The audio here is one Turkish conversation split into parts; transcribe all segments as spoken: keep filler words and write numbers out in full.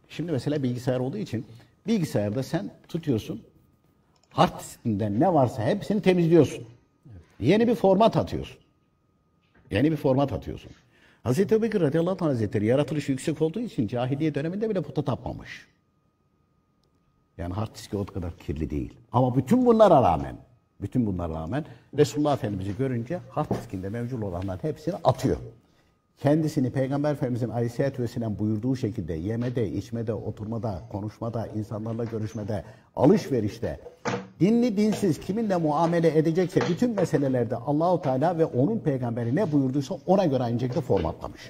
Şimdi mesela bilgisayar olduğu için bilgisayarda sen tutuyorsun, hard diskinden ne varsa hepsini temizliyorsun. Evet. Yeni bir format atıyorsun. Yeni bir format atıyorsun. Hazreti Ebubekir radıyallahu anh hazretleri yaratılışı yüksek olduğu için cahiliye döneminde bile puta tapmamış. Yani hard diski o kadar kirli değil. Ama bütün bunlara rağmen, bütün bunlara rağmen Resulullah Efendimiz'i görünce hard diskinde mevcut olanların hepsini atıyor. Kendisini Peygamber Efendimiz'in aleyhissalatü vesselam buyurduğu şekilde yemede, içmede, oturmada, konuşmada, insanlarla görüşmede, alışverişte, dinli dinsiz kiminle muamele edecekse bütün meselelerde Allahu Teala ve onun peygamberi ne buyurduysa ona göre aynı şekilde formatlamış.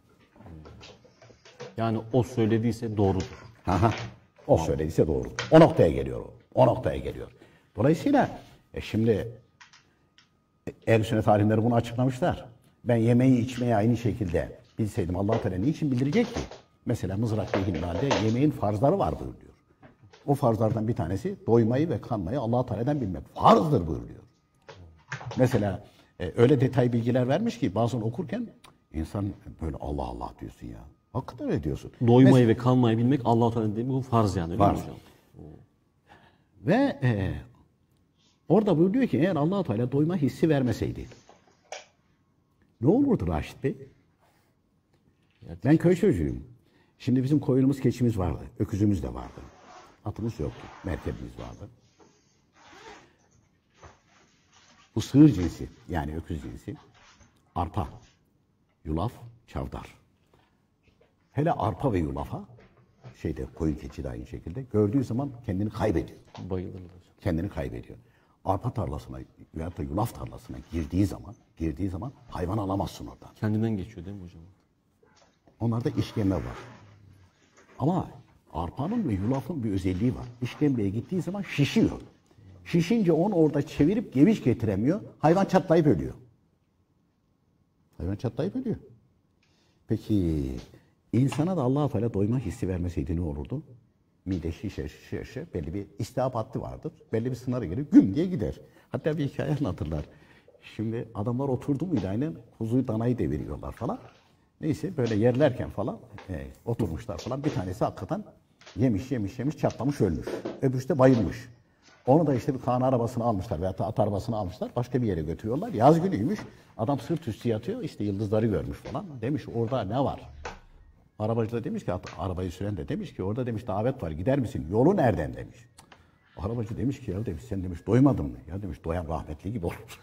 Yani o söylediyse doğrudur. Aha. O söylediyse doğrudur. O noktaya geliyor o. O noktaya geliyor. Dolayısıyla e şimdi Ehl-i Sünnet alimleri bunu açıklamışlar. Ben yemeği içmeyi aynı şekilde bilseydim Allah-u Teala niçin bildirecek ki? Mesela mızrak ilgili halde yemeğin farzları var buyuruyor. O farzlardan bir tanesi doymayı ve kanmayı Allah-u Teala'dan bilmek. Farzdır buyuruyor. Mesela e, öyle detay bilgiler vermiş ki bazen okurken insan böyle Allah Allah diyorsun ya. Hakikaten öyle diyorsun. Doymayı Mesela, ve kanmayı bilmek Allah-u Teala'dan değil mi? Bu farz yani. Öyle farz. Mi hocam? Ve e, orada buyuruyor ki eğer Allah-u Teala doyma hissi vermeseydi ne olurdu Raşit Bey? Evet. Ben köy çocuğuyum. Şimdi bizim koyunumuz, keçimiz vardı. Öküzümüz de vardı. Atımız yoktu. Merkebimiz vardı. Bu sığır cinsi, yani öküz cinsi, arpa, yulaf, çavdar. Hele arpa ve yulafa, şeyde koyun keçi de aynı şekilde, gördüğü zaman kendini kaybediyor. Bayılırlar. Kendini kaybediyor. Arpa tarlasına veyahut da yulaf tarlasına girdiği zaman, girdiği zaman hayvan alamazsın oradan. Kendinden geçiyor değil mi hocam? Onlarda işkembe var. Ama arpanın ve yulafın bir özelliği var. İşkembeye gittiği zaman şişiyor. Şişince onu orada çevirip geviş getiremiyor. Hayvan çatlayıp ölüyor. Hayvan çatlayıp ölüyor. Peki insana da Allah-u Teala doyma hissi vermeseydi ne olurdu? Mide şişe şişe şişe belli bir istihap hattı vardır. Belli bir sınıra gelir güm diye gider. Hatta bir hikaye anlatırlar. Şimdi adamlar oturdu muydu aynen kuzuyu danayı deviriyorlar falan. Neyse böyle yerlerken falan e, oturmuşlar falan. Bir tanesi hakikaten yemiş yemiş yemiş çatlamış ölmüş. Öbürüsü de bayılmış. Onu da işte bir Kaan arabasını almışlar veyahut da at arabasını almışlar. Başka bir yere götürüyorlar. Yaz günüymüş. Adam sırt üstü yatıyor. İşte yıldızları görmüş falan. Demiş orada ne var? Arabacı da demiş ki, arabayı süren de demiş ki orada demiş davet var gider misin? Yolu nereden demiş. Arabacı demiş ki ya demiş sen demiş doymadın mı? Ya demiş doyan rahmetli gibi olur.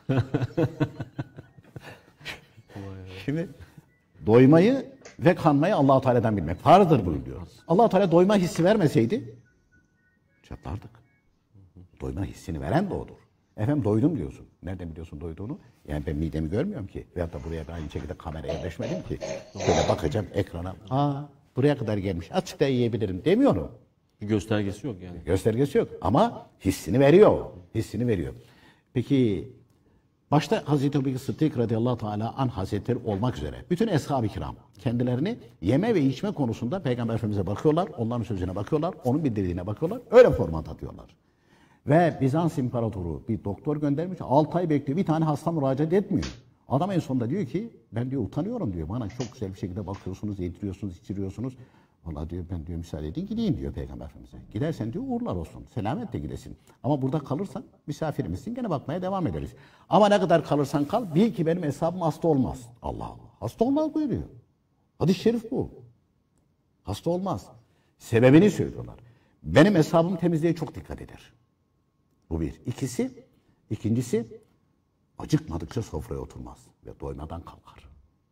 Şimdi doymayı ve kanmayı Allah-u Teala'dan bilmek farzdır buyuruyor. Allah-u Teala doyma hissi vermeseydi çatlardık. Doyma hissini veren de odur. Efendim doydum diyorsun. Nereden biliyorsun doyduğunu? Yani ben midemi görmüyorum ki. Veyahut da buraya da aynı şekilde kamera yerleşmedim ki. Şöyle bakacağım ekrana. Aa buraya kadar gelmiş. Azıcık da yiyebilirim demiyorum. Bir göstergesi yok yani. Göstergesi yok ama hissini veriyor. Hissini veriyor. Peki başta Hazreti Ebubekir Sıddık radıyallahu teala anh hazretleri olmak üzere bütün eshab-ı kiram kendilerini yeme ve içme konusunda Peygamber Efendimiz'e bakıyorlar. Onların sözüne bakıyorlar. Onun bildirdiğine bakıyorlar. Öyle format atıyorlar. Ve Bizans İmparatoru bir doktor göndermiş. altı ay bekliyor. Bir tane hasta müracaat etmiyor. Adam en sonunda diyor ki ben diyor utanıyorum diyor. Bana çok güzel bir şekilde bakıyorsunuz, yediriyorsunuz, içiriyorsunuz. Valla diyor ben diyor müsaade edin gideyim diyor Peygamber Efendimiz'e. Gidersen diyor uğurlar olsun. Selametle gidesin. Ama burada kalırsan misafirimizsin gene bakmaya devam ederiz. Ama ne kadar kalırsan kal bil ki benim hesabım hasta olmaz. Allah Allah. Hasta olmaz buyuruyor. Hadis-i şerif bu. Hasta olmaz. Sebebini söylüyorlar. Benim hesabım temizliğe çok dikkat eder. Bu bir. İkisi, ikincisi acıkmadıkça sofraya oturmaz ve doymadan kalkar.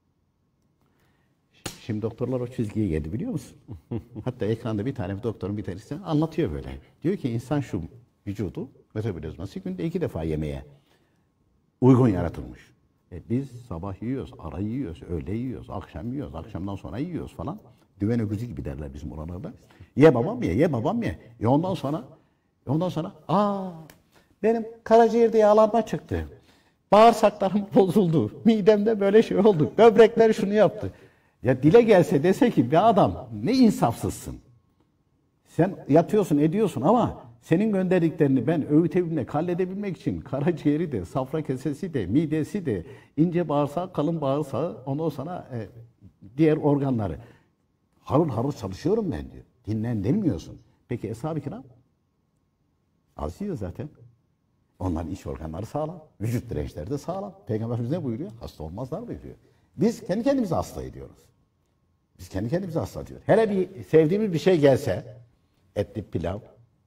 Şimdi doktorlar o çizgiye geldi biliyor musun? Hatta ekranda bir tane bir doktorun bir tanesi anlatıyor böyle. Diyor ki insan şu vücudu metabolizması günde iki defa yemeye uygun yaratılmış. E biz sabah yiyoruz, ara yiyoruz, öğle yiyoruz, akşam yiyoruz, akşamdan sonra yiyoruz falan. Düven öküzü gibi derler bizim oralarda. Ye babam ye, ye babam ye. E ondan sonra ondan sonra aa benim karaciğerde yağlanma çıktı. Bağırsaklarım bozuldu. Midemde böyle şey oldu. Böbrekler şunu yaptı. Ya dile gelse dese ki bir adam ne insafsızsın. Sen yatıyorsun ediyorsun ama senin gönderdiklerini ben öğütebilmek, halledebilmek için karaciğeri de, safra kesesi de, midesi de, ince bağırsağı, kalın bağırsağı, ondan sonra e, diğer organları harıl harıl çalışıyorum ben diyor. Dinlendirmiyorsun. Peki Eshab-ı Kiram? Az yiyor zaten. Onların iç organları sağlam. Vücut dirençleri de sağlam. Peygamberimiz ne buyuruyor? Hasta olmazlar buyuruyor. Biz kendi kendimizi hasta ediyoruz. Biz kendi kendimizi hasta ediyoruz. Hele bir sevdiğimiz bir şey gelse, etli pilav,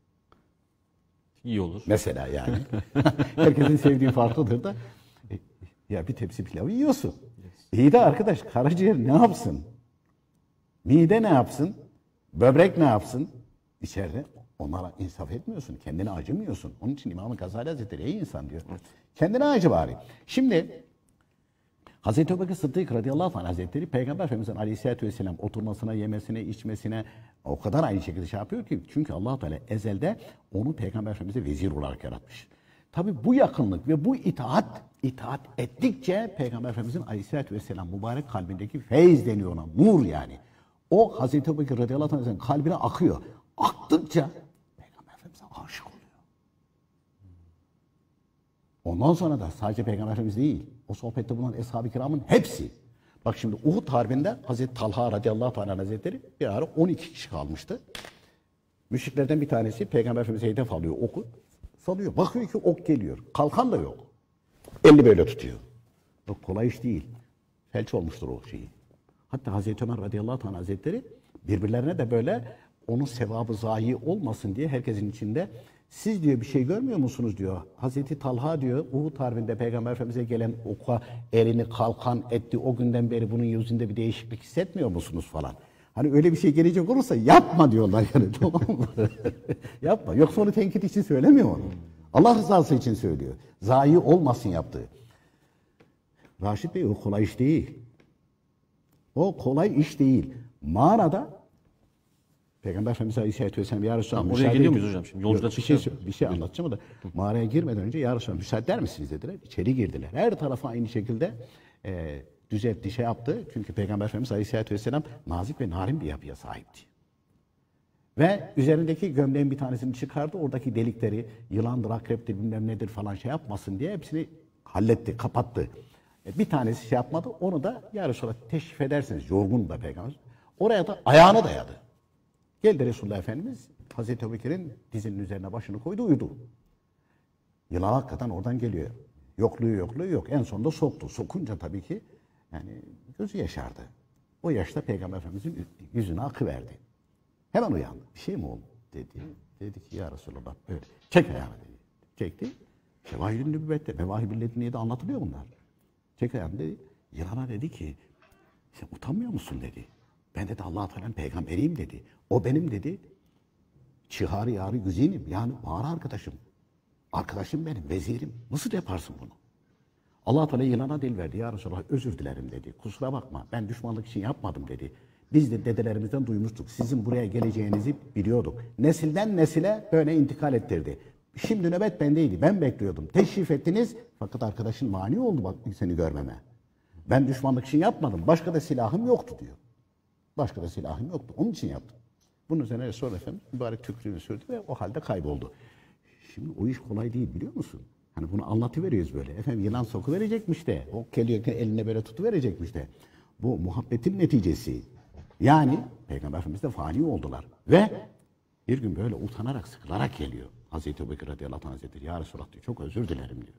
İyi olur. mesela yani. Herkesin sevdiği farklıdır da. E, ya bir tepsi pilavı yiyorsun. Yes. İyi de arkadaş karaciğer ne yapsın? Mide ne yapsın? Böbrek ne yapsın? İçeride onlara insaf etmiyorsun. Kendine acımıyorsun. Onun için İmam-ı Gazali Hazretleri ey insan diyor. Evet. Kendine acı bari. Şimdi Hazreti Ebubekir Sıddık radıyallahu anh Hazretleri Peygamber Efendimiz'in aleyhissalatü vesselam oturmasına, yemesine, içmesine o kadar aynı şekilde şey yapıyor ki. Çünkü Allah-u Teala ezelde onu Peygamber Efendimiz'e vezir olarak yaratmış. Tabi bu yakınlık ve bu itaat, itaat ettikçe Peygamber Efendimiz'in aleyhissalatü vesselam mübarek kalbindeki feyz deniyor ona, nur yani. O Hazreti Ebubekir radıyallahu anh'ın kalbine akıyor. Aktıkça Peygamber Efendimiz'e aşık oluyor. Ondan sonra da sadece Peygamber Efendimiz değil, o sohbette bulunan Eshab-ı Kiram'ın hepsi. Bak şimdi Uhud Harbi'nde Hazreti Talha radıyallahu anh hazretleri bir ara on iki kişi kalmıştı. Müşriklerden bir tanesi Peygamber Efendimiz'e hedef alıyor, oku salıyor. Bakıyor ki ok geliyor. Kalkan da yok. Elini böyle tutuyor. Yok kolay iş değil. Felç olmuştur o şeyi. Hatta Hazreti Ömer radıyallahu anh hazretleri birbirlerine de böyle onun sevabı zayi olmasın diye herkesin içinde siz diyor bir şey görmüyor musunuz diyor. Hazreti Talha diyor Uhud Harbi'nde Peygamber Efendimiz'e gelen oka elini kalkan etti. O günden beri bunun yüzünde bir değişiklik hissetmiyor musunuz falan. Hani öyle bir şey gelecek olursa yapma diyorlar yani. Tamam mı? Yapma. Yoksa onu tenkit için söylemiyor onu. Allah rızası için söylüyor. Zayi olmasın yaptığı. Raşit Bey o kolay iş değil. O kolay iş değil. Mağarada Peygamber Efendimiz Aleyhisselatü Vesselam ya Resulallah tamam, oraya geliyor muyuz hocam? Şimdi yolculuğa bir şey, bir şey anlatacağım da mağaraya girmeden önce ya Resulallah müsaade eder misiniz dediler. İçeri girdiler. Her tarafa aynı şekilde e, düzeltti, şey yaptı. Çünkü Peygamber Efendimiz Aleyhisselatü Vesselam nazik ve narin bir yapıya sahipti. Ve üzerindeki gömleğin bir tanesini çıkardı. Oradaki delikleri yılandır, akreptir, bilmem nedir falan şey yapmasın diye hepsini halletti, kapattı. Bir tanesi şey yapmadı. Onu da ya Resulallah teşrif ederseniz yorgun da Peygamber. Oraya da ayağını dayadı. Geldi Resulullah Efendimiz Hazreti Ebubekir'in dizinin üzerine başını koydu uyudu. Yılan hakikaten oradan geliyor. Yokluğu yokluğu yok. En sonunda soktu. Sokunca tabii ki yani gözü yaşardı. O yaşta Peygamber Efendimiz'in yüzüne akıverdi. Hemen uyandı. Bir şey mi oldu dedi. Dedi ki ya Resulallah böyle. Çek ayağını dedi. Çekti. Şevahid-i Nübüvvet'te, Mevahib-i Leduniye'de anlatılıyor bunlar. Çek ayağını dedi. Yılana dedi ki sen utanmıyor musun dedi. Ben dedi Allah-u Teala'nın peygamberiyim dedi. O benim dedi. Çihari yarı güzinim. Yani mağara arkadaşım. Arkadaşım benim, vezirim. Nasıl yaparsın bunu? Allah-u Teala yılana dil verdi. Ya Resulallah özür dilerim dedi. Kusura bakma ben düşmanlık için yapmadım dedi. Biz de dedelerimizden duymuştuk. Sizin buraya geleceğinizi biliyorduk. Nesilden nesile böyle intikal ettirdi. Şimdi nöbet bendeydi. Ben bekliyordum. Teşrif ettiniz. Fakat arkadaşın mani oldu bak seni görmeme. Ben düşmanlık için yapmadım. Başka da silahım yoktu diyor. Başka da silahım yoktu. Onun için yaptım. Bunun üzerine Resulullah Efendimiz mübarek tükrüğünü sürdü ve o halde kayboldu. Şimdi o iş kolay değil biliyor musun? Hani bunu anlatıveriyoruz böyle. Efendim yılan sokuverecekmiş de. O geliyor eline böyle tutuverecekmiş de. Bu muhabbetin neticesi. Yani Peygamber Efendimiz de fani oldular. Ve bir gün böyle utanarak sıkılarak geliyor. Hazreti Ebubekir radıyallahu anh hazretleri. Ya Resulallah diyor çok özür dilerim diyor.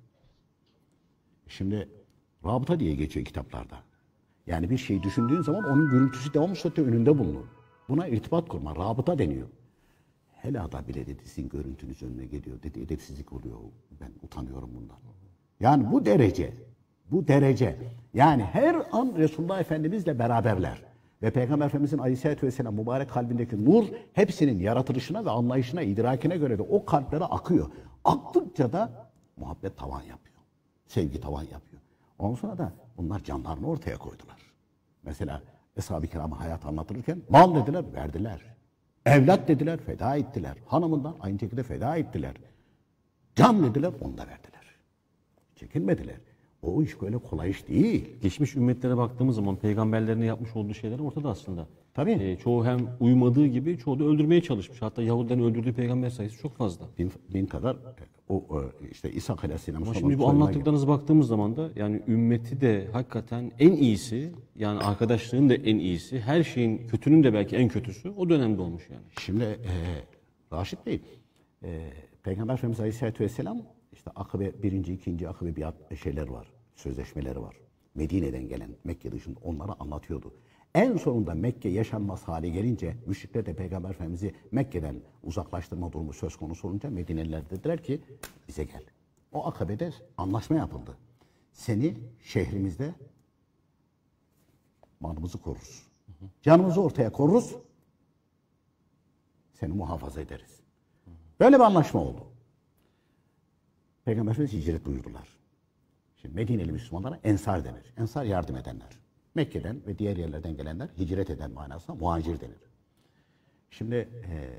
Şimdi rabıta diye geçiyor kitaplarda. Yani bir şeyi düşündüğün zaman onun gürültüsü devamlı sürekli önünde bulunur. Buna irtibat kurma, rabıta deniyor. Helada bile dedi sizin görüntünüz önüne geliyor dedi. Edepsizlik oluyor. Ben utanıyorum bundan. Yani bu derece, bu derece. Yani her an Resulullah Efendimizle beraberler. Ve Peygamber Efendimizin Aleyhisselatü Vesselam mübarek kalbindeki nur hepsinin yaratılışına ve anlayışına, idrakine göre de o kalplere akıyor. Aktıkça da muhabbet tavan yapıyor. Sevgi tavan yapıyor. Ondan sonra da bunlar canlarını ortaya koydular. Mesela Eshab-ı Kiram'a hayat anlatılırken mal dediler, verdiler. Evlat dediler, feda ettiler. Hanımından aynı şekilde feda ettiler. Can dediler, onu da verdiler. Çekinmediler. O iş böyle kolay iş değil. Geçmiş ümmetlere baktığımız zaman peygamberlerin yapmış olduğu şeyler ortada aslında. Tabii. Ee, çoğu hem uymadığı gibi çoğu da öldürmeye çalışmış. Hatta Yahudilerin öldürdüğü peygamber sayısı çok fazla. Bin, bin kadar o, o işte İsa Aleyhisselam'ın Ama sonra şimdi bu soyuna anlattıklarınıza baktığımız zaman da yani ümmeti de hakikaten en iyisi, yani arkadaşlığın da en iyisi, her şeyin, kötünün de belki en kötüsü o dönemde olmuş yani. Şimdi e, Raşit Bey, e, Peygamber Efendimiz Aleyhisselatü Vesselam işte akıbe, birinci, ikinci akıbe biat şeyler var, sözleşmeleri var. Medine'den gelen, Mekke dışında onları anlatıyordu. En sonunda Mekke yaşanmaz hale gelince müşrikler de Peygamber Efendimiz'i Mekke'den uzaklaştırma durumu söz konusu olunca Medineliler dediler ki bize gel. O akabede anlaşma yapıldı. Seni şehrimizde malımızı koruruz. Canımızı ortaya koruruz. Seni muhafaza ederiz. Böyle bir anlaşma oldu. Peygamber Efendimiz hicret buyurdular. Şimdi Medineli Müslümanlara ensar denir. Ensar yardım edenler. Mekke'den ve diğer yerlerden gelenler hicret eden manasında muhacir denir. Şimdi e,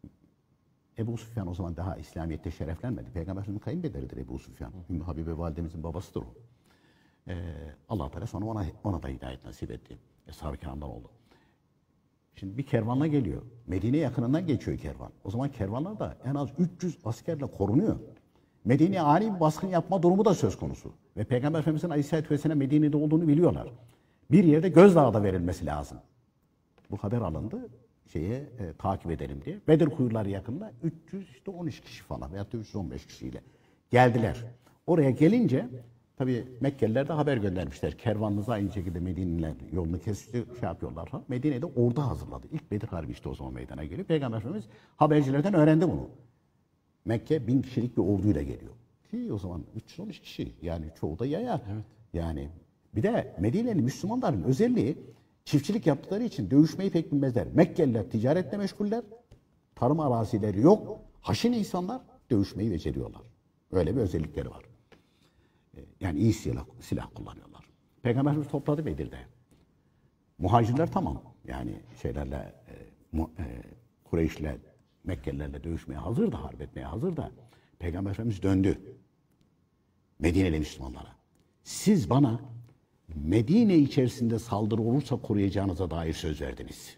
Ebu Süfyan o zaman daha İslamiyet'te şereflenmedi. Peygamber Efendimiz'in kayınpederidir Ebu Süfyan. Ümmü Habibe validemizin babasıdır o. E, Allah Teala sonra ona, ona da hidayet nasip etti. Eshab-ı Kiram'dan oldu. Şimdi bir kervanla geliyor. Medine yakınından geçiyor kervan. O zaman kervanlar da en az üç yüz askerle korunuyor. Medine'ye ani bir baskın yapma durumu da söz konusu. Ve Peygamber Efendimiz'in Aleyhisselatü Vesselam Medine'de olduğunu biliyorlar. Bir yerde gözdağı da verilmesi lazım. Bu haber alındı. Şeye e, takip edelim diye. Bedir kuyuları yakında üç yüz işte on üç kişi falan veyahut da üç yüz on beş kişiyle geldiler. Oraya gelince tabii Mekkeliler de haber göndermişler. Kervanınız aynı şekilde Medine'liler yolunu kesiyor, şey yapıyorlar. Medine'de ordu hazırladı. İlk Bedir Harbi işte o zaman meydana geliyor. Peygamber Efendimiz habercilerden öğrendi bunu. Mekke bin kişilik bir orduyla geliyor. Ki o zaman üç yüz on üç kişi. Yani çoğu da yaya. Evet. Yani bir de Medine'li Müslümanların özelliği çiftçilik yaptıkları için dövüşmeyi pek bilmezler. Mekkeliler ticaretle meşguller. Tarım arazileri yok. Haşin insanlar dövüşmeyi beceriyorlar. Öyle bir özellikleri var. Yani iyi silah, silah kullanıyorlar. Peygamber Efendimiz topladı Bedir'de. Muhacirler tamam. Yani şeylerle e, mu, e, Kureyş'le Mekkelilerle dövüşmeye hazır da, harp etmeye hazır da Peygamber Efendimiz döndü Medine'li Müslümanlara. Siz bana Medine içerisinde saldırı olursa koruyacağınıza dair söz verdiniz.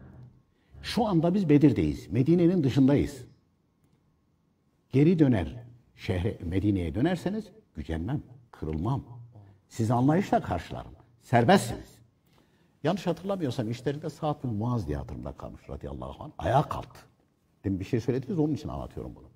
Şu anda biz Bedir'deyiz. Medine'nin dışındayız. Geri döner şehre, Medine'ye dönerseniz gücenmem, kırılmam. Sizi anlayışla karşılarım. Serbestsiniz. Yanlış hatırlamıyorsam işlerinde Sa'd bin Muaz diye hatırımda kalmış radıyallahu anh. Ayağa kalktı. Demin bir şey söylediniz, onun için anlatıyorum bunu.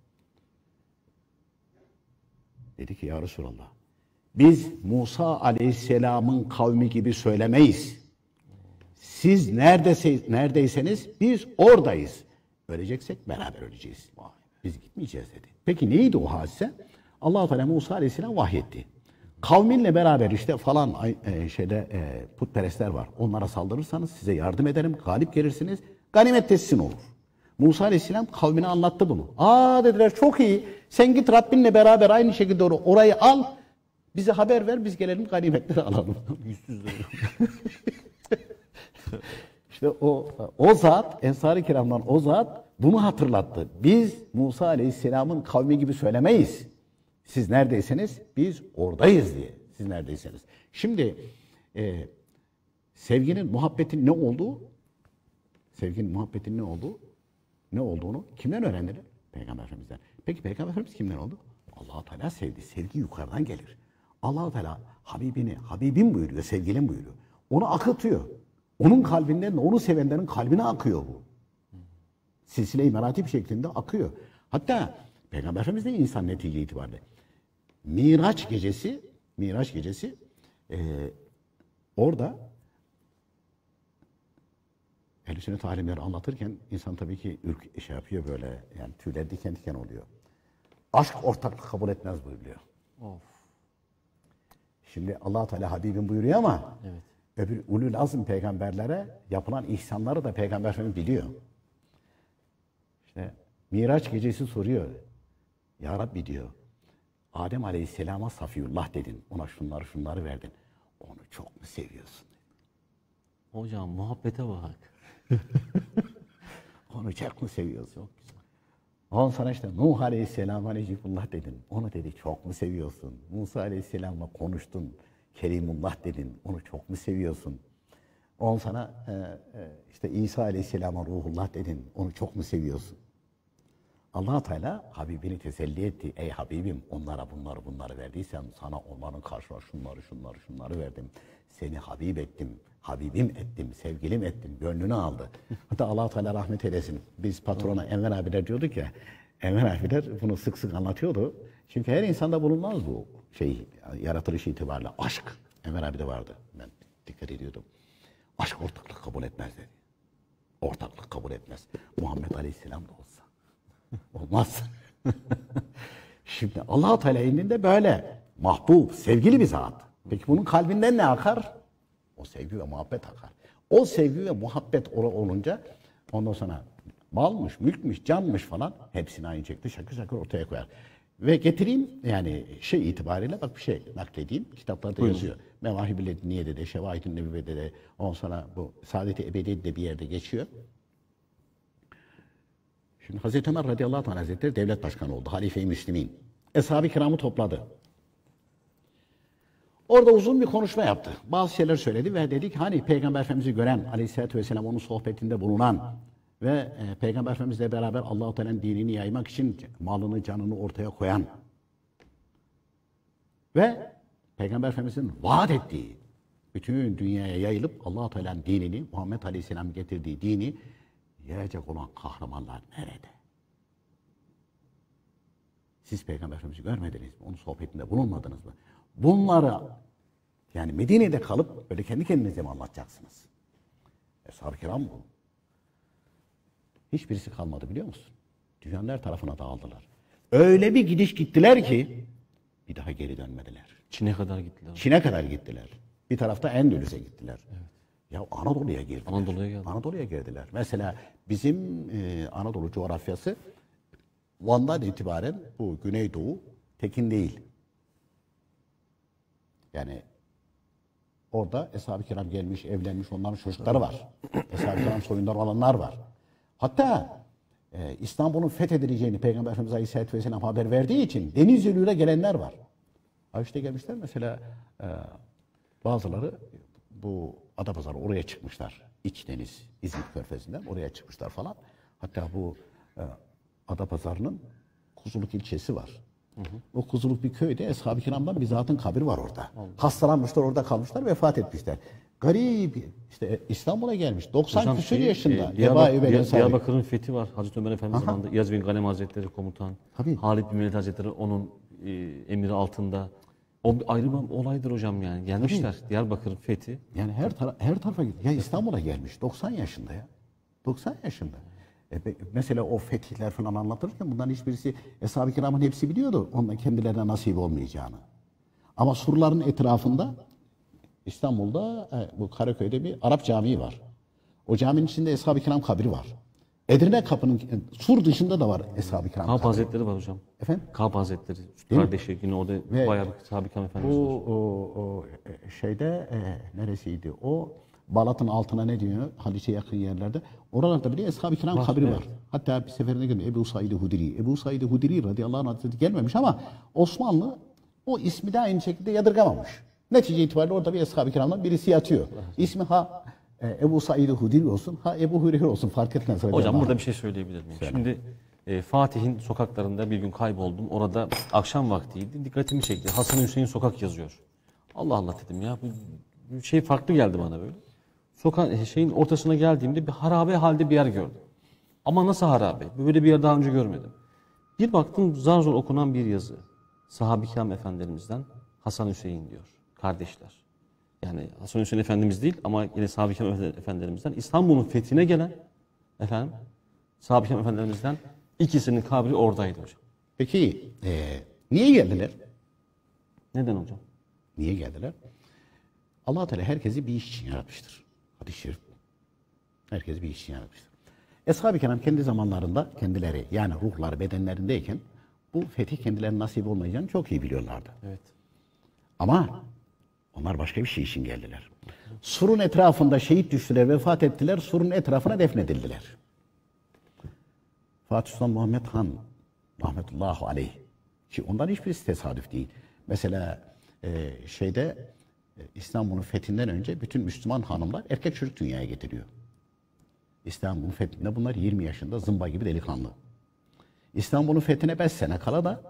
Dedi ki ya Resulallah, biz Musa aleyhisselamın kavmi gibi söylemeyiz. Siz neredeyse, neredeyseniz biz oradayız. Öleceksek beraber öleceğiz. Biz gitmeyeceğiz dedi. Peki neydi o hadise? Allah-u Teala Musa aleyhisselam vahyetti. Kavminle beraber işte falan e, şeyde e, putperestler var. Onlara saldırırsanız size yardım ederim. Galip gelirsiniz. Ganimet de sizin olur. Musa aleyhisselam kavmine anlattı bunu. Aa dediler çok iyi. Sen git Rabbinle beraber aynı şekilde or orayı al. Bize haber ver biz gelelim ganimetleri alalım. Yüzsüzler. İşte o o zat, Ensar-ı Kiram'dan o zat bunu hatırlattı. Biz Musa Aleyhisselam'ın kavmi gibi söylemeyiz. Siz neredeyseniz biz oradayız diye. Siz neredeyseniz. Şimdi e, sevginin, muhabbetin ne olduğu, sevginin, muhabbetin ne olduğu, ne olduğunu kimden öğrendiler? Peygamber Efendimiz'den. Peki Peygamber Efendimiz kimden oldu? Allah-u Teala sevdi. Sevgi yukarıdan gelir. Allah-u Teala Habibini, Habibim buyuruyor, sevgilim buyuruyor. Onu akıtıyor. Onun kalbinden, onu sevenlerin kalbine akıyor bu. Silsile-i meratip şeklinde akıyor. Hatta Peygamber Efendimiz de insan netice itibariyle. Miraç gecesi, Miraç gecesi e, orada Ehl-i Sünnet alimleri anlatırken insan tabii ki ürk şey yapıyor böyle, yani tüyler diken diken oluyor. Aşk ortaklık kabul etmez buyuruyor. Of. Şimdi Allah Teala Habibim buyuruyor ama evet. Öbür ulul azm peygamberlere yapılan ihsanları da Peygamber Efendimiz biliyor. İşte Miraç gecesi soruyor. Ya Rabbi diyor. Adem Aleyhisselam'a Safiyullah dedin. Ona şunları şunları verdin. Onu çok mu seviyorsun? Hocam muhabbete bak. Onu çok mu seviyorsun? Çok güzel. Ondan sonra işte Nuh Aleyhisselam'a Necibullah dedin. Onu dedi çok mu seviyorsun? Musa Aleyhisselam'la konuştun. Kerimullah dedin. Onu çok mu seviyorsun? Ondan sonra e, e, işte İsa Aleyhisselam'a Ruhullah dedin. Onu çok mu seviyorsun? Allah Teala Habibini teselli etti. Ey Habibim, onlara bunları bunları verdiysem sana onların karşına şunları şunları şunları verdim. Seni Habib ettim, Habibim ettim, sevgilim ettim, gönlünü aldı. Hatta Allah Teala rahmet eylesin. Biz patrona Enver abiler diyorduk ya. Enver abiler bunu sık sık anlatıyordu. Çünkü her insanda bulunmaz bu şey, yaratılış itibariyle aşk. Enver abi de vardı. Ben dikkat ediyordum. Aşk ortaklık kabul etmez dedi. Ortaklık kabul etmez. Muhammed Aleyhisselam da olsa. Olmaz. Şimdi Allah-u Teala indinde böyle mahbub, sevgili bir zat. Peki bunun kalbinden ne akar? O sevgi ve muhabbet akar. O sevgi ve muhabbet olunca ondan sonra malmış, mülkmüş, canmış falan hepsini aynı şekilde şakır şakır ortaya koyar. Ve getireyim yani şey itibariyle bak bir şey nakledeyim. Kitaplarda Buyurun. yazıyor. Mevahib-i Ledniye'de de, Şevahid-i Nebive'de de, ondan sonra bu Saadet-i Ebediye'de de bir yerde geçiyor. Şimdi Hazreti Ömer radıyallahu anh hazretleri devlet başkanı oldu. Halife-i Müslimin. Eshab-ı kiramı topladı. Orada uzun bir konuşma yaptı. Bazı şeyler söyledi ve dedi ki hani Peygamber Efendimiz'i gören, aleyhissalatü vesselam onun sohbetinde bulunan ve e, Peygamber Efendimizle beraber Allah-u Teala'nın dinini yaymak için malını, canını ortaya koyan ve Peygamber Efendimiz'in vaat ettiği bütün dünyaya yayılıp Allah-u Teala'nın dinini, Muhammed Aleyhisselam getirdiği dini yayacak olan kahramanlar nerede? Siz Peygamber Efendimiz'i görmediniz mi? Onun sohbetinde bulunmadınız mı? Bunları yani Medine'de kalıp böyle kendi kendinize mi anlatacaksınız? Eshab-ı kiram bu. Hiçbirisi kalmadı biliyor musun? Dünyanın her tarafına dağıldılar. Öyle bir gidiş gittiler ki bir daha geri dönmediler. Çin'e kadar gittiler. Çin'e kadar gittiler. Bir tarafta Endülüs'e gittiler. Evet. Ya Anadolu'ya girdiler. Anadolu'ya geldiler. Anadolu'ya girdiler. Mesela bizim e, Anadolu coğrafyası Van'dan itibaren bu Güneydoğu tekin değil. Yani orada Eshab-ı Kiram gelmiş, evlenmiş, onların çocukları var. Eshab-ı Kiram soyundan olanlar var. Hatta e, İstanbul'un fethedileceğini Peygamber Efendimiz Aleyhisselatü Vesselam haber verdiği için deniz yoluyla gelenler var. Ha işte gelmişler mesela e, bazıları bu Adapazarı oraya çıkmışlar. İç deniz, İzmit Körfezi'nden oraya çıkmışlar falan. Hatta bu e, Adapazarı'nın Kuzuluk ilçesi var. Hı hı. O Kuzuluk bir köyde Eshab-ı Kiram'dan bir zatın kabri var orada. Allah. Hastalanmışlar, orada kalmışlar, vefat etmişler. Garip, işte İstanbul'a gelmiş. doksan Hocam, küsur şey, yaşında. E, Diyarbakır, Diyarbakır, Diyarbakır'ın fethi var. Hazreti Ömer Efendimiz Aha. zamanında. İyaz bin Galem Hazretleri komutan. Tabii. Halid bin Velid Hazretleri onun e, emiri altında. O ayrı bir olaydır hocam yani. Gelmişler Tabii. Diyarbakır'ın fethi. Yani her tara her tarafa gitti. Ya İstanbul'a gelmiş. doksan yaşında ya. doksan yaşında. E, mesela o fetihler falan anlatırken bundan hiçbirisi Eshab-ı Kiram'ın hepsi biliyordu. Ondan kendilerine nasip olmayacağını. Ama surların etrafında İstanbul'da e, bu Karaköy'de bir Arap Camii var. O caminin içinde Eshab-ı Kiram kabri var. Edirne Kapı'nın sur dışında da var Eshab-ı Kiram kabri. Kâb Hazretleri var hocam. Efendim? Kâb Hazretleri. Kardeşi yine orada Ve bayağı bir Eshab-ı Kiram Efendimiz var. O, o şeyde e, neresiydi? O Balat'ın altına ne diyor? Haliç'e yakın yerlerde. Oralarda bile Eshab-ı Kiram var, kabri evet. var. Hatta bir seferinde geldi Ebu Said-i Hudri. Ebu Said-i Hudri radıyallahu anh gelmemiş ama Osmanlı o ismi de aynı şekilde yadırgamamış. Netice itibariyle orada bir Eshab-ı Kiram'dan birisi yatıyor. İsmi ha e, Ebu Said-i Hudri olsun, ha Ebu Hureyre olsun fark etmez. Hocam burada bir şey söyleyebilir miyim? Söyle. Şimdi e, Fatih'in sokaklarında bir gün kayboldum. Orada akşam vaktiydi. Dikkatimi çekti. Hasan Hüseyin sokak yazıyor. Allah Allah dedim ya. Bu şey farklı geldi bana böyle. Sokak şeyin ortasına geldiğimde bir harabe halde bir yer gördüm. Ama nasıl harabe? Böyle bir yer daha önce görmedim. Bir baktım zar zor okunan bir yazı. Sahabe-i Kiram Efendilerimizden Hasan Hüseyin diyor. Kardeşler. Yani Hasan Hüseyin Efendimiz değil ama yine Sahabe-i Kiram Efendilerimizden İstanbul'un fethine gelen efendim Sahabe-i Kiram Efendilerimizden ikisinin kabri oradaydı hocam. Peki ee, niye geldiler? Neden hocam? Niye geldiler? Allah Teala herkesi bir iş için yaratmıştır. Hadis-i şerif. Herkes bir iş için yaratmıştır. Eshab-ı Kiram kendi zamanlarında kendileri yani ruhları bedenlerindeyken bu fetih kendilerine nasip olmayacağını çok iyi biliyorlardı. Evet. Ama onlar başka bir şey için geldiler. Surun etrafında şehit düştüler, vefat ettiler. Surun etrafına defnedildiler. Fatih Sultan Muhammed Han rahmetullahi aleyh ki ondan hiçbirisi tesadüf değil. Mesela e, şeyde e, İstanbul'un fethinden önce bütün Müslüman hanımlar erkek çocuk dünyaya getiriyor. İstanbul'un fethinde bunlar yirmi yaşında zımba gibi delikanlı. İstanbul'un fethine beş sene kala da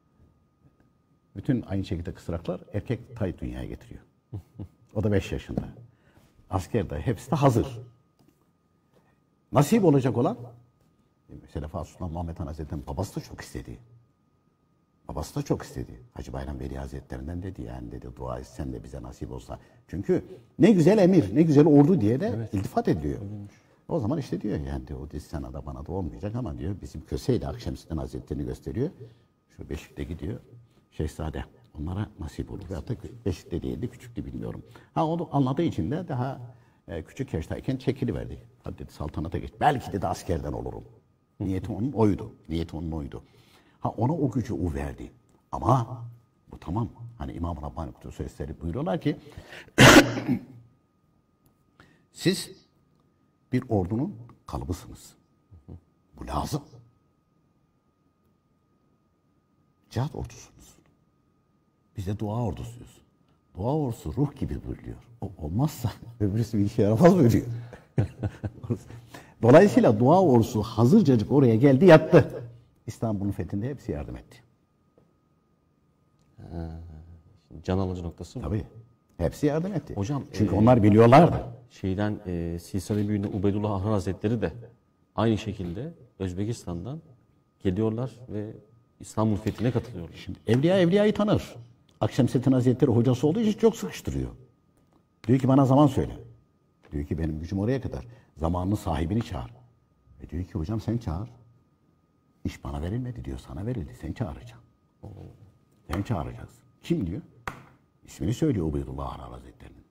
bütün aynı şekilde kısraklar erkek tay dünyaya getiriyor. O da beş yaşında. Asker de hepsi de hazır. Nasip olacak olan mesela Fatih Sultan Muhammed Han Hazretleri'nin babası da çok istedi. Babası da çok istedi. Hacı Bayram Veli Hazretlerinden dedi yani dedi dua et sen de bize nasip olsa. Çünkü ne güzel emir, ne güzel ordu diye de evet. iltifat ediliyor. Evet. O zaman işte diyor yani diyor, o dizi sana da bana da olmayacak ama diyor bizim Köse'yle Akşemseddin Hazretleri'ni gösteriyor. Şu Beşik'te gidiyor. Şehzade onlara nasip olur. Veyahut da Beşik'te değildi, küçüktü bilmiyorum. Ha onu anladığı için de daha e, küçük yaştayken çekiliverdi. Hadi dedi saltanata geç. Belki de askerden olurum. Niyeti onun oydu. Niyeti onun oydu. Ha ona o gücü o verdi. Ama bu tamam. Hani İmam-ı Rabbani Kudüs Eseri buyuruyorlar ki siz bir ordunun kalıbısınız. Bu lazım. Cihat ordusunuz. Biz de dua ordusuyuz. Dua ordusu ruh gibi buyuruyor. O olmazsa öbürüsü bir işe yaramaz buyuruyor. Dolayısıyla dua ordusu hazırcacık oraya geldi yattı. İstanbul'un fethinde hepsi yardım etti. Ha, can alıcı noktası mı? Tabii. Hepsi yardım etti. Hocam, çünkü e, onlar biliyorlardı. Şeyden e, Silsile-i Büyü'nde Ubeydullah Ahrar Hazretleri de aynı şekilde Özbekistan'dan geliyorlar ve İstanbul fethine katılıyorlar. Şimdi evliya evliyayı tanır. Akşemseddin Hazretleri hocası olduğu için çok sıkıştırıyor. Diyor ki bana zaman söyle. Diyor ki benim gücüm oraya kadar. Zamanının sahibini çağır. E diyor ki hocam sen çağır. İş bana verilmedi diyor. Sana verildi. Sen çağıracaksın. Oo. Sen çağıracaksın. Kim diyor? İsmini söylüyor Ubeydullah Ahrar Hazretleri'nin.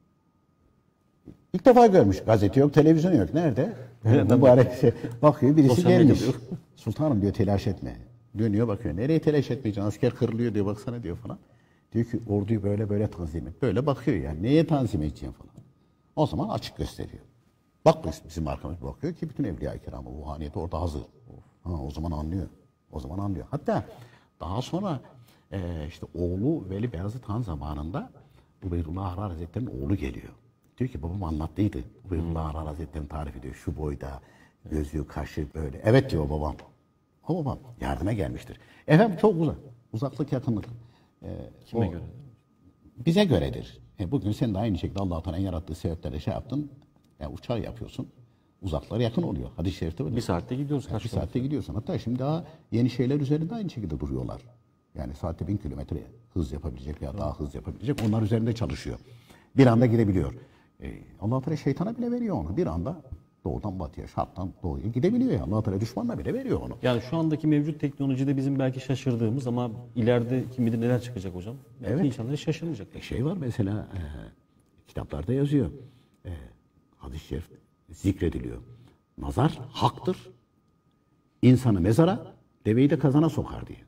İlk defa görmüş. Gazete yok, televizyon yok. Nerede? Yani mübarek şey. Bakıyor birisi Sosyal gelmiş. medya. Sultanım diyor telaş etme. Dönüyor bakıyor. Nereye telaş etmeyeceksin? Asker kırılıyor diyor. Baksana diyor falan. Diyor ki orduyu böyle böyle tanzim et. Böyle bakıyor yani. Neye tanzim edeceksin falan. O zaman açık gösteriyor. Bak bizim arkamız bakıyor ki bütün Evliya-i Kiram'ın ruhaniyeti orada hazır. Ha, o zaman anlıyor. O zaman anlıyor. Hatta daha sonra e, işte oğlu Veli Beyazıt Han zamanında Ubeydullah Ahrar Hazretleri'nin oğlu geliyor. Diyor ki babam anlattıydı. Ubeydullah Ahrar Hazretleri'nin tarif ediyor. Şu boyda, gözü, kaşı böyle. Evet diyor babam. O babam yardıma gelmiştir. Efendim çok uzak. Uzaklık, yakınlık. E, Kime o, göre? Bize göredir. E, bugün sen de aynı şekilde Allah-u Teala'nın yarattığı sebeplerle şey yaptın. Yani uçağı yapıyorsun. Uzaklar yakın oluyor. Hadis-i şerifte böyle. Bir saatte gidiyoruz. Yani bir saatte gidiyorsun. Hatta şimdi daha yeni şeyler üzerinde aynı şekilde duruyorlar. Yani saatte bin kilometre hız yapabilecek veya daha hız yapabilecek. Onlar üzerinde çalışıyor. Bir anda gidebiliyor. Ee, Allah-u Teala şeytana bile veriyor onu. Bir anda doğudan batıya, şarttan doğuya gidebiliyor ya. Allah-u Teala düşmanına bile veriyor onu. Yani şu andaki mevcut teknolojide bizim belki şaşırdığımız ama ileride kim bilir neler çıkacak hocam. Belki evet. insanlar şaşırmayacaklar. E, şey var mesela e, kitaplarda yazıyor. E, hadis-i şerif zikrediliyor. Nazar haktır. İnsanı mezara, deveyi de kazana sokar diye.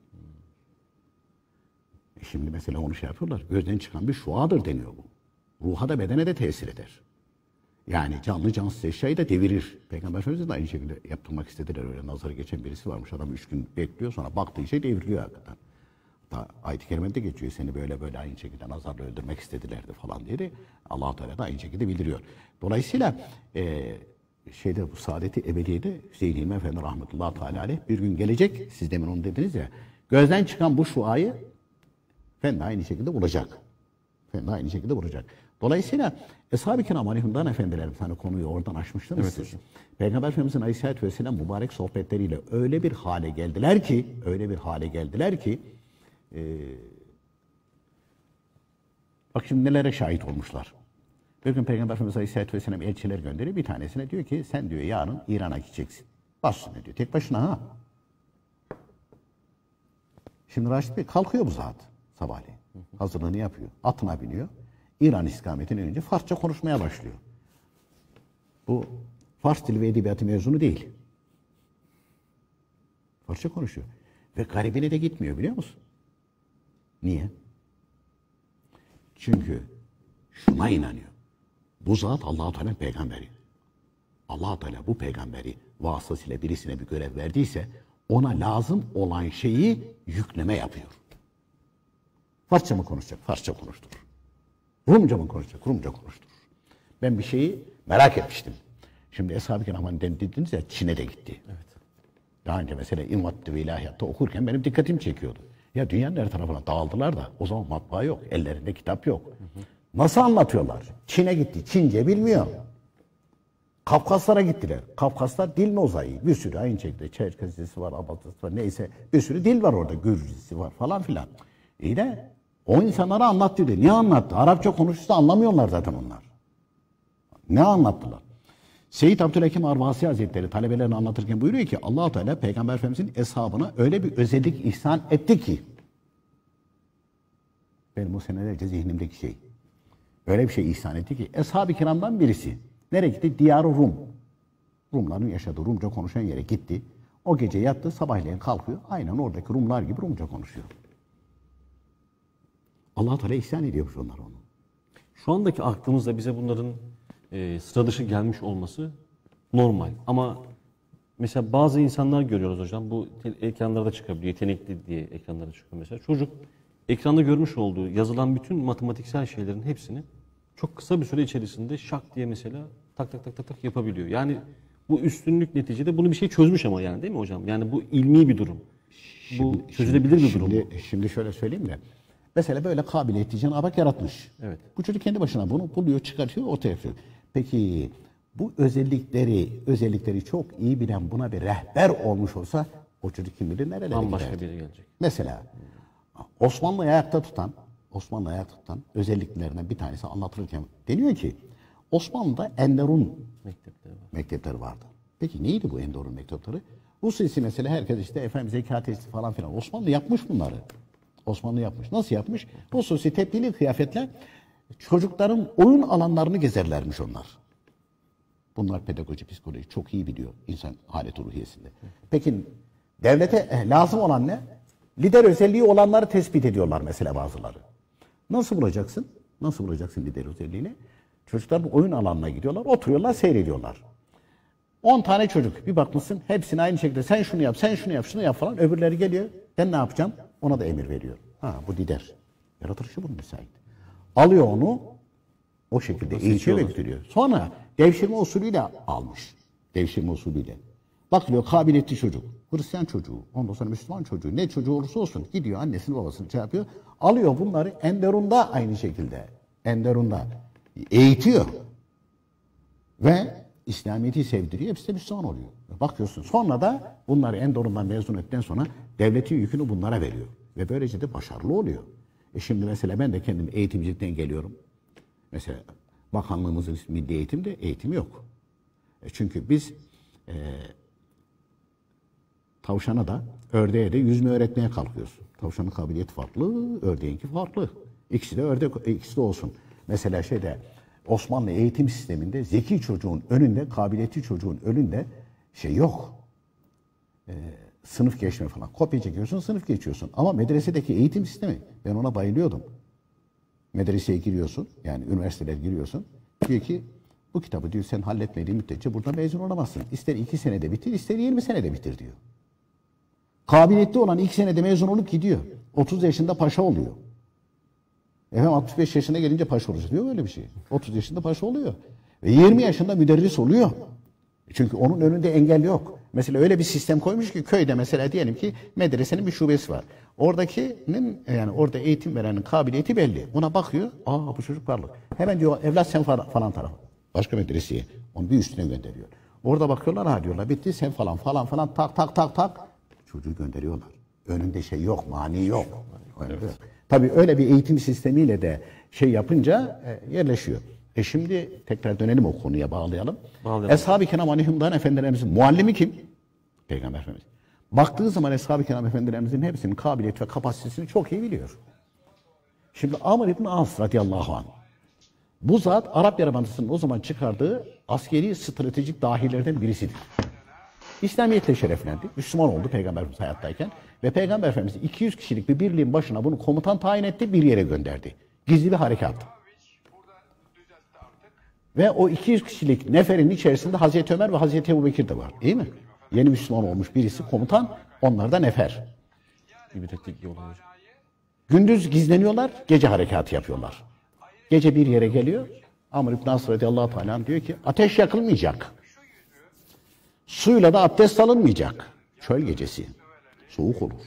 E şimdi mesela onu şey yapıyorlar. Gözden çıkan bir şuadır deniyor bu. Ruha da bedene de tesir eder. Yani canlı cansız eşyayı da devirir. Peygamber Efendimiz de aynı şekilde yaptırmak istediler. Öyle nazarı geçen birisi varmış. Adam üç gün bekliyor sonra baktığı şey devriliyor hakikaten. Hatta ayet-i kerimede geçiyor. Seni böyle böyle aynı şekilde nazarla öldürmek istedilerdi falan diye de Allah-u Teala da aynı şekilde bildiriyor. Dolayısıyla e, şeyde bu saadeti ebediyede Hüseyin İlmi Efendi rahmetullahi teala aleyh bir gün gelecek. Siz demin onu dediniz ya. Gözden çıkan bu şuayı Efendi aynı şekilde vuracak. Efendi aynı şekilde vuracak. Dolayısıyla Eshab-ı Kiram aleyhimdan efendilerimiz hani konuyu oradan açmıştınız evet, siz. Peygamber Efendimiz'in aleyhissalatü vesselam mübarek sohbetleriyle öyle bir hale geldiler ki öyle bir hale geldiler ki e, bak şimdi nelere şahit olmuşlar. Bir gün Peygamber Efendimiz aleyhissalatü vesselam elçiler gönderiyor. Bir tanesine diyor ki sen diyor yarın İran'a gideceksin. Bas diyor. Tek başına ha. Şimdi Raşid Bey kalkıyor bu zat sabahleyin. Hazırlığını yapıyor. Atına biniyor. İran istikametine önce Farsça konuşmaya başlıyor. Bu Fars dili ve edebiyatı mezunu değil. Farsça konuşuyor. Ve garibine de gitmiyor biliyor musun? Niye? Çünkü şuna inanıyor. Bu zat Allah-u Teala'nın peygamberi. Allah-u Teala bu peygamberi vasıtasıyla birisine bir görev verdiyse ona lazım olan şeyi yükleme yapıyor. Farsça mı konuşacak? Farsça konuşturur. Rumca mı konuşacak? Rumca konuşturur. Ben bir şeyi merak etmiştim. Şimdi Eshab-ı Kiram'ın dediniz ya Çin'e de gitti. Evet. Daha önce mesela İmam-ı ve İlahiyat'ta okurken benim dikkatimi çekiyordu. Ya dünyanın her tarafına dağıldılar da o zaman matbaa yok, ellerinde kitap yok. Hı hı. Nasıl anlatıyorlar? Çin'e gitti, Çince bilmiyor. Kafkaslara gittiler. Kafkaslar dil mozaiği. Bir sürü aynı şekilde Çerkezisi var, Abatısı var, neyse bir sürü dil var orada. Gürcüsü var falan filan. İyi de o insanlara anlat dedi. Niye anlattı? Arapça konuşursa anlamıyorlar zaten onlar. Ne anlattılar? Seyyid Abdülhakim Arvasi Hazretleri talebelerine anlatırken buyuruyor ki Allah-u Teala Peygamber Efendimizin eshabına öyle bir özellik ihsan etti ki benim o senelerce zihnimdeki şey. Öyle bir şey ihsan etti ki Eshab-ı Kiram'dan birisi nereye gitti? Diyar-ı Rum. Rumların yaşadığı Rumca konuşan yere gitti. O gece yattı, sabahleyin kalkıyor. Aynen oradaki Rumlar gibi Rumca konuşuyor. Allah-u Teala ihsan ediyormuş onlar onu. Şu andaki aklımızda bize bunların e, sıra dışı gelmiş olması normal. Ama mesela bazı insanlar görüyoruz hocam. Bu ekranlarda çıkabiliyor. Yetenekli diye ekranlara çıkıyor mesela. Çocuk ekranda görmüş olduğu yazılan bütün matematiksel şeylerin hepsini çok kısa bir süre içerisinde şak diye mesela tak tak tak tak tak yapabiliyor. Yani bu üstünlük neticede bunu bir şey çözmüş ama yani değil mi hocam? Yani bu ilmi bir durum. Şimdi, bu çözülebilir şimdi, bir durum. Şimdi, şimdi şöyle söyleyeyim de. Mesela böyle kabiliyeti Cenab-ı Hak yaratmış. Evet. Bu çocuk kendi başına bunu buluyor, çıkartıyor, ortaya yapıyor. Peki bu özellikleri özellikleri çok iyi bilen buna bir rehber olmuş olsa o çocuk kim bilir nerelere gider. Başka biri gelecek. Mesela Osmanlı'yı ayakta tutan, Osmanlı'yı ayakta tutan özelliklerinden bir tanesi anlatılırken deniyor ki Osmanlı'da Enderun Mektepleri var. mektepleri vardı. Peki neydi bu Enderun mektepleri? Hususi mesela herkes işte efendim zekat testi falan filan. Osmanlı yapmış bunları. Osmanlı yapmış. Nasıl yapmış? Hususi tebdili kıyafetle çocukların oyun alanlarını gezerlermiş onlar. Bunlar pedagoji, psikoloji çok iyi biliyor insan haleti ruhiyesinde. Peki devlete lazım olan ne? Lider özelliği olanları tespit ediyorlar mesela bazıları. Nasıl bulacaksın? Nasıl bulacaksın lider özelliğini? Çocukların oyun alanına gidiyorlar, oturuyorlar, seyrediyorlar. on tane çocuk bir bakmışsın hepsini aynı şekilde sen şunu yap, sen şunu yap, şunu yap falan. Öbürleri geliyor. Ben ne yapacağım? Ona da emir veriyor. Ha bu lider. Yaratılışı bunun müsait. Alıyor onu o şekilde eğitiyor ve götürüyor. Sonra devşirme usulüyle almış. Devşirme usulüyle. Bakılıyor kabiliyetli çocuk. Hristiyan çocuğu. Ondan sonra Müslüman çocuğu. Ne çocuğu olursa olsun. Gidiyor annesini babasını şey yapıyor. Alıyor bunları Enderun'da aynı şekilde. Enderun'da eğitiyor. Ve İslamiyet'i sevdiriyor. Hepsi de Müslüman oluyor. Bakıyorsun. Sonra da bunları Enderun'dan mezun ettikten sonra devletin yükünü bunlara veriyor. Ve böylece de başarılı oluyor. E şimdi mesela ben de kendim eğitimcilikten geliyorum. Mesela bakanlığımızın ismi Milli Eğitim'de eğitim yok. E çünkü biz e, tavşana da ördeğe de yüzme öğretmeye kalkıyoruz. Tavşanın kabiliyeti farklı, ördeğinki farklı. İkisi de ördek, ikisi de olsun. Mesela şeyde Osmanlı eğitim sisteminde zeki çocuğun önünde, kabiliyetli çocuğun önünde şey yok. Ee, sınıf geçme falan. Kopya çekiyorsun, sınıf geçiyorsun. Ama medresedeki eğitim sistemi, ben ona bayılıyordum. Medreseye giriyorsun, yani üniversiteler giriyorsun. Diyor ki, bu kitabı diyor sen halletmediğin müddetçe burada mezun olamazsın. İster iki senede bitir, ister yirmi senede bitir diyor. Kabiliyetli olan iki senede mezun olup gidiyor. otuz yaşında paşa oluyor. Efendim altmış beş yaşına gelince paşa olacak diyor öyle bir şey. otuz yaşında paşa oluyor. Ve yirmi yaşında müderris oluyor. Çünkü onun önünde engel yok. Mesela öyle bir sistem koymuş ki köyde mesela diyelim ki medresenin bir şubesi var. Oradakinin yani orada eğitim verenin kabiliyeti belli. Ona bakıyor. Aa bu çocuk varlık. Hemen diyor evlat sen falan, falan tarafa. Başka medreseye. Onu bir üstüne gönderiyor. Orada bakıyorlar ha diyorlar bitti sen falan falan falan tak tak tak tak. Çocuğu gönderiyorlar. Önünde şey yok, mani yok. Evet. Tabii öyle bir eğitim sistemiyle de şey yapınca e, yerleşiyor. E şimdi tekrar dönelim o konuya bağlayalım. bağlayalım. Eshab-ı Kiram Aleyhimdan Efendilerimizin muallimi kim? Peygamber Efendimiz. Baktığı zaman Eshab-ı Kiram Efendilerimizin hepsinin kabiliyet ve kapasitesini çok iyi biliyor. Şimdi Amr İbn As radıyallahu anh. Bu zat Arap Yarımadası'nın o zaman çıkardığı askeri stratejik dahilerden birisidir. İslamiyetle şereflendi. Müslüman oldu Peygamber Efendimiz hayattayken. Ve Peygamber Efendimiz iki yüz kişilik bir birliğin başına bunu komutan tayin etti, bir yere gönderdi. Gizli bir harekat. Ve o iki yüz kişilik neferin içerisinde Hazreti Ömer ve Hazreti Ebubekir de var. Değil mi? Yeni Müslüman olmuş birisi komutan, onlar da nefer. Gündüz gizleniyorlar, gece harekatı yapıyorlar. Gece bir yere geliyor. Amr İbn As radıyallahu teala diyor ki ateş yakılmayacak. Suyla da abdest alınmayacak. çöl gecesi. Soğuk olur.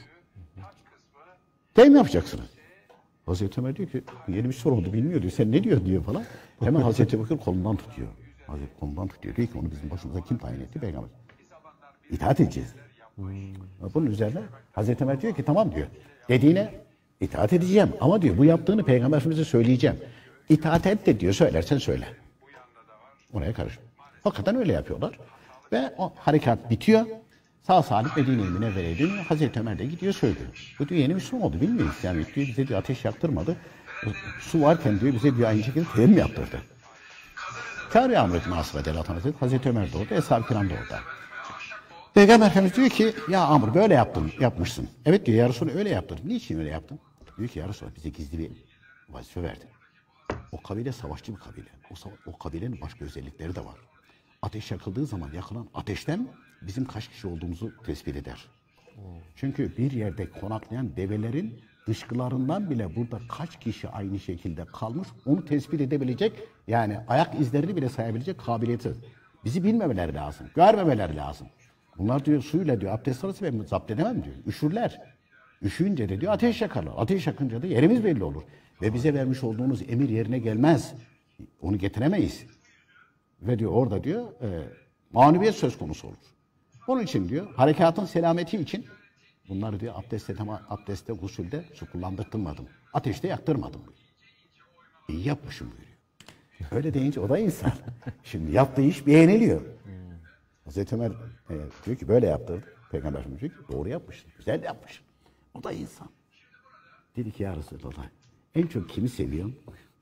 Teyim yapacaksınız. Hazreti Ömer diyor ki yeni bir soru oldu bilmiyor diyor. Sen ne diyor diyor falan. Hemen Hazreti Bakır kolundan tutuyor. Hazreti kolundan tutuyor. Diyor ki onu bizim başımıza kim tayin etti? Peygamber. İtaat edeceğiz. Hmm. Bunun üzerine Hazreti Ömer diyor ki tamam diyor. Dediğine itaat edeceğim ama diyor bu yaptığını Peygamberimize söyleyeceğim. İtaat et de diyor söylersen söyle. Oraya karışma. Hakikaten öyle yapıyorlar. Ve o harekat bitiyor. Sağ salim Medine-i Münevvere'ye dönüyor. Hazreti Ömer de gidiyor söylüyor. Bu diyor yeni Müslüman oldu bilmiyor İslamiyet diyor. Bize diyor ateş yaktırmadı. Su varken diyor bize diyor aynı şekilde teyemmüm yaptırdı. Çağırıyor Amr ibn As radıyallahu anh. Hazreti Ömer de orada, Eshab-ı Kiram da orada. Peygamber Efendimiz diyor ki ya Amr böyle yaptın, yapmışsın. Evet diyor ya Resulallah öyle yaptırdım. Niçin öyle yaptın? Diyor ki ya Resulallah bize gizli bir vazife verdi. O kabile savaşçı bir kabile. O, o kabilenin başka özellikleri de var. Ateş yakıldığı zaman yakılan ateşten bizim kaç kişi olduğumuzu tespit eder. Çünkü bir yerde konaklayan develerin dışkılarından bile burada kaç kişi aynı şekilde kalmış onu tespit edebilecek yani ayak izlerini bile sayabilecek kabiliyeti. Bizi bilmemeleri lazım, görmemeleri lazım. Bunlar diyor suyla diyor abdest alırsa ben zapt edemem diyor. Üşürler. Üşüyünce de diyor ateş yakarlar. Ateş yakınca da yerimiz belli olur. Ve bize vermiş olduğunuz emir yerine gelmez. Onu getiremeyiz. Ve diyor orada diyor e, mağlubiyet söz konusu olur. Onun için diyor harekatın selameti için bunları diyor abdestte, abdestte, gusülde su kullandırtmadım. Ateşte yaktırmadım. İyi yapmışım buyuruyor. Öyle deyince o da insan. Şimdi yaptığı iş beğeniliyor. Hazreti Ömer e, diyor ki böyle yaptırdı. Peygamber Efendimiz diyor ki doğru yapmışsın, güzel yapmışsın. O da insan. Dedi ki ya Resulallah en çok kimi seviyorsun?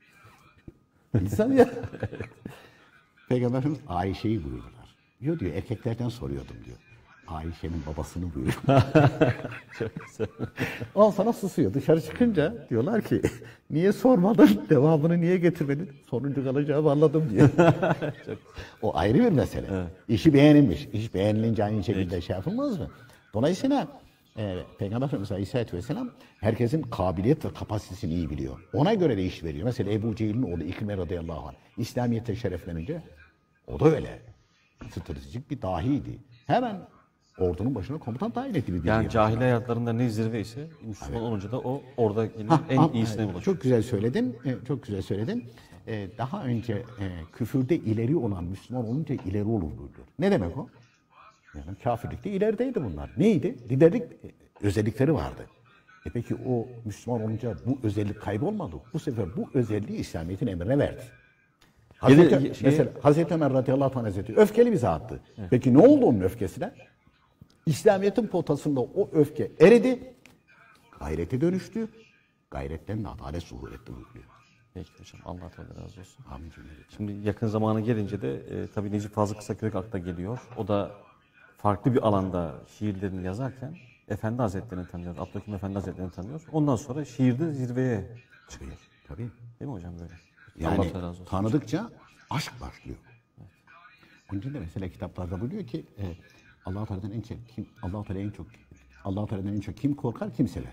İnsan ya. Peygamber Efendimiz Ayşe'yi buyurdular. Diyor diyor erkeklerden soruyordum diyor. Ayşe'nin babasını buyuruyor. Çok güzel. Ondan sonra susuyor. Dışarı çıkınca diyorlar ki niye sormadın? Devamını niye getirmedin? Sonuncu kalacağımı anladım diyor. O ayrı bir mesele. Evet. İşi beğenilmiş. İş beğenilince aynı şekilde evet. Şey yapılmaz mı? Dolayısıyla e, Peygamber Efendimiz Aleyhisselatü Vesselam herkesin kabiliyet ve kapasitesini iyi biliyor. Ona göre de iş veriyor. Mesela Ebu Cehil'in oğlu İkrime radıyallahu anh İslamiyet'te şereflenince o da öyle. Stratejik bir dahiydi. Hemen ordunun başına komutan tayin etti. Bir yani cahiliye hayatlarında ne zirve ise Müslüman evet. olunca da o orada yine ha, en ha, iyisine bulaşıyor. Çok güzel söyledin. Çok güzel söyledin. Daha önce küfürde ileri olan Müslüman olunca ileri olur buyuruyor. Ne demek o? Yani kafirlikte ilerideydi bunlar. Neydi? Liderlik özellikleri vardı. E peki o Müslüman olunca bu özellik kaybolmadı. Bu sefer bu özelliği İslamiyet'in emrine verdi. Hazreti, şey, mesela Hazreti Ömer radıyallahu anh hazretleri öfkeli bir zattı. Evet. Peki ne oldu onun öfkesine? İslamiyet'in potasında o öfke eridi, gayrete dönüştü. Gayretten de adalet zuhur etti buyuruyor. Peki hocam Allah Teala razı olsun. Amin. Şimdi yakın zamanı gelince de e, tabii Necip Fazıl Kısakürek akla geliyor. O da farklı bir alanda şiirlerini yazarken Efendi Hazretleri'ni tanıyor. Abdülhakim Efendi Hazretleri'ni tanıyor. Ondan sonra şiirde zirveye çıkıyor. Tabii. Değil mi hocam böyle? Yani tanıdıkça aşk başlıyor. Evet. Onun için de mesela kitaplarda buluyor ki e, Allah-u Teala'dan en çok kim Allah-u Teala en çok Allah-u Teala'dan en çok kim korkar, kim sever.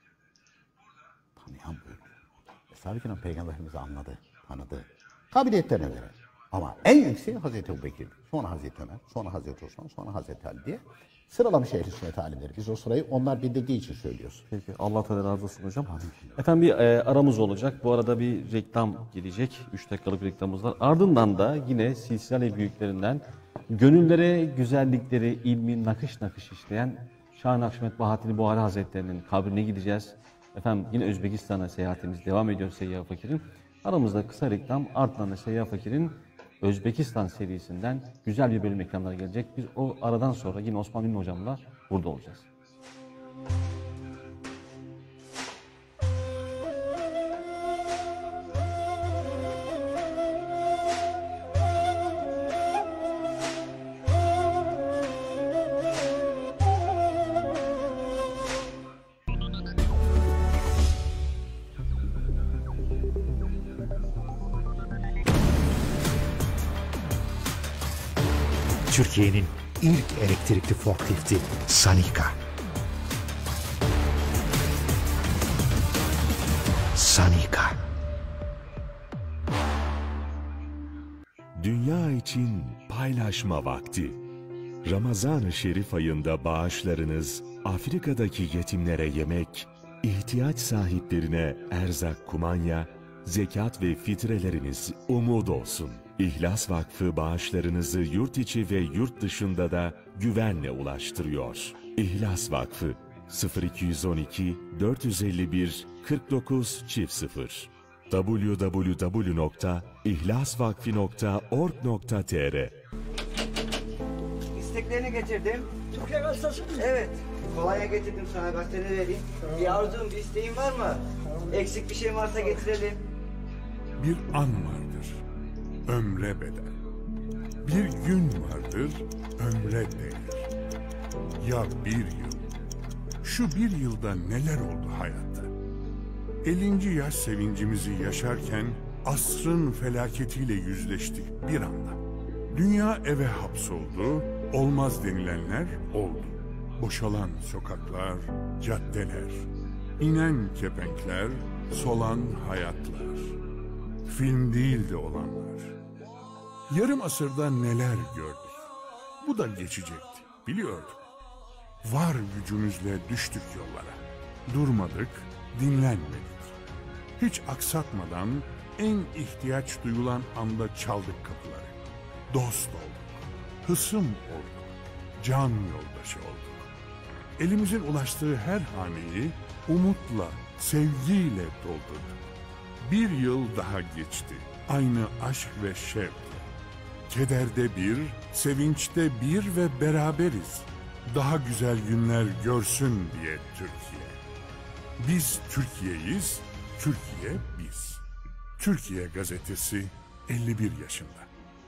Tanıyan böyle. Eshab-ı Kiram Peygamberimizi anladı, tanıdı. Kabiliyetlerine göre. Ama en yükseği Hazreti Ebubekir, sonra Hazreti Ömer, sonra Hazreti Osman, sonra Hazreti Ali diye sıralamış ehl-i sünnet alimleri. Biz o sırayı onlar bildirdiği için söylüyoruz. Peki Allah Teala razı olsun hocam. Amin. Efendim bir e, aramız olacak. Bu arada bir reklam gelecek. üç dakikalık bir reklamımız var. Ardından da yine silsile büyüklerinden gönüllere güzellikleri, ilmi nakış nakış işleyen Şah-ı Nakşibend Bahattin Buhari Hazretleri'nin kabrine gideceğiz. Efendim yine Özbekistan'a seyahatimiz devam ediyor Seyyah Fakir'in. Aramızda kısa reklam, ardından da Seyyah Fakir'in Özbekistan serisinden güzel bir bölüm ekranlara gelecek. Biz o aradan sonra yine Osman Ünlü hocamla burada olacağız. Türkiye'nin ilk elektrikli forklifti Sanika. Sanika. Dünya için paylaşma vakti. Ramazan-ı Şerif ayında bağışlarınız Afrika'daki yetimlere yemek, ihtiyaç sahiplerine erzak kumanya, zekat ve fitreleriniz umut olsun. İhlas Vakfı bağışlarınızı yurt içi ve yurt dışında da güvenle ulaştırıyor. İhlas Vakfı sıfır iki yüz on iki dört yüz elli bir kırk dokuz çift sıfır w w w nokta ihlasvakfi nokta org nokta t r İsteklerini getirdim. Çok hastasın. Evet. Kolonya getirdim sana, gazeteni vereyim. Bir arzun, bir isteğin var mı? Eksik bir şey varsa getirelim. Bir an vardır, ömre bedel. Bir gün vardır, ömre değer. Ya bir yıl? Şu bir yılda neler oldu hayatta? ellinci yaş sevincimizi yaşarken asrın felaketiyle yüzleştik bir anda. Dünya eve hapsoldu, olmaz denilenler oldu. Boşalan sokaklar, caddeler, inen kepenkler, solan hayatlar. Film değildi olanlar. Yarım asırda neler gördük. Bu da geçecekti, biliyordum. Var gücümüzle düştük yollara. Durmadık, dinlenmedik. Hiç aksatmadan en ihtiyaç duyulan anda çaldık kapıları. Dost olduk, hısım olduk, can yoldaşı olduk. Elimizin ulaştığı her haneyi umutla, sevgiyle doldurduk. Bir yıl daha geçti, aynı aşk ve şevkle. Kederde bir, sevinçte bir ve beraberiz. Daha güzel günler görsün diye Türkiye. Biz Türkiye'yiz, Türkiye biz. Türkiye Gazetesi elli bir yaşında.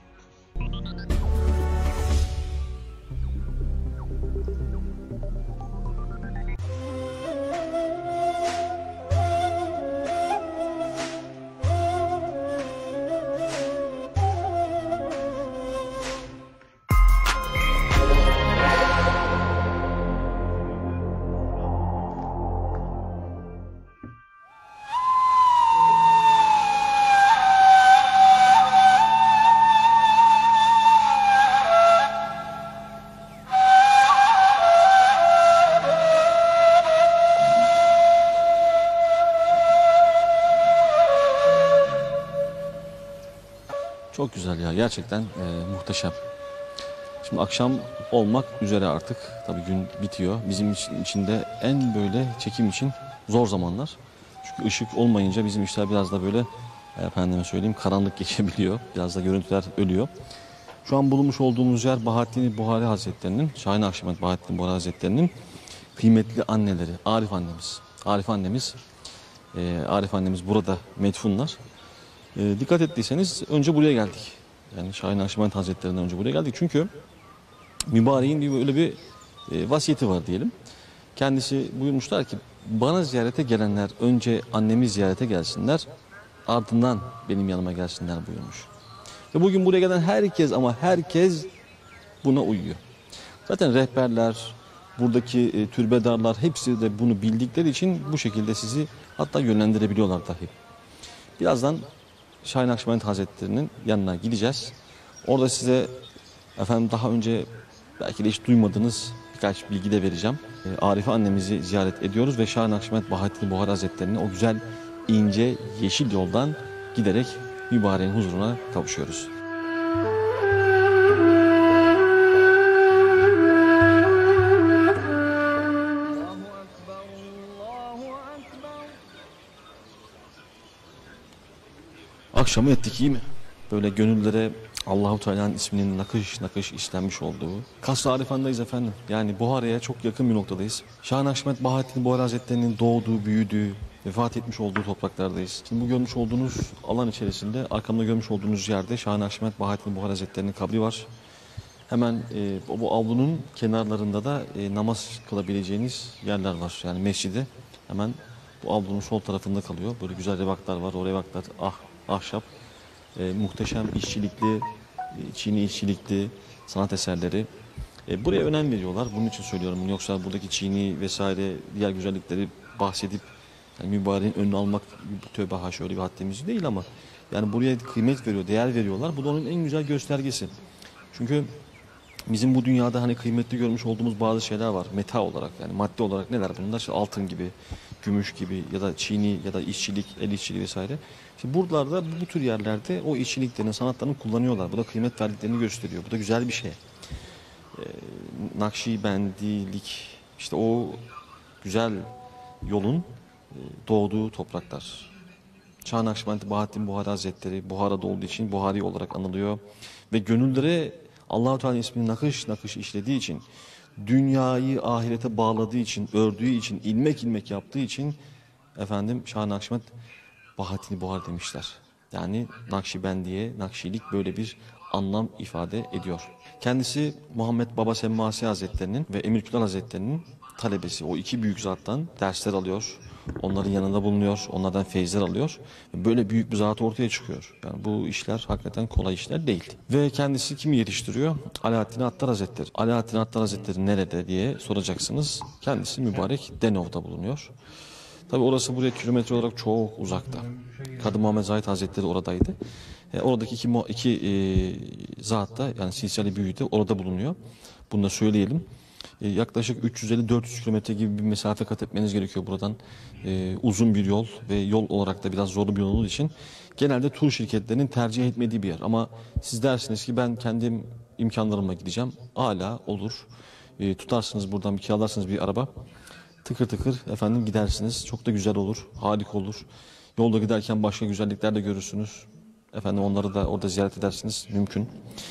Çok güzel ya, gerçekten e, muhteşem. Şimdi akşam olmak üzere artık, tabii gün bitiyor. Bizim için içinde en böyle çekim için zor zamanlar. Çünkü ışık olmayınca bizim işler biraz da böyle, e, efendime söyleyeyim, karanlık geçebiliyor. Biraz da görüntüler ölüyor. Şu an bulunmuş olduğumuz yer Bahattin Buhari Hazretleri'nin, Şahin Akşemet Bahattin Buhari Hazretleri'nin kıymetli anneleri, Arif annemiz. Arif annemiz, e, Arif annemiz burada medfunlar. E, dikkat ettiyseniz önce buraya geldik. Yani Şahin Akşemet Hazretleri'nden önce buraya geldik. Çünkü mübareğin bir böyle bir e, vasiyeti var diyelim. Kendisi buyurmuşlar ki bana ziyarete gelenler önce annemi ziyarete gelsinler, ardından benim yanıma gelsinler buyurmuş. Ve bugün buraya gelen herkes, ama herkes buna uyuyor. Zaten rehberler, buradaki e, türbedarlar hepsi de bunu bildikleri için bu şekilde sizi hatta yönlendirebiliyorlar dahi. Birazdan Şahin Akşemet Hazretleri'nin yanına gideceğiz. Orada size efendim daha önce belki de hiç duymadığınız birkaç bilgi de vereceğim. E, Arife annemizi ziyaret ediyoruz ve Şahin Akşemet Bahattin Buhari Hazretleri'ne o güzel ince yeşil yoldan giderek mübareğin huzuruna kavuşuyoruz. Akşamı ettik, iyi mi? Böyle gönüllere Allahu Teala'nın isminin nakış nakış işlenmiş olduğu Kasr-ı Arifan'dayız efendim. Yani Buhari'ye çok yakın bir noktadayız. Şahin Akşemet Bahattin Buhari Hazretleri'nin doğduğu, büyüdüğü, vefat etmiş olduğu topraklardayız. Şimdi bu görmüş olduğunuz alan içerisinde, arkamda görmüş olduğunuz yerde Şahin Akşemet Bahattin Buhari Hazretleri'nin kabri var. Hemen e, bu avlunun kenarlarında da e, namaz kılabileceğiniz yerler var. Yani mescidi hemen bu avlunun sol tarafında kalıyor. Böyle güzel revaklar var. O revaklar ah, ahşap, e, muhteşem işçilikli, e, çini işçilikli sanat eserleri. E, buraya önem veriyorlar. Bunun için söylüyorum. Yoksa buradaki çini vesaire diğer güzellikleri bahsedip yani mübareğin önünü almak tövbe haşa öyle bir haddimiz değil, ama yani buraya kıymet veriyor, değer veriyorlar. Bu da onun en güzel göstergesi. Çünkü bizim bu dünyada hani kıymetli görmüş olduğumuz bazı şeyler var. Meta olarak yani madde olarak neler bunlar? İşte altın gibi, gümüş gibi ya da çini ya da işçilik, el işçiliği vesaire. Şimdi buralarda bu tür yerlerde o işçiliklerini, sanatlarını kullanıyorlar. Bu da kıymet verdiklerini gösteriyor. Bu da güzel bir şey. Ee, Nakşibendilik işte o güzel yolun e, doğduğu topraklar. Şah Nakşibend Bahattin Buhari Hazretleri Buhara'da olduğu için Buhari olarak anılıyor. Ve gönüllere Allah-u Teala ismini nakış nakış işlediği için, dünyayı ahirete bağladığı için, ördüğü için, ilmek ilmek yaptığı için efendim Şah Nakşibend Bahattin Buhari demişler. Yani Nakşibendiye, Nakşilik böyle bir anlam ifade ediyor. Kendisi Muhammed Baba Semmasi Hazretleri'nin ve Emir Külal Hazretleri'nin talebesi. O iki büyük zattan dersler alıyor. Onların yanında bulunuyor. Onlardan feyizler alıyor. Böyle büyük bir zat ortaya çıkıyor. Yani bu işler hakikaten kolay işler değil. Ve kendisi kimi yetiştiriyor? Alaaddin Attar Hazretleri. Alaaddin Attar Hazretleri nerede diye soracaksınız. Kendisi mübarek Denov'da bulunuyor. Tabi orası buraya kilometre olarak çok uzakta. Kadı Muhammed Zahid Hazretleri oradaydı. E, oradaki iki, iki e, zat da yani silsile büyüğü de orada bulunuyor. Bunu da söyleyelim. E, yaklaşık üç yüz elli dört yüz kilometre gibi bir mesafe kat etmeniz gerekiyor buradan. E, uzun bir yol ve yol olarak da biraz zorlu bir yol olduğu için genelde tur şirketlerinin tercih etmediği bir yer. Ama siz dersiniz ki ben kendim imkanlarımla gideceğim. Hala olur. E, tutarsınız buradan bir kiralarsınız bir araba. Tıkır tıkır efendim gidersiniz. Çok da güzel olur. Harika olur. Yolda giderken başka güzellikler de görürsünüz. Efendim onları da orada ziyaret edersiniz. Mümkün.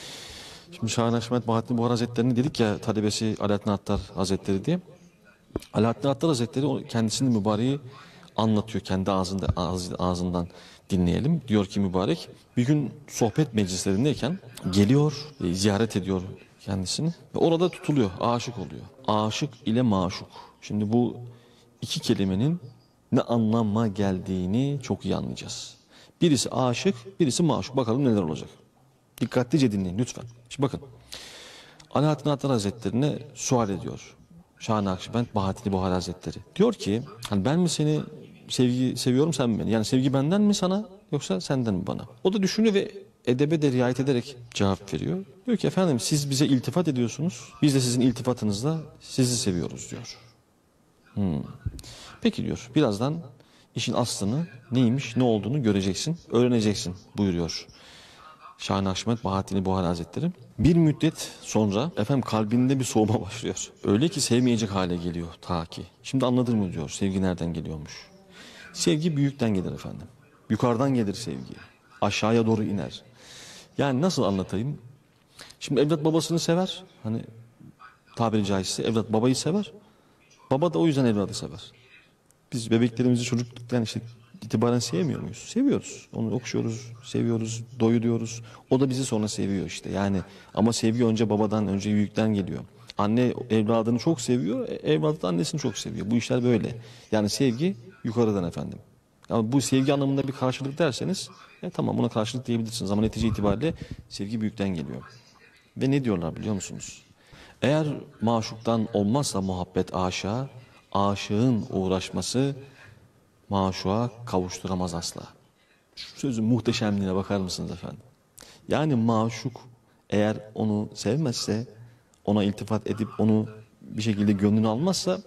Şimdi Şah Nakşibend Bahattin Buhari Hazretleri'ni dedik ya talebesi Alaaddin Attar Hazretleri diye. Alaaddin Attar Hazretleri kendisini mübareği anlatıyor. Kendi ağzında, ağzı, ağzından dinleyelim. Diyor ki mübarek bir gün sohbet meclislerindeyken geliyor, e, ziyaret ediyor kendisini. Ve orada tutuluyor. Aşık oluyor. Aşık ile maşuk. Şimdi bu iki kelimenin ne anlama geldiğini çok iyi anlayacağız. Birisi aşık, birisi maşuk. Bakalım neler olacak. Dikkatlice dinleyin lütfen. Şimdi bakın. Alaaddin Attar Hazretleri'ne sual ediyor. Şah Nakşibend Bahattin Buhari Hazretleri. Diyor ki hani ben mi seni sevgi seviyorum sen mi beni? Yani sevgi benden mi sana yoksa senden mi bana? O da düşünüyor ve edebe de riayet ederek cevap veriyor. Diyor ki efendim siz bize iltifat ediyorsunuz. Biz de sizin iltifatınızla sizi seviyoruz diyor. Hmm. Peki diyor birazdan işin aslını neymiş ne olduğunu göreceksin öğreneceksin buyuruyor Şah Nakşibend Bahattin Buhari Hazretleri. Bir müddet sonra efendim kalbinde bir soğuma başlıyor. Öyle ki sevmeyecek hale geliyor ta ki. Şimdi anladın mı diyor sevgi nereden geliyormuş. Sevgi büyükten gelir efendim. Yukarıdan gelir sevgi. Aşağıya doğru iner. Yani nasıl anlatayım? Şimdi evlat babasını sever. Hani tabiri caizse evlat babayı sever. Baba da o yüzden evladı sever. Biz bebeklerimizi çocukluktan işte itibaren sevmiyor muyuz? Seviyoruz. Onu okşuyoruz, seviyoruz, doyuruyoruz. O da bizi sonra seviyor işte. Yani ama sevgi önce babadan, önce büyükten geliyor. Anne evladını çok seviyor, evladı da annesini çok seviyor. Bu işler böyle. Yani sevgi yukarıdan efendim. Ama bu sevgi anlamında bir karşılık derseniz, e, tamam buna karşılık diyebilirsiniz. Ama netice itibariyle sevgi büyükten geliyor. Ve ne diyorlar biliyor musunuz? Eğer maşuktan olmazsa muhabbet aşağı, aşığın uğraşması maşuğa kavuşturamaz asla. Şu sözün muhteşemliğine bakar mısınız efendim? Yani maşuk eğer onu sevmezse, ona iltifat edip onu bir şekilde gönlünü almazsa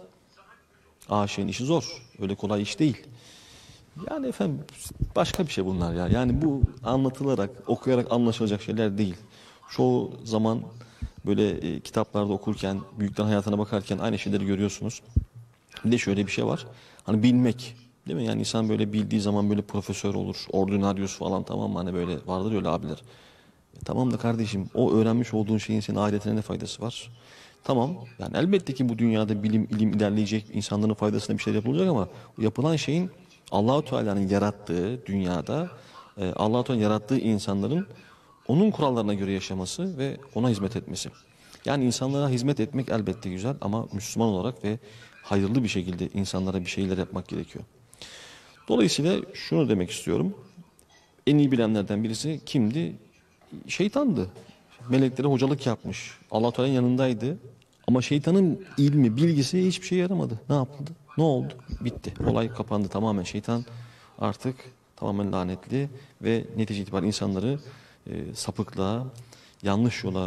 aşığın işi zor. Öyle kolay iş değil. Yani efendim başka bir şey bunlar ya. Yani bu anlatılarak, okuyarak anlaşılacak şeyler değil. Çoğu zaman böyle e, kitaplarda okurken, büyüklerin hayatına bakarken aynı şeyleri görüyorsunuz. Bir de şöyle bir şey var. Hani bilmek, değil mi? Yani insan böyle bildiği zaman böyle profesör olur, ordinaryus falan, tamam mı? Hani böyle vardır öyle abiler. E, tamam da kardeşim o öğrenmiş olduğun şeyin senin ahiretine ne faydası var? Tamam yani elbette ki bu dünyada bilim, ilim ilerleyecek, insanların faydasına bir şey yapılacak ama yapılan şeyin Allah-u Teala'nın yarattığı dünyada, e, Allah-u Teala'nın yarattığı insanların onun kurallarına göre yaşaması ve ona hizmet etmesi. Yani insanlara hizmet etmek elbette güzel ama Müslüman olarak ve hayırlı bir şekilde insanlara bir şeyler yapmak gerekiyor. Dolayısıyla şunu demek istiyorum. En iyi bilenlerden birisi kimdi? Şeytandı. Meleklere hocalık yapmış. Allah-u Teala'nın yanındaydı. Ama şeytanın ilmi, bilgisi hiçbir şey yaramadı. Ne yapıldı? Ne oldu? Bitti. Olay kapandı tamamen. Şeytan artık tamamen lanetli ve netice itibariyle insanları e, sapıklığa, yanlış yola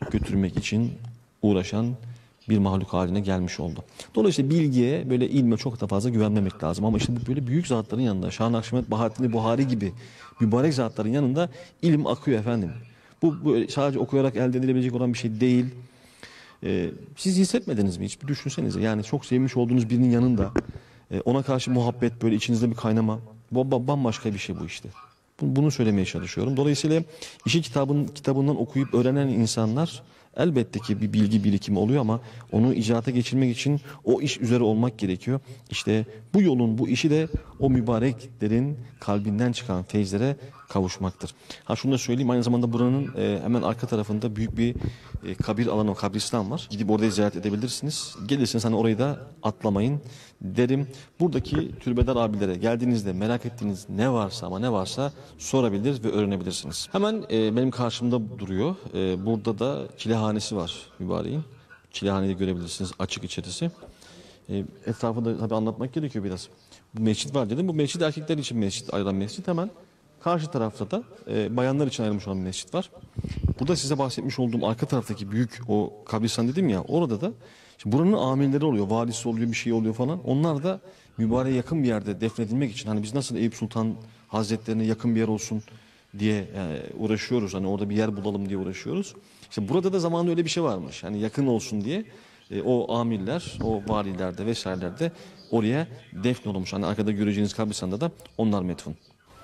götürmek için uğraşan bir mahluk haline gelmiş oldu. Dolayısıyla bilgiye, böyle ilme çok da fazla güvenmemek lazım. Ama işte bu böyle büyük zatların yanında, Şah-ı Nakşibend, Bahattin Buhari gibi mübarek zatların yanında ilim akıyor efendim. Bu, bu sadece okuyarak elde edilebilecek olan bir şey değil. Ee, siz hissetmediniz mi hiç? Bir düşünsenize. Yani çok sevmiş olduğunuz birinin yanında e, ona karşı muhabbet, böyle içinizde bir kaynama. Bu, bambaşka bir şey bu işte. Bunu söylemeye çalışıyorum. Dolayısıyla işi kitabın, kitabından okuyup öğrenen insanlar elbette ki bir bilgi birikimi oluyor ama onu icraata geçirmek için o iş üzere olmak gerekiyor. İşte bu yolun, bu işi de o mübareklerin kalbinden çıkan feyizlere kavuşmaktır. Ha şunu da söyleyeyim, aynı zamanda buranın e, hemen arka tarafında büyük bir e, kabir alanı, kabristan var. Gidip orada ziyaret edebilirsiniz. Gelirsiniz, hani orayı da atlamayın derim. Buradaki türbedar abilere geldiğinizde merak ettiğiniz ne varsa ama ne varsa sorabilir ve öğrenebilirsiniz. Hemen e, benim karşımda duruyor. E, burada da çilehanesi var mübareğin. Çilehaneyi görebilirsiniz, açık içerisi. E, etrafında tabii anlatmak gerekiyor biraz. Bu mescit var dedim. Bu mescid erkekler için mescit, ayrılan mescit. Hemen karşı tarafta da e, bayanlar için ayrılmış olan bir mescit var. Burada size bahsetmiş olduğum arka taraftaki büyük o kabristan dedim ya, orada da şimdi buranın amirleri oluyor, valisi oluyor, bir şey oluyor falan. Onlar da mübareğe yakın bir yerde defnedilmek için, hani biz nasıl Eyüp Sultan Hazretlerine yakın bir yer olsun diye yani uğraşıyoruz, hani orada bir yer bulalım diye uğraşıyoruz. İşte burada da zamanında öyle bir şey varmış. Hani yakın olsun diye e, o amirler, o valiler de vesaireler de oraya defnolunmuş. Hani arkada göreceğiniz kabristanda da onlar metfun.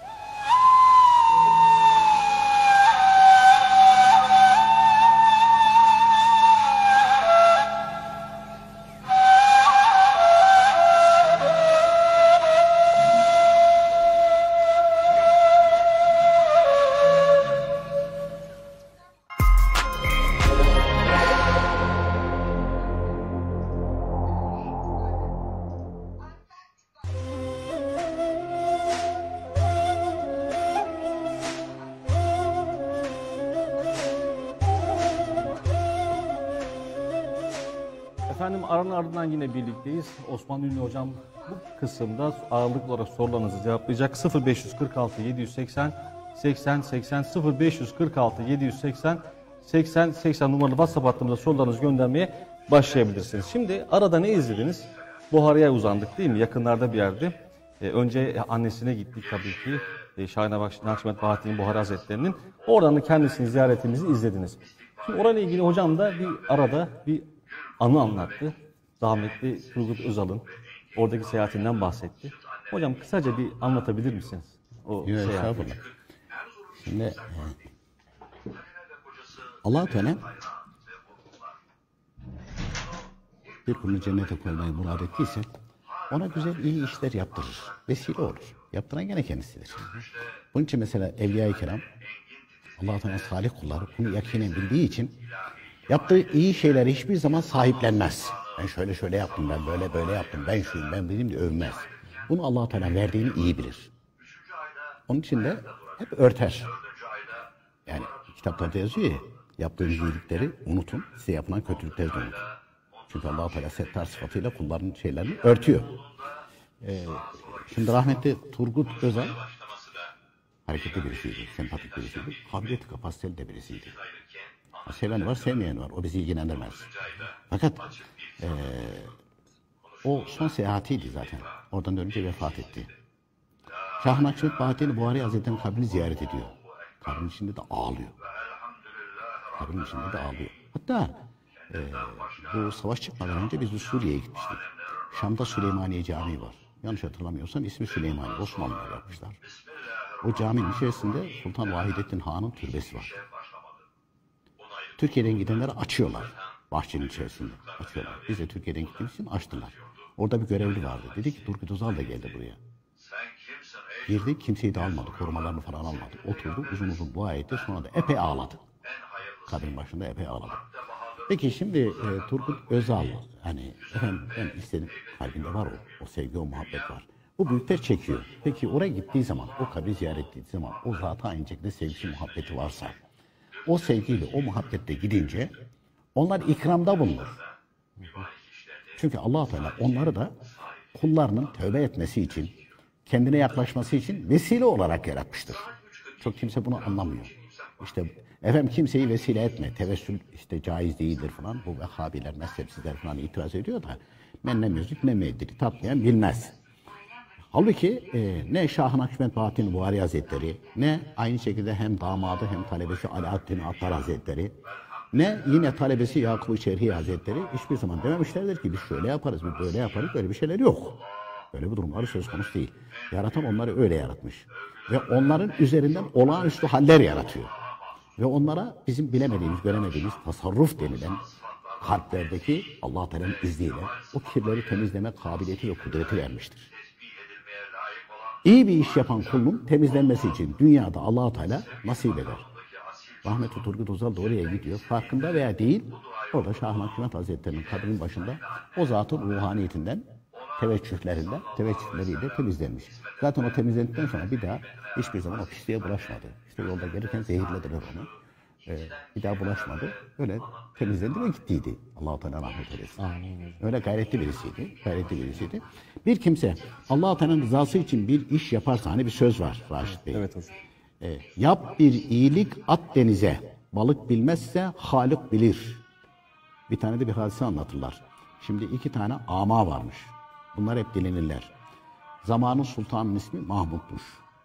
Efendim aranın ardından yine birlikteyiz. Osman Ünlü hocam bu kısımda ağırlıklı olarak sorularınızı cevaplayacak. sıfır beş yüz kırk altı yedi yüz seksen seksen seksen sıfır beş yüz kırk altı yedi yüz seksen seksen seksen numaralı WhatsApp hattımıza sorularınızı göndermeye başlayabilirsiniz. Şimdi arada ne izlediniz? Buhara'ya uzandık değil mi? Yakınlarda bir yerde. Ee, önce annesine gittik tabii ki. Ee, Şah-ı Nakşibend Bahattin Buhari Hazretleri'nin. Oradan kendisini ziyaretimizi izlediniz. Şimdi orayla ilgili hocam da bir arada bir anı anlattı. Rahmetli Turgut Özal'ın oradaki seyahatinden bahsetti. Hocam kısaca bir anlatabilir misiniz o seyahati? Şimdi e, Allah-u Teala bir kulunu cennete koymayı murad ettiyse ona güzel iyi işler yaptırır. Vesile olur. Yaptıran gene kendisidir. Bunun için mesela Evliya-i Kiram, Allah-u Teala salih kulları bunu yakinen bildiği için yaptığı iyi şeyleri hiçbir zaman sahiplenmez. Ben şöyle şöyle yaptım, ben böyle böyle yaptım, ben şuyum, ben bileyim diye övmez. Bunu Allah-u Teala verdiğini iyi bilir. Onun için de hep örter. Yani kitaplarda yazıyor ya, yaptığınız iyilikleri unutun, size yapılan kötülükleri de unutun. Çünkü Allah-u Teala settar sıfatıyla kulların şeylerini örtüyor. Ee, şimdi rahmetli Turgut Özal hareketli birisiydi, sempatik birisiydi, kabiliyeti kapasiteli de birisiydi. Seven var, sevmeyen var. O bizi ilgilendirmez. Fakat e, o son seyahatiydi zaten. Oradan dönünce vefat etti. Şah-ı Nakşibend Bahattin Buhari Hazretleri'nin kabrini ziyaret ediyor. Kabrin içinde de ağlıyor. Kabrin içinde de ağlıyor. Hatta e, bu savaş çıkmadan önce biz de Suriye'ye gitmiştik. Şam'da Süleymaniye Camii var. Yanlış hatırlamıyorsam ismi Süleymaniye. Osmanlılar yapmışlar. O caminin içerisinde Sultan Vahidettin Han'ın türbesi var. Türkiye'den gidenleri açıyorlar. Bahçenin içerisinde açıyorlar. Biz de Türkiye'den gittiğimiz için açtılar. Orada bir görevli vardı. Dedi ki Turgut Özal da geldi buraya. Girdi, kimseyi de almadı. Korumalarını falan almadı. Oturdu, uzun uzun dua etti. Sonra da epey ağladı. Kabrin başında epey ağladı. Peki şimdi e, Turgut Özal, hani efendim ben istedim, kalbinde var o. O sevgi, o muhabbet var. Bu büyükler çekiyor. Peki oraya gittiği zaman, o kabri ziyaret ettiği zaman o zata inecek ne sevgisi, muhabbeti varsa, o sevgiyle, o muhabbetle gidince onlar ikramda bulunur. Çünkü Allah-u Teala onları da kullarının tövbe etmesi için, kendine yaklaşması için vesile olarak yaratmıştır. Çok kimse bunu anlamıyor. İşte efendim kimseyi vesile etme, tevessül işte caiz değildir falan. Bu Vehhabiler, mezhepsizler falan itiraz ediyor da men ne müzik ne meddiri tatlayan bilmez. Halbuki e, ne Şah-ı Nakşibend Bahattin Buhari Hazretleri, ne aynı şekilde hem damadı hem talebesi Alaaddin Attar Hazretleri, ne yine talebesi Yakup-ı Şerhi Hazretleri hiçbir zaman dememişlerdir ki biz şöyle yaparız, biz böyle yaparız, böyle bir şeyler yok. Böyle bir durumları söz konusu değil. Yaratan onları öyle yaratmış. Ve onların üzerinden olağanüstü haller yaratıyor. Ve onlara bizim bilemediğimiz, göremediğimiz tasarruf denilen kalplerdeki Allah-u Teala'nın izniyle o kirleri temizleme kabiliyeti ve kudreti vermiştir. İyi bir iş yapan kulun temizlenmesi için dünyada Allah-u Teala nasip eder. Rahmet-i Turgut Özal da oraya gidiyor. Farkında veya değil, orada Şah-ı Nakşibend Hazretleri'nin kabrinin başında o zatın ruhaniyetinden, teveccühlerinden, teveccühleriyle temizlenmiş. Zaten o temizlendikten sonra bir daha hiçbir zaman o pisliğe bulaşmadı. İşte yolda gelirken zehirlediler onu. Ee, bir daha bulaşmadı. Öyle temizlendi ve gittiydi. Allah-u Teala rahmet eylesin. Öyle gayretli birisiydi. Gayretli birisiydi. Bir kimse Allah-u Teala'nın rızası için bir iş yaparsa, hani bir söz var Raşit Bey. Evet hocam. E, yap bir iyilik at denize, balık bilmezse Halik bilir. Bir tane de bir hadise anlatırlar. Şimdi iki tane ama varmış. Bunlar hep dilenirler. Zamanın sultanının ismi Mahmud'muş.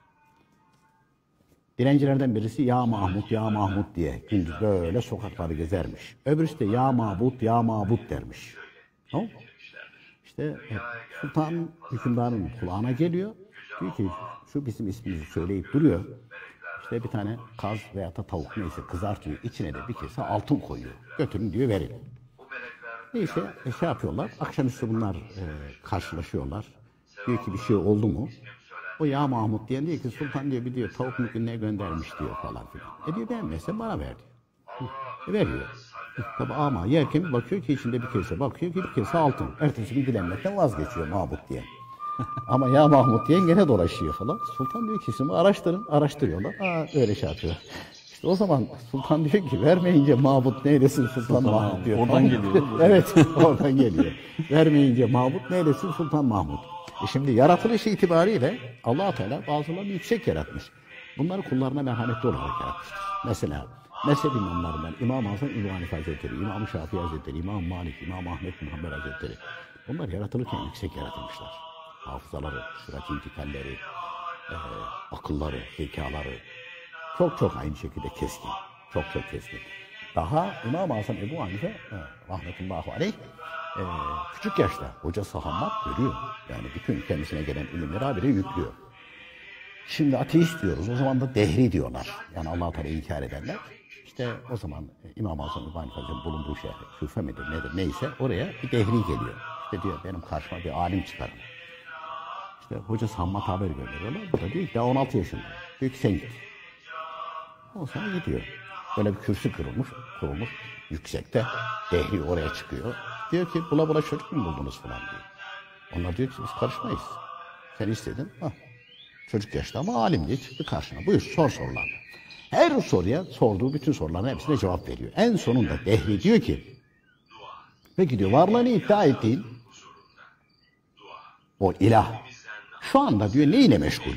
Dilencilerden birisi ya Mahmud, ya Mahmud diye gündüz böyle sokakları gezermiş. Öbürüsü de ya Mabud, ya Mabud dermiş. Tamam. İşte e, sultan hükümdarın kulağına geliyor. Diyor ki şu bizim ismimizi söyleyip duruyor. İşte bir tane kaz veya da tavuk neyse kızartıyor. İçine de bir kese altın koyuyor. Götürün diyor verin. Neyse e, şey yapıyorlar. Akşamüstü bunlar e, karşılaşıyorlar. Diyor ki bir şey oldu mu? O ya Mahmud diyen diyor ki sultan diyor bir diyor tavuk mükünne göndermiş diyor falan filan. E diyor beğenmezse bana ver diyor. E, veriyor. Tabi ama yerken bir bakıyor ki içinde bir kese bakıyor ki bir kese altın. Ertesi gün dilenmekten vazgeçiyor Mahmud diye. Ama ya Mahmud diye gene dolaşıyor falan. Sultan diyor ki şimdi araştırın. Araştırıyorlar. Aa öyle şey yapıyor. İşte o zaman sultan diyor ki vermeyince Mahmud neylesin sultan, sultan Mahmud diyor. Oradan geliyor. Evet oradan geliyor. Vermeyince Mahmud neylesin sultan Mahmud. E şimdi yaratılış itibariyle Allah-u Teala bazılarını yüksek yaratmış. Bunları kullarına merhametli olarak yaratmıştır. Mesela mezhep imamlarından İmam-ı Azam İbn Hanife Hazretleri, İmam-ı Şafii Hazretleri, İmam Malik, İmam Ahmed bin Hanbel Hazretleri. Bunlar yaratılırken yüksek yaratılmışlar. Hafızaları, sürat intikalleri, e, akılları, zekaları çok çok aynı şekilde keskin. Çok çok keskin. Daha İmam-ı Azam Ebu Hanife e, rahmetullahi aleyh e, küçük yaşta hocası Hammad görüyor. Yani bütün kendisine gelen ilimleri habire yüklüyor. Şimdi ateist diyoruz. O zaman da dehri diyorlar. Yani Allah-u Teala'yı inkar ederler. İşte o zaman e, İmam-ı Azam Ebu Hanife'nin bulunduğu şehre, Küfe midir nedir neyse oraya bir dehri geliyor. İşte diyor benim karşıma bir alim çıkarın. İşte hocası Hammad haber gönderiyorlar. Bu da diyor ki daha on altı yaşında. Diyor ki sen git. O sonra gidiyor. Böyle bir kürsü kırılmış, kurulmuş yüksekte. Dehri oraya çıkıyor. Diyor ki bula bula çocuk mu buldunuz falan diyor. Onlar diyor ki biz karışmayız. Sen istedin. Hah. Çocuk yaşta ama alim diye çıktı karşına. Buyur sor sorularını. Her soruya sorduğu bütün soruların hepsine cevap veriyor. En sonunda Dehri diyor ki peki diyor varlığını iddia ettiğin o ilah şu anda diyor neyle meşgul?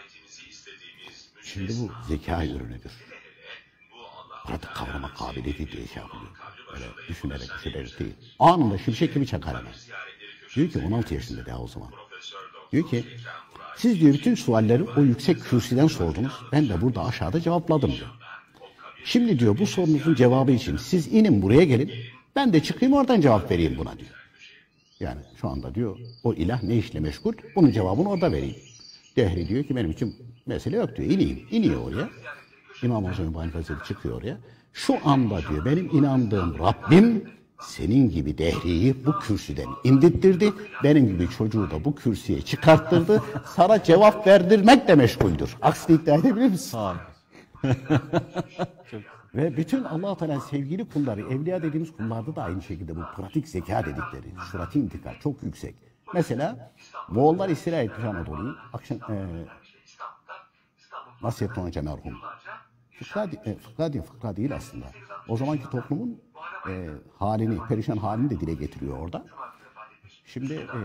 Şimdi bu zeka ürünüdür. Pratik kavrama kabiliyeti diye şey yapılıyor. Böyle düşünerek düşünerek değil. Anında şimşek gibi çakar hemen. Diyor ki on altı yaşında daha o zaman. Diyor ki siz diyor bütün sualleri o yüksek kürsüden sordunuz. Ben de burada aşağıda cevapladım diyor. Şimdi diyor bu sorunuzun cevabı için siz inin buraya gelin. Ben de çıkayım oradan cevap vereyim buna diyor. Yani şu anda diyor o ilah ne işle meşgul? Bunun cevabını orada vereyim. Dehri diyor ki benim için mesele yok diyor. İneyim. İniyor oraya. İmam-ı Azam İbn Hazretleri çıkıyor oraya. Şu anda diyor benim inandığım Rabbim senin gibi Dehri'yi bu kürsüden indirttirdi. Benim gibi çocuğu da bu kürsüye çıkarttırdı. Sana cevap verdirmekle meşguldür. Aksini iddia edebilir misin? Ve bütün Allah-u Teala'nın sevgili kulları, evliya dediğimiz kullarda da aynı şekilde bu pratik zeka dedikleri, sürat-i intikal çok yüksek. Mesela Moğollar istila etmiş Anadolu'yu. Akşam e, Nasrettin Hoca merhum. Fıkra, e, fıkra değil, fıkra değil aslında. O zamanki toplumun e, halini, perişan halini de dile getiriyor orada. Şimdi e,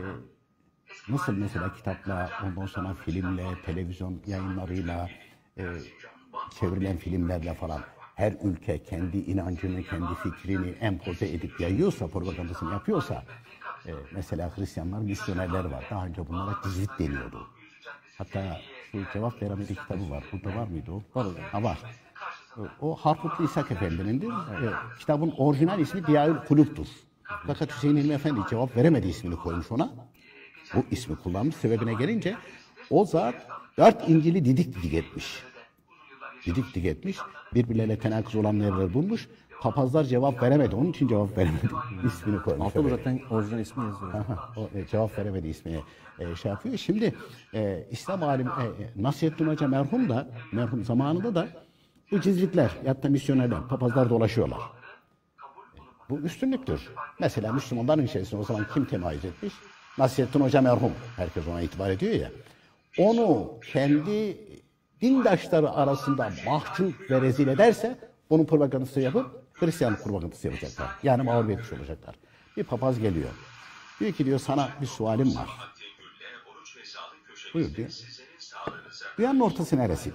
nasıl mesela kitapla, ondan sonra filmle, televizyon yayınlarıyla, e, çevrilen filmlerle falan her ülke kendi inancını, kendi fikrini empoze edip yayıyorsa, propagandasını yapıyorsa, e, mesela Hristiyanlar misyonerler var. Daha önce bunlara cizvit deniyordu. Hatta şu Cevap Veremedi kitabı var. Burada var mıydı o? Var o. Ha, var. O Harputlu İshak Efendi'nindir. E, kitabın orijinal ismi Diyâül Kulûb'dur. Fakat Hüseyin Hilmi Efendi Cevap Veremedi ismini koymuş ona. Bu ismi kullanmış. Sebebine gelince o zat dört İncil'i didik didik etmiş. Didik didik etmiş. Birbirleriyle tenakuz olan yerleri bulmuş. Papazlar cevap veremedi. Onun için cevap veremedi. İsmini koymuş. Altta zaten orijinal ismi yazıyor. Aha, o e, cevap veremedi ismini e, şey yapıyor. Şimdi e, İslam alimi e, e, Nasrettin Hoca merhum da merhum zamanında da bu cizvitler ya da misyonerler, papazlar dolaşıyorlar. Bu üstünlüktür. Mesela Müslümanların içerisinde o zaman kim temayüz etmiş? Nasrettin Hoca merhum. Herkes ona itibar ediyor ya. Onu kendi dindaşları arasında mahcup ve rezil ederse onun propagandası yapıp Hristiyanlık propagandası yapacaklar. Yani mağlup etmiş olacaklar. Bir papaz geliyor. Diyor ki diyor sana bir sualim var. Buyur diyor. Dünyanın ortası neresi?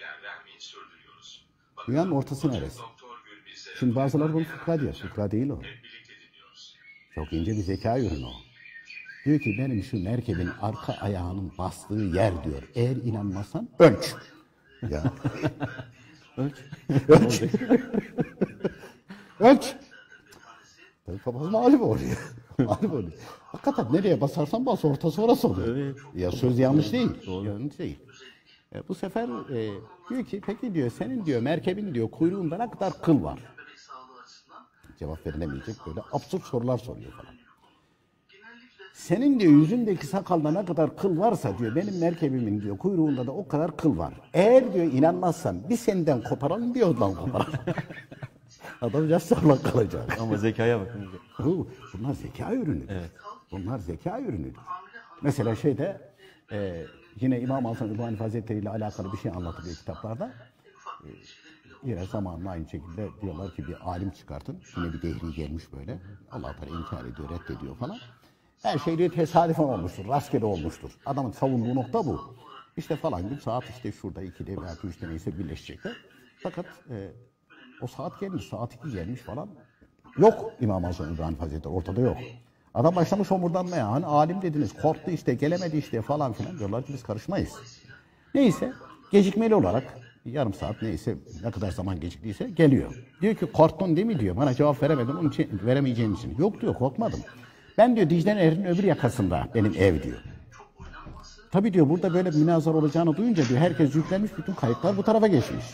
Dünyanın ortası neresi? Şimdi bazıları bunu fıkra diyor. Fıkra değil o. Çok ince bir zeka ürünü o. Diyor ki benim şu merkebin arka ayağının bastığı yer diyor. Eğer inanmazsan ölç. Ya. Ölç. Ölç. Ölç. Tabii papaz mağlup oluyor. Mağlup oluyor. Hakikaten nereye basarsan bas ortası orası oluyor. Evet. Ya söz yanlış değil. Doğru. Yanlış değil. E, bu sefer e, diyor ki peki diyor senin diyor merkebin diyor kuyruğunda ne kadar kıl var? Cevap verilemeyecek böyle absürt sorular soruyor falan. Senin diyor yüzündeki sakalda ne kadar kıl varsa diyor benim merkebimin diyor kuyruğunda da o kadar kıl var. Eğer diyor inanmazsan bir senden koparalım bir ondan koparalım. Adam yaşlarla kalacak. Ama zekaya bakın. Bunlar zeka ürünüdür. Evet. Bunlar zeka ürünüdür. Mesela şeyde e, yine İmam Hasan İbn Hanife Hazretleri ile alakalı bir şey anlatılıyor kitaplarda. E, yine zamanla aynı şekilde diyorlar ki bir alim çıkartın. Yine bir dehri gelmiş böyle. Allah Teala inkar ediyor, reddediyor falan. Her şey diyor tesadüfen olmuştur, rastgele olmuştur. Adamın savunduğu nokta bu. İşte falan gün saat işte şurada ikide veya üçte neyse birleşecekler. Fakat e, o saat gelmiş, saat iki gelmiş falan. Yok İmam Hasan İbrahim Hazretleri ortada yok. Adam başlamış homurdanmaya. Hani alim dediniz, korktu işte, gelemedi işte falan filan. Diyorlar ki biz karışmayız. Neyse gecikmeli olarak yarım saat neyse ne kadar zaman geciktiyse geliyor. Diyor ki korktun değil mi diyor. Bana cevap veremedin onun için veremeyeceğin için. Yok diyor korkmadım. Ben diyor Dicle Nehri'nin öbür yakasında benim ev diyor. Tabii diyor burada böyle bir münazara olacağını duyunca diyor herkes yüklenmiş bütün kayıklar bu tarafa geçmiş.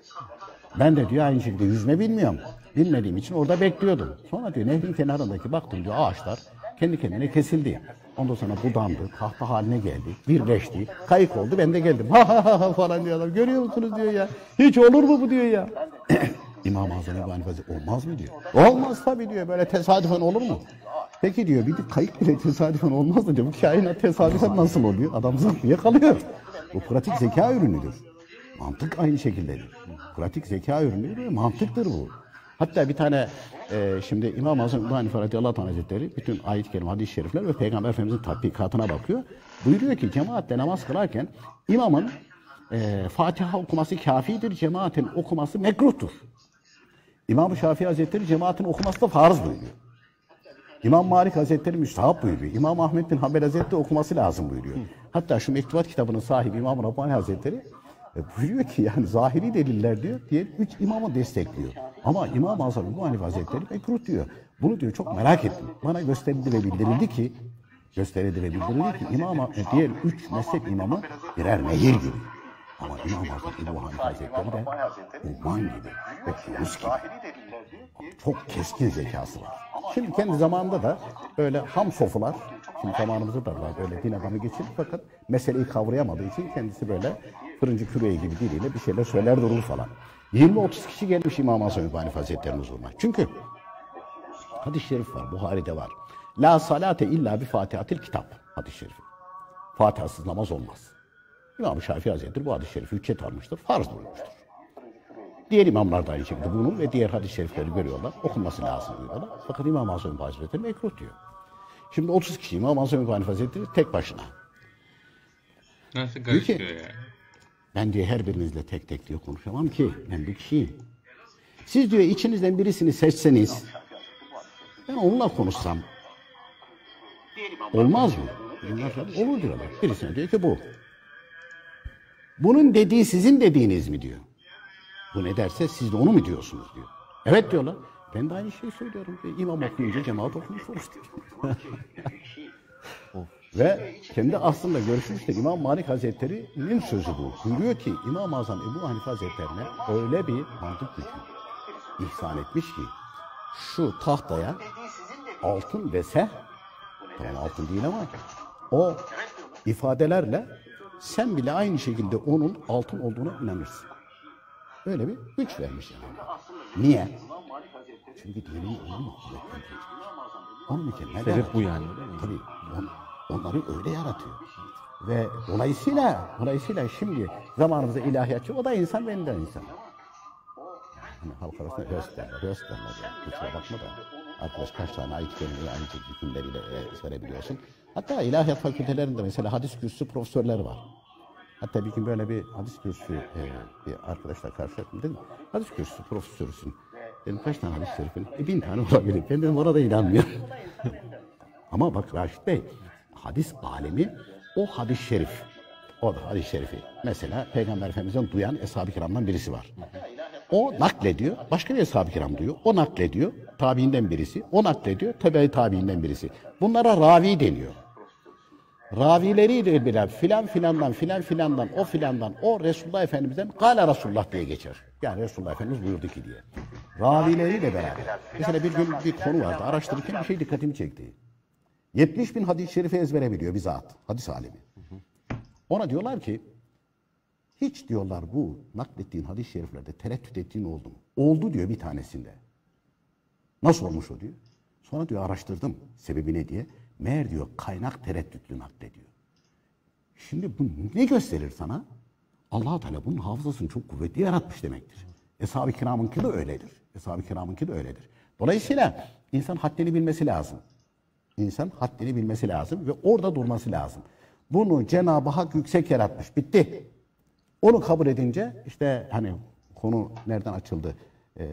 Ben de diyor aynı şekilde yüzme bilmiyorum. Bilmediğim için orada bekliyordum. Sonra diyor nehrin kenarındaki baktım diyor ağaçlar kendi kendine kesildi. Ondan sonra budandı, tahta haline geldi, birleşti, kayık oldu ben de geldim. Ha ha ha falan diyorlar. Görüyor musunuz diyor ya. Hiç olur mu bu diyor ya. İmam-ı Azam Ebu Hanife olmaz mı diyor. Olmaz tabii diyor böyle tesadüfen olur mu? Peki diyor bir de kayık bile tesadüfen olmaz da diyor. Bu kainat tesadüfen nasıl oluyor? Adam zırt diye kalıyor. Bu pratik zeka ürünüdür. Mantık aynı şekildedir. Pratik zeka ürünüdür ve mantıktır bu. Hatta bir tane e, şimdi İmam-ı Azam Ebu Hanife radıyallahu anh hazretleri bütün ayet-i kerime, hadis-i şerifler ve Peygamber Efendimiz'in tatbikatına bakıyor. Buyuruyor ki cemaatle namaz kılarken imamın e, Fatiha okuması kafidir, cemaatin okuması mekruhtur. İmam-ı Şafii Hazretleri cemaatin okuması da farz buyuruyor. İmam Malik Hazretleri müstahap buyuruyor. İmam Ahmed bin Hanbel Hazretleri okuması lazım buyuruyor. Hatta şu mektubat kitabının sahibi İmam Rabbani Hazretleri e, buyuruyor ki yani zahiri deliller diyor, diğer üç imamı destekliyor. Ama İmam-ı Azam Ebu Hanife Hazretleri mekruh diyor. Bunu diyor çok merak ettim. Bana gösterildi ve bildirildi ki gösterildi ve bildirildi ki imam diğer üç mezhep imamı birer nehir gibi. Ama İmam-ı Azam Ebu Hanife Hazretleri de umman gibi ve Yunus gibi. Çok keskin zekası var. Şimdi kendi zamanında da böyle ham sofular, şimdi zamanımızda da var böyle din adamı geçirdi fakat meseleyi kavrayamadığı için kendisi böyle fırıncı küreği gibi diliyle bir şeyler söyler durur falan. yirmi otuz kişi gelmiş İmam-ı Azam Ebu Hanife Hazretleri'nin huzuruna. Çünkü hadis-i şerif var, Buhari'de var. La salate illa bi fatihatil kitap hadis-i şerifi. Fatihasız namaz olmaz. İmam-ı Şafii Hazretleri bu hadis-i şerifi hüccet almıştır, farz buyurmuştur. Diğer imamlar da aynı şekilde bunu ve diğer hadis-i şerifleri görüyorlar, okunması lazım diyorlar. Fakat İmam-ı Azam Ebu Hazretleri mekruh diyor. Şimdi otuz kişi İmam-ı Azam Ebu Hanife Hazretleri tek başına. Nasıl karışıyor yani? Ben diyor her birinizle tek tek diyor konuşamam ki. Ben bir kişiyim. Siz diyor içinizden birisini seçseniz ben onunla konuşsam olmaz mı? Olur diyorlar. Birisine diyor ki bu. Bunun dediği sizin dediğiniz mi diyor. Bu ne derse siz de onu mu diyorsunuz diyor. Evet diyorlar. Ben de aynı şeyi söylüyorum. İmam okuyunca cemaat okumuş olur diyor. Ve kendi aslında görüşmüş de İmam Malik Hazretleri'nin sözü bu. Buyuruyor ki İmam-ı Azam Ebu Hanife Hazretlerine öyle bir mantık gücü ihsan etmiş ki şu tahtaya altın dese, tamam altın değil ama o ifadelerle sen bile aynı şekilde onun altın olduğuna inanırsın. Böyle bir güç vermiş yani. Niye? Çünkü dinin onu kuvvetlendiriyor. Onun için neden? Sebep bu yani değil mi? Tabii on, onları öyle yaratıyor. Ve dolayısıyla dolayısıyla şimdi zamanımızda ilahiyatçı o da insan, benim de insan. Hani halk arasında höst derler, höst derler yani. Kusura bakma da arkadaş kaç tane ayet kelimeyi aynı hükümleriyle ezberebiliyorsun. Hatta ilahiyat fakültelerinde mesela hadis kürsüsü profesörleri var. Hatta bir gün böyle bir hadis kürsüsü e, bir arkadaşla karşılaştım dedim. Hadis kürsüsü profesörüsün. Dedim kaç tane hadis şerifin? E, bin tane olabilir. Ben dedim orada inanmıyorum. Ama bak Raşit Bey, hadis alemi o hadis şerif. O da hadis şerifi. Mesela Peygamber Efendimiz'den duyan Eshab-ı Kiram'dan birisi var. O naklediyor, başka bir Eshab-ı Kiram duyuyor. O naklediyor, tabiinden birisi. O naklediyor, tabi tabiinden birisi. Bunlara ravi deniyor. Ravileriyle bile filan filandan, filan filandan, o filandan, o Resulullah Efendimiz'den Kâle Resulullah diye geçer. Yani Resulullah Efendimiz buyurdu ki diye. Ravileriyle beraber. Mesela bir gün bir konu vardı, araştırırken bir şey dikkatimi çekti. yetmiş bin hadis-i şerifi ezbere biliyor bir zat, hadis alemi. Ona diyorlar ki, hiç diyorlar bu naklettiğin hadis-i şeriflerde tereddüt ettiğin oldu mu? Oldu diyor bir tanesinde. Nasıl olmuş o diyor. Sonra diyor araştırdım sebebi ne diye. Meğer diyor kaynak tereddütlü naklediyor. Şimdi bu ne gösterir sana? Allah-u Teala bunun hafızasını çok kuvvetli yaratmış demektir. Eshab-ı Kiram'ınki de öyledir. Eshab-ı Kiram'ınki de öyledir. Dolayısıyla insan haddini bilmesi lazım. İnsan haddini bilmesi lazım ve orada durması lazım. Bunu Cenab-ı Hak yüksek yaratmış. Bitti. Onu kabul edince işte hani konu nereden açıldı? Ee,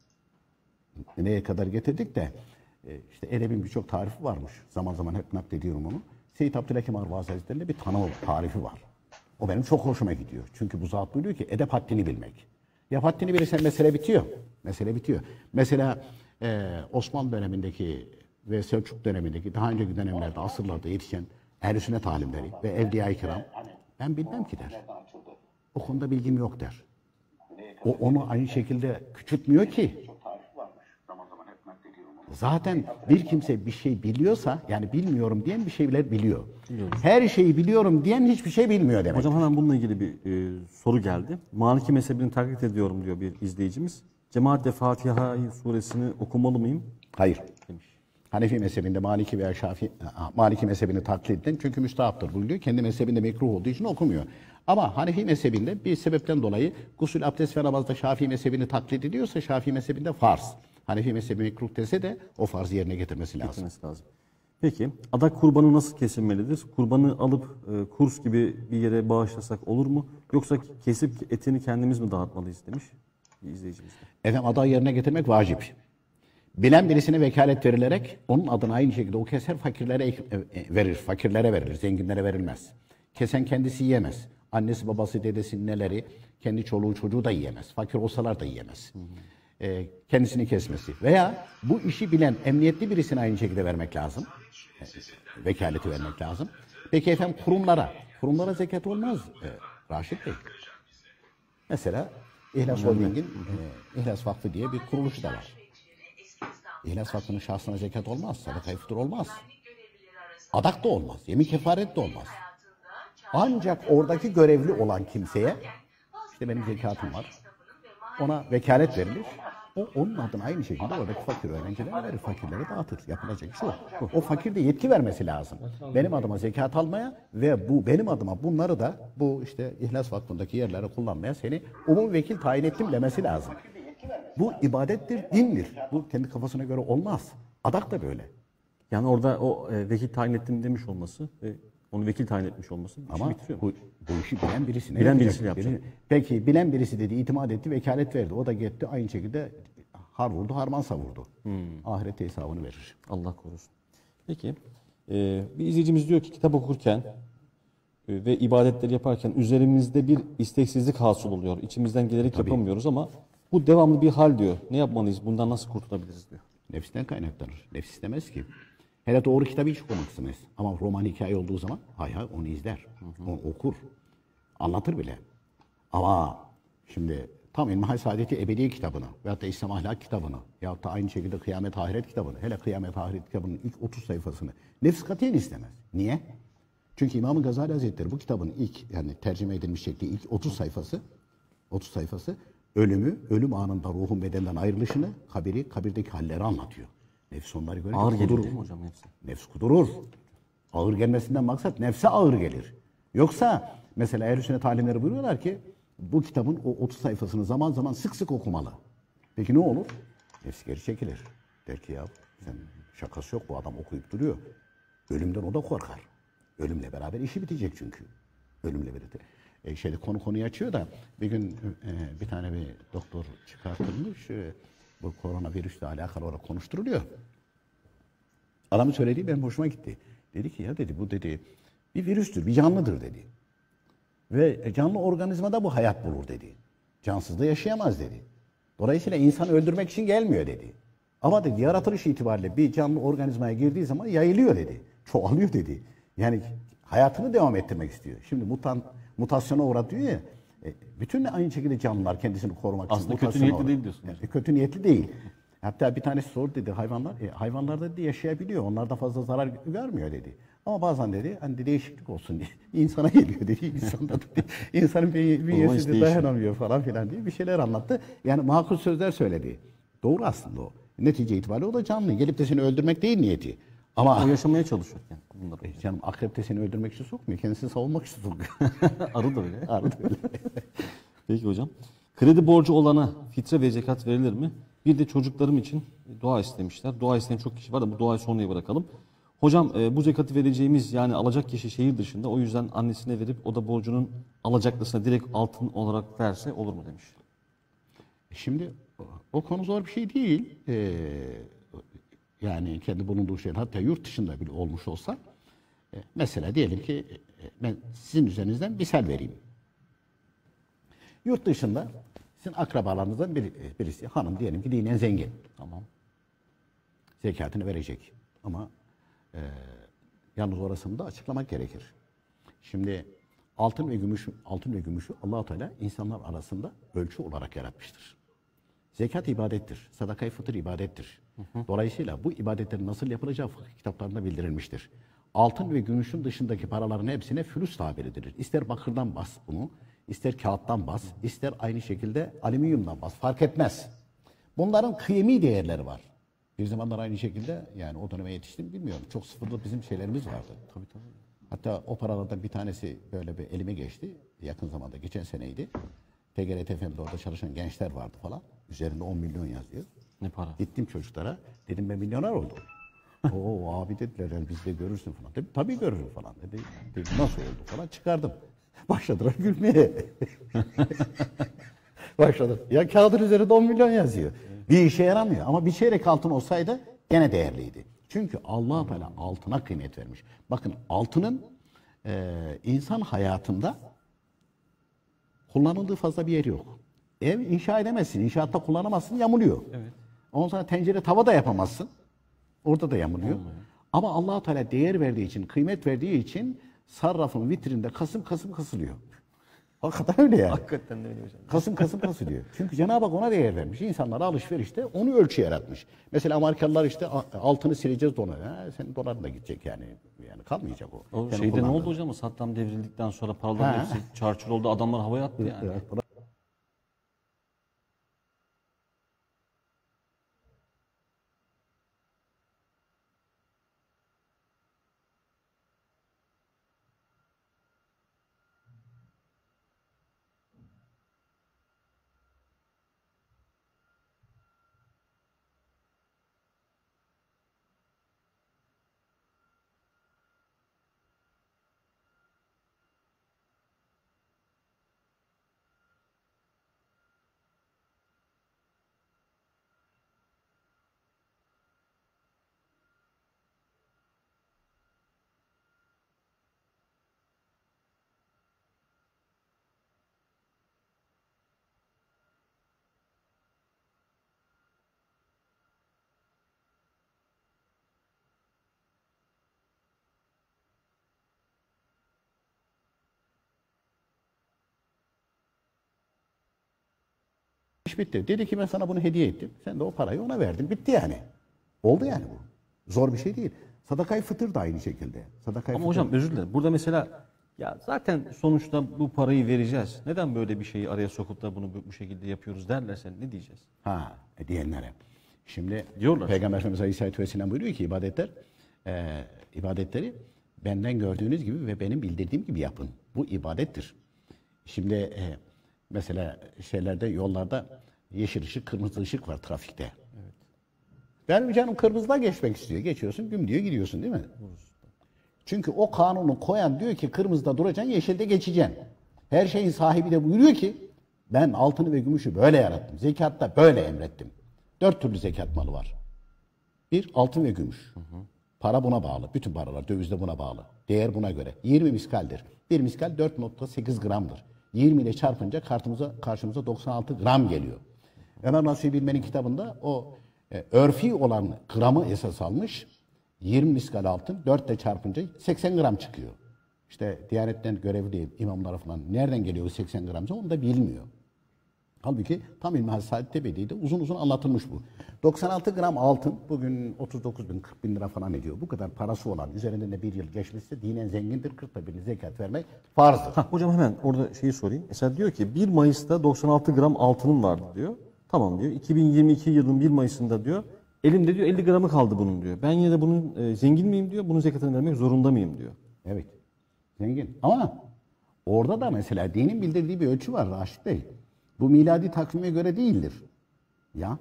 neye kadar getirdik de e, işte edebin birçok tarifi varmış. Zaman zaman hep naklediyorum onu. Seyyid Abdülhakim Arvazi Hazretleri'nde bir tanım tarifi var. O benim çok hoşuma gidiyor. Çünkü bu zat buyuruyor ki edep haddini bilmek. Ya haddini bilirsen mesele bitiyor. Mesele bitiyor. Mesela e, Osmanlı dönemindeki ve Selçuk dönemindeki daha önceki dönemlerde, asırlarda yetişen ehl-i sünnet alimleri ve evliya-i kiram ben bilmem ki der. O konuda bilgim yok der. O onu aynı şekilde küçültmüyor ki. Zaten bir kimse bir şey biliyorsa, yani bilmiyorum diyen bir şeyler biliyor. Biliyoruz. Her şeyi biliyorum diyen hiçbir şey bilmiyor demek. Hocam hemen bununla ilgili bir e, soru geldi. Maliki mezhebini taklit ediyorum diyor bir izleyicimiz. Cemaatle Fatiha suresini okumalı mıyım? Hayır. Demiş. Hanefi mezhebinde Maliki veya Şafii, Maliki mezhebini taklit eden çünkü müstahaptır buyuruyor. Kendi mezhebinde mekruh olduğu için okumuyor. Ama Hanefi mezhebinde bir sebepten dolayı gusül, abdest ve namazda Şafii mezhebini taklit ediyorsa Şafii mezhebinde farz. Hanefi mezhebi mekruh dese de o farzı yerine getirmesi lazım. Getirmesi lazım. Peki adak kurbanı nasıl kesilmelidir? Kurbanı alıp e, kurs gibi bir yere bağışlasak olur mu? Yoksa kesip etini kendimiz mi dağıtmalıyız demiş bir izleyicimiz de. Efendim aday yerine getirmek vacip. Bilen birisine vekalet verilerek onun adına aynı şekilde o keser fakirlere verir. Fakirlere verilir, zenginlere verilmez. Kesen kendisi yiyemez. Annesi, babası, dedesi, neleri, kendi çoluğu, çocuğu da yiyemez. Fakir olsalar da yiyemez. Hı hı. E, kendisini kesmesi. Veya bu işi bilen emniyetli birisine aynı şekilde vermek lazım. E, vekaleti vermek lazım. Peki efendim kurumlara. Kurumlara zekat olmaz e, Raşit Bey. Mesela İhlas Holding'in e, İhlas Vakfı diye bir kuruluşu da var. İhlas Vakfı'nın şahsına zekat olmaz. Sadaka-i fıtır olmaz. Adak da olmaz. Yemin kefaret de olmaz. Ancak oradaki görevli olan kimseye işte benim zekatım var. Ona vekalet verilir. O onun adına aynı şekilde oradaki fakir öğrencilere verir, fakirlere dağıtır. Yapılacak şey o. O fakir de yetki vermesi lazım. Benim adıma zekat almaya ve bu benim adıma bunları da bu işte İhlas Vakfı'ndaki yerlere kullanmaya seni umum vekil tayin ettim demesi lazım. Bu ibadettir, dindir. Bu kendi kafasına göre olmaz. Adak da böyle. Yani orada o e, vekil tayin ettim demiş olması ve Onu vekil tayin etmiş olması işi Ama bitiriyor. bu, bu işi bilen birisi. ne Bilen yapacak? birisiyle yapacak. Biri- Peki bilen birisi dedi, itimat etti, vekalet verdi. O da gitti aynı şekilde har vurdu, harman savurdu. Hmm. Ahirette hesabını verir. Allah korusun. Peki e, bir izleyicimiz diyor ki kitap okurken e, ve ibadetleri yaparken üzerimizde bir isteksizlik hasıl oluyor. İçimizden gelerek yapamıyoruz ama bu devamlı bir hal diyor. Ne yapmalıyız? Bundan nasıl kurtulabiliriz diyor. Nefisten kaynaklanır. Nefis istemez ki. Hele doğru kitabı hiç okumak istemez. Ama roman hikaye olduğu zaman hay hay onu izler. Onu okur. Anlatır bile. Ama şimdi tam İlmihal Saadeti Ebediye kitabını veyahut da İslam Ahlak kitabını veyahut da aynı şekilde Kıyamet Ahiret kitabını, hele Kıyamet Ahiret kitabının ilk otuz sayfasını nefs katiyen istemez. Niye? Çünkü İmam-ı Gazali Hazretleri bu kitabın ilk yani tercüme edilmiş şekli ilk otuz sayfası otuz sayfası ölümü, ölüm anında ruhun bedenden ayrılışını, kabiri, kabirdeki halleri anlatıyor. Nefs onları göre Ağır geliyor kudurur. değil mi hocam hepsi? Nefs kudurur. Ağır gelmesinden maksat nefse ağır gelir. Yoksa mesela Ehl-i Sünnet alimleri buyuruyorlar ki bu kitabın o otuz sayfasını zaman zaman sık sık okumalı. Peki ne olur? Nefsi geri çekilir. Der ki ya sen şakası yok bu adam okuyup duruyor. Ölümden o da korkar. Ölümle beraber işi bitecek çünkü. Ölümle beraber. E şeyde konu konuyu açıyor da bir gün e, bir tane bir doktor çıkartılmış. E, bu koronavirüsle alakalı olarak konuşturuluyor. Adamın söylediği benim hoşuma gitti. Dedi ki ya dedi bu dedi bir virüstür, bir canlıdır dedi. Ve canlı organizmada bu hayat bulur dedi. Cansız da yaşayamaz dedi. Dolayısıyla insanı öldürmek için gelmiyor dedi. Ama dedi yaratılış itibariyle bir canlı organizmaya girdiği zaman yayılıyor dedi. Çoğalıyor dedi. Yani hayatını devam ettirmek istiyor. Şimdi mutan, mutasyona uğradı diyor ya. E, bütün aynı şekilde canlılar kendisini korumak için Aslında kötü mutasyona niyetli uğradı. değil diyorsun. Yani kötü niyetli değil. Hatta bir tanesi sordu dedi hayvanlar, e, hayvanlar da dedi yaşayabiliyor. Onlar da fazla zarar görmüyor dedi. Ama bazen dedi hani de değişiklik olsun diye insana geliyor dedi. İnsanda dedi. İnsanın bir bünyesi işte de dayanamıyor falan filan diye bir şeyler anlattı. Yani makul sözler söyledi. Doğru aslında o. Netice itibariyle o da canlı. Gelip de seni öldürmek değil niyeti. Ama O yaşamaya çalışıyorken bunları. e, canım akrep de seni öldürmek için sokmuyor. Kendisini savunmak için sokuyor. Arı da öyle. Arada öyle. Peki hocam. Kredi borcu olana fitre ve zekat verilir mi? Bir de çocuklarım için dua istemişler. Dua isteyen çok kişi var da bu duayı sonraya bırakalım. Hocam e, bu zekatı vereceğimiz yani alacak kişi şehir dışında o yüzden annesine verip o da borcunun alacaklısına direkt altın olarak verse olur mu demiş. Şimdi o konu zor bir şey değil. Ee, yani kendi bulunduğu şehir hatta yurt dışında bile olmuş olsa e, mesela diyelim ki e, ben sizin üzerinizden misal vereyim. Yurt dışında sizin akrabalarınızdan bir, birisi hanım diyelim ki dinen zengin. Tamam. Zekatını verecek. Ama e, yalnız orasını da açıklamak gerekir. Şimdi altın ve gümüş, altın ve gümüşü Allah-u Teala insanlar arasında ölçü olarak yaratmıştır. Zekat ibadettir. Sadaka-i fıtır ibadettir. Dolayısıyla bu ibadetlerin nasıl yapılacağı fıkıh kitaplarında bildirilmiştir. Altın ve gümüşün dışındaki paraların hepsine fülüs tabir edilir. İster bakırdan bas bunu, ister kağıttan bas, ister aynı şekilde alüminyumdan bas. Fark etmez. Bunların kıymi değerleri var. Bir zamanlar aynı şekilde yani o döneme yetiştim bilmiyorum. Çok sıfırlı bizim şeylerimiz vardı. Tabii tabii. Hatta o paralardan bir tanesi böyle bir elime geçti. Yakın zamanda geçen seneydi. T G R T F'de orada çalışan gençler vardı falan. Üzerinde on milyon yazıyor. Ne para? Gittim çocuklara. Dedim ben milyoner oldum. Oo abi dediler yani biz de görürsün falan. Dedim tabii görürüm falan. Dedi, dedim nasıl oldu falan çıkardım. Başladılar gülmeye. Başladım. Ya kağıdın üzerinde on milyon yazıyor. Bir işe yaramıyor ama bir çeyrek altın olsaydı gene değerliydi. Çünkü Allah Teala altına kıymet vermiş. Bakın altının e, insan hayatında kullanıldığı fazla bir yer yok. Ev inşa edemezsin, inşaatta kullanamazsın, yamuluyor. Evet. Ondan sonra tencere tava da yapamazsın. Orada da yamuluyor. Olmuyor. Ama Allah Teala değer verdiği için, kıymet verdiği için sarrafın vitrinde kasım kasım kasılıyor. Hakikaten öyle yani. Hakikaten de öyle hocam. Kasım kasım kasılıyor. Çünkü Cenab-ı Hak ona değer vermiş. İnsanlara alışverişte onu ölçü yaratmış. Mesela Amerikalılar işte altını sileceğiz dolar. Ha, senin doların da gidecek yani. Yani kalmayacak o. O Senin şeyde ne kullandığın. oldu hocam? Saddam devrildikten sonra paraların Ha. hepsi çarçur oldu. Adamlar havaya attı yani. Evet, İş bitti. Dedi ki ben sana bunu hediye ettim. Sen de o parayı ona verdin. Bitti yani. Oldu yani bu. Zor bir şey değil. Sadakayı fıtır da aynı şekilde. Sadakayı Ama fıtır. hocam özür dilerim. Burada mesela ya zaten sonuçta bu parayı vereceğiz. Neden böyle bir şeyi araya sokup da bunu bu, bu şekilde yapıyoruz derlerse ne diyeceğiz? Ha, e, diyenlere. Şimdi Diyorlar. Peygamber Efendimiz Aleyhisselatü Vesselam buyuruyor ki ibadetler, e, ibadetleri benden gördüğünüz gibi ve benim bildirdiğim gibi yapın. Bu ibadettir. Şimdi e, mesela şeylerde, yollarda yeşil ışık, kırmızı ışık var trafikte. Evet. Benim canım kırmızıda geçmek istiyor. Geçiyorsun, güm diyor gidiyorsun değil mi? Çünkü o kanunu koyan diyor ki kırmızıda duracaksın, yeşilde geçeceksin. Her şeyin sahibi de buyuruyor ki ben altını ve gümüşü böyle yarattım. Zekatta böyle emrettim. Dört türlü zekat malı var. Bir, altın ve gümüş. Hı hı. Para buna bağlı. Bütün paralar, döviz de buna bağlı. Değer buna göre. yirmi miskaldir. Bir miskal dört nokta sekiz gramdır. yirmi ile çarpınca kartımıza, karşımıza doksan altı gram geliyor. Ömer Nasuhi Bilmen'in kitabında o e, örfi olan gramı esas almış. yirmi miskal altın dört ile çarpınca seksen gram çıkıyor. İşte Diyanet'ten görevli imamlara falan nereden geliyor o seksen gramsa onu da bilmiyor. Halbuki tam İlmihal Saadet Ebedi'de uzun uzun anlatılmış bu. doksan altı gram altın bugün otuz dokuz bin kırk bin lira falan ediyor. Bu kadar parası olan üzerinden de bir yıl geçmişse dinen zengindir. kırkta birini zekat vermek farzdır. Ha, hocam hemen orada şeyi sorayım. Mesela diyor ki bir Mayıs'ta doksan altı gram altınım vardı diyor. Tamam diyor. iki bin yirmi iki yılın bir Mayıs'ında diyor. Elimde diyor elli gramı kaldı bunun diyor. Ben yine de bunun e, zengin miyim diyor. Bunun zekatını vermek zorunda mıyım diyor. Evet. Zengin. Ama orada da mesela dinin bildirdiği bir ölçü var Raşit Bey. Bu miladi takvime göre değildir. Ya.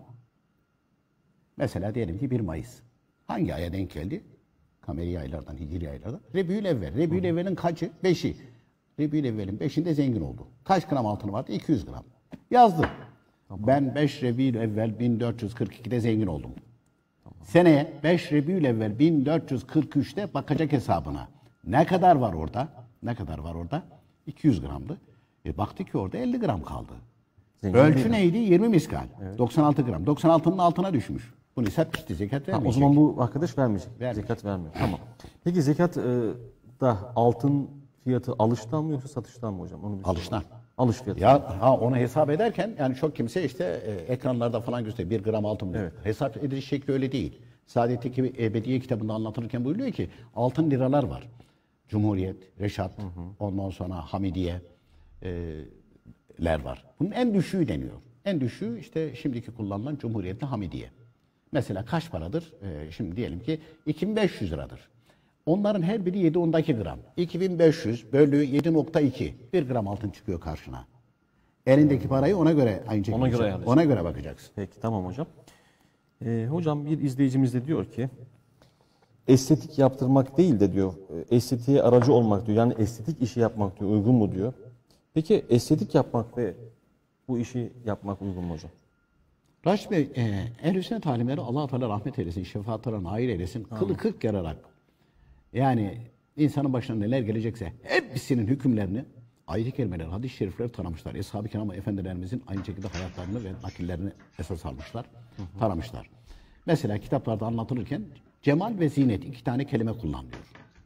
Mesela diyelim ki bir Mayıs. Hangi aya denk geldi? Kameri aylardan, hicri aylardan. Rebiül Evvel. Rebiül Evvel'in kaçı? Beşi. Rebiül Evvel'in beşinde zengin oldu. Kaç gram altını vardı? iki yüz gram. Yazdı. Tamam. Ben beş Rebiül Evvel bin dört yüz kırk ikide zengin oldum. Tamam. Seneye beş Rebiül Evvel bin dört yüz kırk üçte bakacak hesabına. Ne kadar var orada? Ne kadar var orada? iki yüz gramdı. E baktı ki orada elli gram kaldı. Zengin Ölçü neydi? yirmi miskal. Evet. doksan altı gram. doksan altının altına düşmüş. Bunu hesap işte zekat vermeyecek. Ha, o zaman bu arkadaş vermeyecek. Vermeyecek. Zekat vermiyor. Tamam. Peki zekat e, da altın fiyatı alıştan mı yoksa satıştan mı hocam? Onu alıştan. Alış fiyatı. Ya ha, onu hesap ederken yani çok kimse işte e, ekranlarda falan gösteriyor. Bir gram altın. Evet. Hesap ediş şekli öyle değil. Saadet'teki Ebediye kitabında anlatılırken buyuruyor ki altın liralar var. Cumhuriyet, Reşat, hı hı. ondan sonra Hamidiye e, ler var. Bunun en düşüğü deniyor. En düşüğü işte şimdiki kullanılan Cumhuriyet'te Hamidiye. Mesela kaç paradır? Ee, şimdi diyelim ki iki bin beş yüz liradır. Onların her biri yedi ondaki gram. iki bin beş yüz bölü yedi nokta iki. bir gram altın çıkıyor karşına. Elindeki parayı ona göre aynı şekilde. Ona göre, ona göre bakacaksın. Peki tamam hocam. Ee, hocam bir izleyicimiz de diyor ki estetik yaptırmak değil de diyor estetiğe aracı olmak diyor. Yani estetik işi yapmak diyor. Uygun mu diyor. Peki estetik yapmak ve bu işi yapmak uygun mu hocam? Raşit Bey, e, ehl-i sünnet alimleri Allah-u Teala rahmet eylesin, şefaatlerine nail eylesin. Amin. Kılı kırk yararak yani insanın başına neler gelecekse hepsinin hükümlerini ayet-i kerimeler, hadis-i şerifler taramışlar. Eshab-ı kiram efendilerimizin aynı şekilde hayatlarını ve nakillerini esas almışlar, hı hı. taramışlar. Mesela kitaplarda anlatılırken cemal ve zinet iki tane kelime kullanılıyor.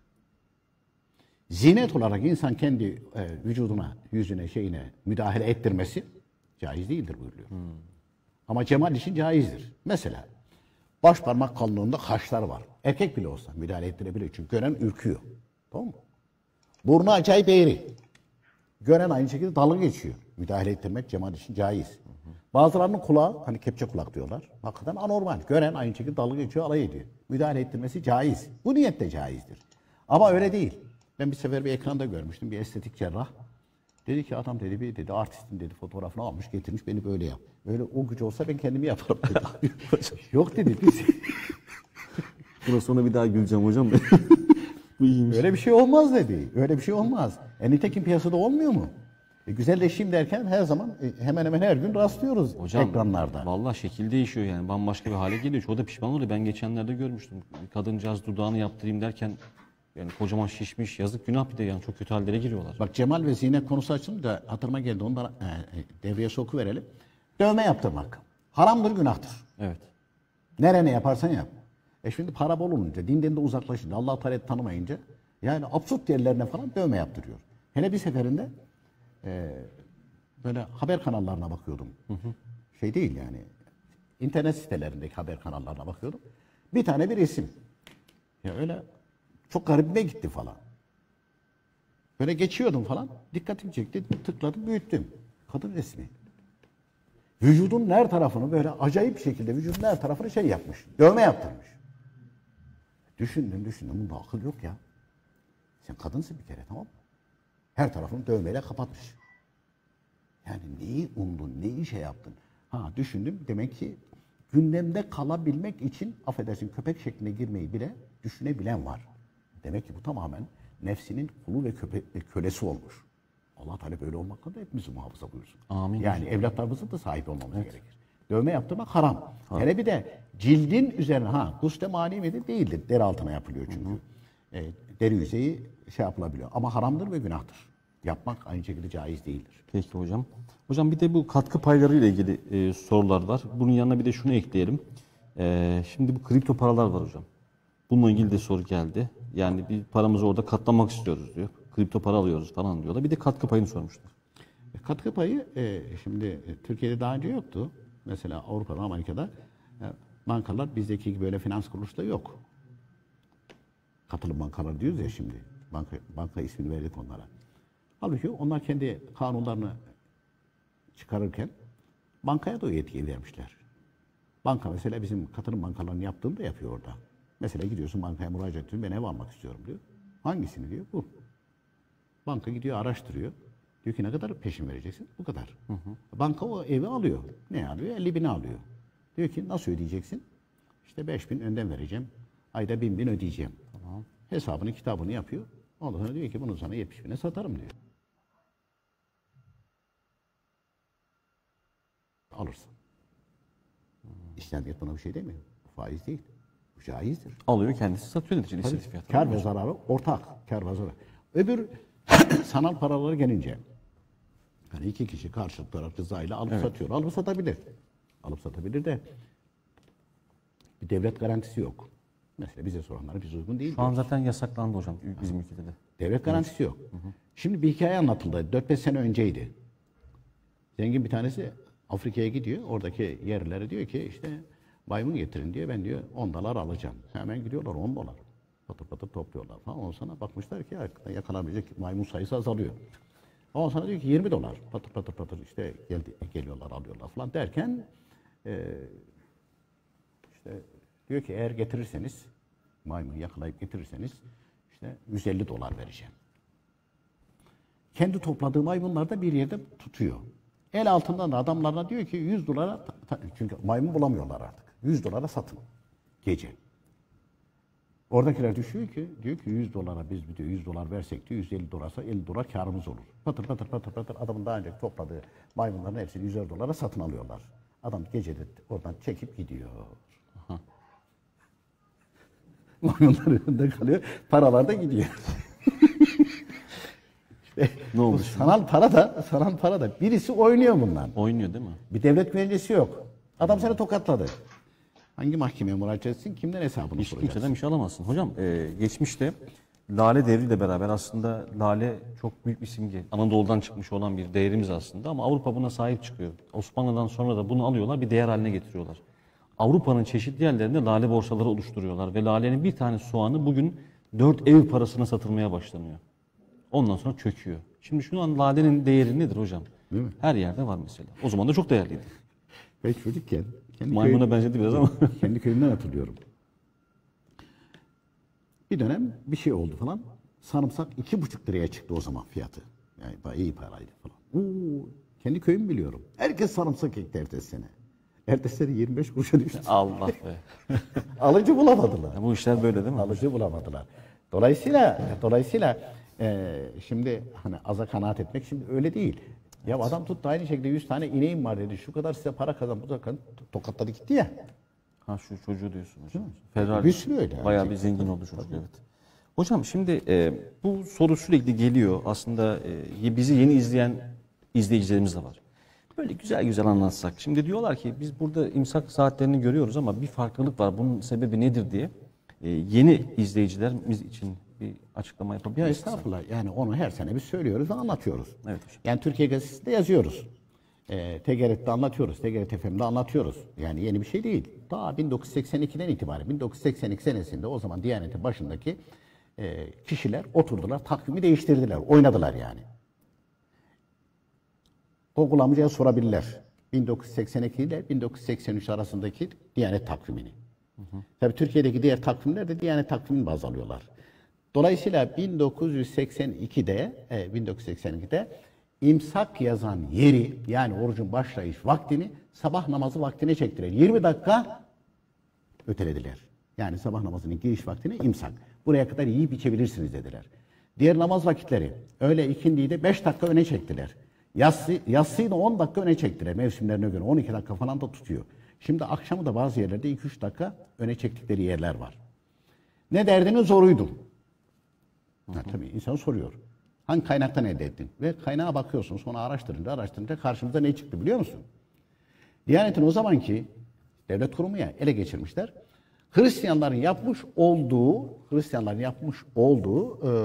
Zinet olarak insan kendi e, vücuduna, yüzüne, şeyine müdahale ettirmesi caiz değildir buyuruyor. Hmm. Ama cemal için caizdir. Mesela baş parmak kalınlığında kaşlar var. Erkek bile olsa müdahale ettirebilir. Çünkü gören ürküyor. Tamam mı? Burnu acayip eğri. Gören aynı şekilde dalga geçiyor. Müdahale ettirmek cemal için caiz. Hı hı. Bazılarının kulağı, hani kepçe kulak diyorlar. Hakikaten anormal. Gören aynı şekilde dalga geçiyor, alay ediyor. Müdahale ettirmesi caiz. Bu niyet de caizdir. Ama öyle değil. Ben bir sefer bir ekranda görmüştüm. Bir estetik cerrah. Dedi ki adam dedi bir dedi artistin dedi fotoğrafını almış getirmiş beni böyle yap. Öyle o güç olsa ben kendimi yaparım dedi. Yok dedi biz. Buna sonra bir daha güleceğim hocam. Bu iyiymiş. Öyle bir şey olmaz dedi. Öyle bir şey olmaz. E nitekim piyasada olmuyor mu? E güzelleşeyim derken her zaman e, hemen hemen her gün rastlıyoruz hocam, ekranlarda. Vallahi şekil değişiyor yani. Bambaşka bir hale geliyor. O da pişman oluyor. Ben geçenlerde görmüştüm. Kadıncağız dudağını yaptırayım derken yani kocaman şişmiş, yazık günah bir de yani çok kötü hallere giriyorlar. Bak cemal ve zinet konusu açılınca hatırıma geldi. Onlara e, devreye soku verelim. Dövme yaptırmak. Haramdır, günahtır. Evet. Nerene yaparsan yap. E şimdi para bol olunca, dinden de uzaklaşınca, Allah-u Teala tanımayınca yani absürt yerlerine falan dövme yaptırıyor. Hele bir seferinde e, böyle haber kanallarına bakıyordum. Hı hı. şey değil yani. İnternet sitelerindeki haber kanallarına bakıyorum. Bir tane bir resim. Ya öyle çok garibime gitti falan. Böyle geçiyordum falan. Dikkatimi çekti. Tıkladım, büyüttüm. Kadın resmi. Vücudun her tarafını böyle acayip bir şekilde vücudun her tarafını şey yapmış. Dövme yaptırmış. Düşündüm düşündüm. Bunda akıl yok ya. Sen kadınsın bir kere, tamam mı? Her tarafını dövmeyle kapatmış. Yani neyi umdun, neyi şey yaptın? Ha düşündüm. Demek ki gündemde kalabilmek için affedersin köpek şekline girmeyi bile düşünebilen var. Demek ki bu tamamen nefsinin kulu ve köpe ve kölesi olmuş. Allah Teala böyle olmakla da hepimizi muhafaza buyursun. Amin. Yani evlatlarımızın da sahip olmamız evet. gerekir. Dövme yaptırmak haram. haram. Hele bir de cildin üzerine, ha gusle mani midir? Değildir. Deri altına yapılıyor çünkü. Hı hı. E, deri yüzeyi şey yapılabiliyor. Ama haramdır ve günahtır. Yapmak aynı şekilde caiz değildir. Peki hocam. Hocam bir de bu katkı payları ile ilgili e, sorular var. Bunun yanına bir de şunu ekleyelim. E, şimdi bu kripto paralar var hocam. Bununla ilgili de soru geldi. Yani bir paramızı orada katlamak istiyoruz diyor. Kripto para alıyoruz falan diyorlar. Bir de katkı payını sormuşlar. E, katkı payı e, şimdi e, Türkiye'de daha önce yoktu. Mesela Avrupa'da, Amerika'da e, bankalar bizdeki gibi böyle finans kuruluşları yok. Katılım bankaları diyoruz ya şimdi. Banka, banka ismini verdik onlara. Halbuki onlar kendi kanunlarını çıkarırken bankaya da o yetkiyi vermişler. Banka mesela bizim katılım bankalarının yaptığını da yapıyor orada. Mesela gidiyorsun bankaya müracaat ediyorsun, ben ev almak istiyorum diyor. Hangisini diyor? Bu. Banka gidiyor araştırıyor. Diyor ki ne kadar peşin vereceksin? Bu kadar. Hı hı. Banka o evi alıyor. Ne alıyor? elli bini alıyor. Diyor ki nasıl ödeyeceksin? İşte beş bin önden vereceğim. Ayda bin bin ödeyeceğim. Tamam. Hesabını kitabını yapıyor. Ondan sonra diyor ki bunu sana yetmiş bine satarım diyor. Alırsın. Hmm. İşlemiyet buna bir şey demiyor. Faiz değil. Bu caizdir. Alıyor kendisi satıyor neticede istediği fiyatı. Kar ve zararı ortak. Kar ve zararı. Öbür sanal paralara gelince hani iki kişi karşılıklı olarak rızayla alıp evet. satıyor. Alıp satabilir. Alıp satabilir de bir devlet garantisi yok. Mesela bize soranlara biz uygun değil. Şu an zaten yasaklandı hocam bizim ülkede de. Devlet garantisi yok. Hı hı. Şimdi bir hikaye anlatıldı. dört beş sene önceydi. Zengin bir tanesi Afrika'ya gidiyor. Oradaki yerlilere diyor ki işte maymun getirin diyor. Ben diyor on dolar alacağım. Hemen gidiyorlar on dolar. Patır patır topluyorlar falan. Ondan sonra bakmışlar ki yakalamayacak maymun sayısı azalıyor. Ondan sonra diyor ki yirmi dolar. Patır patır patır işte geldi, geliyorlar alıyorlar falan derken e, işte diyor ki eğer getirirseniz maymunu yakalayıp getirirseniz işte yüz elli dolar vereceğim. Kendi topladığı maymunlar da bir yerde tutuyor. El altından da adamlarına diyor ki yüz dolara çünkü maymun bulamıyorlar artık. yüz dolara satın gece. Oradakiler düşüyor ki diyor ki yüz dolara biz diyor yüz dolar versek diyor yüz elli dolarsa elli dolar karımız olur. Patır patır patır patır adamın daha önce topladığı maymunların hepsini yüzer dolara satın alıyorlar. Adam gecede oradan çekip gidiyor. Aha. Maymunlar önünde kalıyor. Paralar da gidiyor. işte ne olmuş? Sanal para da sanal para da birisi oynuyor bundan. Oynuyor değil mi? Bir devlet güvencesi yok. Adam seni tokatladı. Hangi mahkemeye müracaat etsin? Kimden hesabını Hiç soracaksın? kimseden bir şey alamazsın. Hocam e, geçmişte Lale devriyle beraber aslında Lale çok büyük bir simge. Anadolu'dan çıkmış olan bir değerimiz aslında ama Avrupa buna sahip çıkıyor. Osmanlı'dan sonra da bunu alıyorlar bir değer haline getiriyorlar. Avrupa'nın çeşitli yerlerinde lale borsaları oluşturuyorlar ve lalenin bir tane soğanı bugün dört ev parasına satılmaya başlanıyor. Ondan sonra çöküyor. Şimdi şu an lalenin değeri nedir hocam? Değil mi? Her yerde var mesela. O zaman da çok değerliydi. Ben çocukken kendi maymuna köyüm, benzedi biraz ama. kendi köyümden hatırlıyorum. Bir dönem bir şey oldu falan. Sarımsak iki buçuk liraya çıktı o zaman fiyatı. Yani iyi paraydı falan. Oo, kendi köyümü biliyorum. Herkes sarımsak ekti ertesi sene. Ertesi sene yirmi beş kuruşa düştü. Allah be. Alıcı bulamadılar. Ya bu işler böyle değil mi? Alıcı bulamadılar. Dolayısıyla dolayısıyla e, şimdi hani aza kanaat etmek şimdi öyle değil. Ya adam tuttu aynı şekilde yüz tane ineğim var dedi. Şu kadar size para kazan, bu kadar tokatladı gitti ya. Ha şu çocuğu diyorsun hocam. Ferrari. Bir sürü öyle. Bayağı bir zengin oldu çocuk evet. Hocam şimdi e, bu soru sürekli geliyor. Aslında e, bizi yeni izleyen izleyicilerimiz de var. Böyle güzel güzel anlatsak. Şimdi diyorlar ki biz burada imsak saatlerini görüyoruz ama bir farklılık var. Bunun sebebi nedir diye e, yeni izleyicilerimiz için bir açıklama yapabilir Ya misiniz? estağfurullah. Yani onu her sene biz söylüyoruz ve anlatıyoruz. Evet hocam. Yani Türkiye Gazetesi'nde yazıyoruz. E, T G R T'de anlatıyoruz. T G R T F M'de anlatıyoruz. Yani yeni bir şey değil. Ta bin dokuz yüz seksen ikiden itibaren bin dokuz yüz seksen iki senesinde o zaman Diyanet'in başındaki e, kişiler oturdular, takvimi değiştirdiler, oynadılar yani. Okul amcaya sorabilirler. bin dokuz yüz seksen iki ile bin dokuz yüz seksen üç arasındaki Diyanet takvimini. Hı hı. Tabii Türkiye'deki diğer takvimler de Diyanet takvimini baz alıyorlar. Dolayısıyla bin dokuz yüz seksen ikide, e, bin dokuz yüz seksen ikide imsak yazan yeri, yani orucun başlayış vaktini sabah namazı vaktine çektiler. yirmi dakika ötelediler. Yani sabah namazının giriş vaktini imsak. Buraya kadar yiyip içebilirsiniz dediler. Diğer namaz vakitleri öğle ikindiyi de beş dakika öne çektiler. Yatsı, yatsıyı da on dakika öne çektiler mevsimlerine göre. on iki dakika falan da tutuyor. Şimdi akşamı da bazı yerlerde iki üç dakika öne çektikleri yerler var. Ne derdiniz zoruydu. Ha, tabii insan soruyor. Hangi kaynaktan elde ettin? Ve kaynağa bakıyorsun, sonra araştırınca araştırınca karşımıza ne çıktı biliyor musun? Diyanet'in o zamanki devlet kurumu ya ele geçirmişler. Hristiyanların yapmış olduğu, Hristiyanların yapmış olduğu e,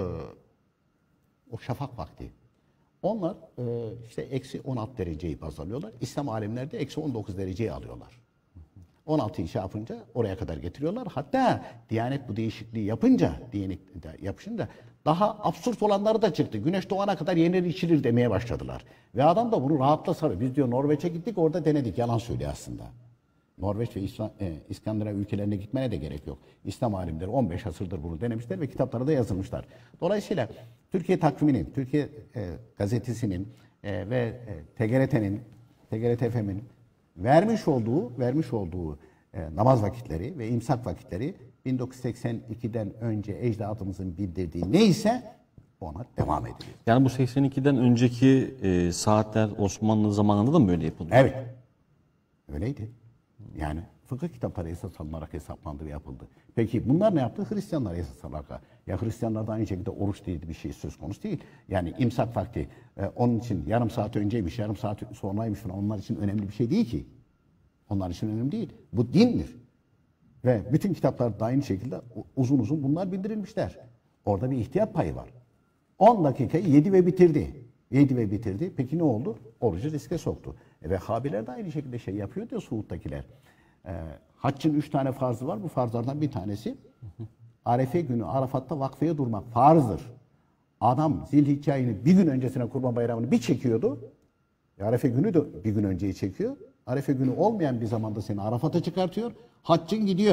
o şafak vakti. Onlar e, işte eksi on altı dereceyi baz alıyorlar. İslam alimleri de eksi on dokuz dereceyi alıyorlar. on altıyı şey yapınca oraya kadar getiriyorlar. Hatta Diyanet bu değişikliği yapınca, Diyanet yapışınca daha absürt olanları da çıktı. Güneş doğana kadar yenir içilir demeye başladılar. Ve adam da bunu rahatla sarıyor. Biz diyor Norveç'e gittik, orada denedik. Yalan söylüyor aslında. Norveç ve İslam, e, İskandinav ülkelerine gitmene de gerek yok. İslam alimleri on beş asırdır bunu denemişler ve kitaplara da yazılmışlar. Dolayısıyla Türkiye takviminin, Türkiye e, gazetesinin e, ve e, T G R T'nin, T G R T F M'in vermiş olduğu, vermiş olduğu e, namaz vakitleri ve imsak vakitleri bin dokuz yüz seksen ikiden önce ecdadımızın bildirdiği neyse ona devam ediliyor. Yani bu seksen ikiden önceki e, saatler Osmanlı zamanında da mı böyle yapıldı? Evet. Öyleydi. Yani fıkıh kitapları esas alınarak hesaplandı ve yapıldı. Peki bunlar ne yaptı? Hristiyanlar esas alarak. Ya Hristiyanlarda aynı şekilde oruç diye bir şey söz konusu değil. Yani imsak vakti e, onun için yarım saat önceymiş, yarım saat sonraymış falan onlar için önemli bir şey değil ki. Onlar için önemli değil. Bu dindir. Ve bütün kitaplarda aynı şekilde uzun uzun bunlar bildirilmişler. Orada bir ihtiyat payı var. on dakikayı yedi ve bitirdi. Yedi ve bitirdi. Peki ne oldu? Orucu riske soktu. E, Vehhabiler de aynı şekilde şey yapıyor diyor Suud'dakiler. E, haccın üç tane farzı var. Bu farzlardan bir tanesi Arefe günü Arafat'ta vakfeye durmak farzdır. Adam Zilhicce ayının bir gün öncesine Kurban Bayramı'nı bir çekiyordu. E, Arefe günü de bir gün önceyi çekiyor. Arefe günü olmayan bir zamanda seni Arafat'a çıkartıyor. Haccın gidiyor.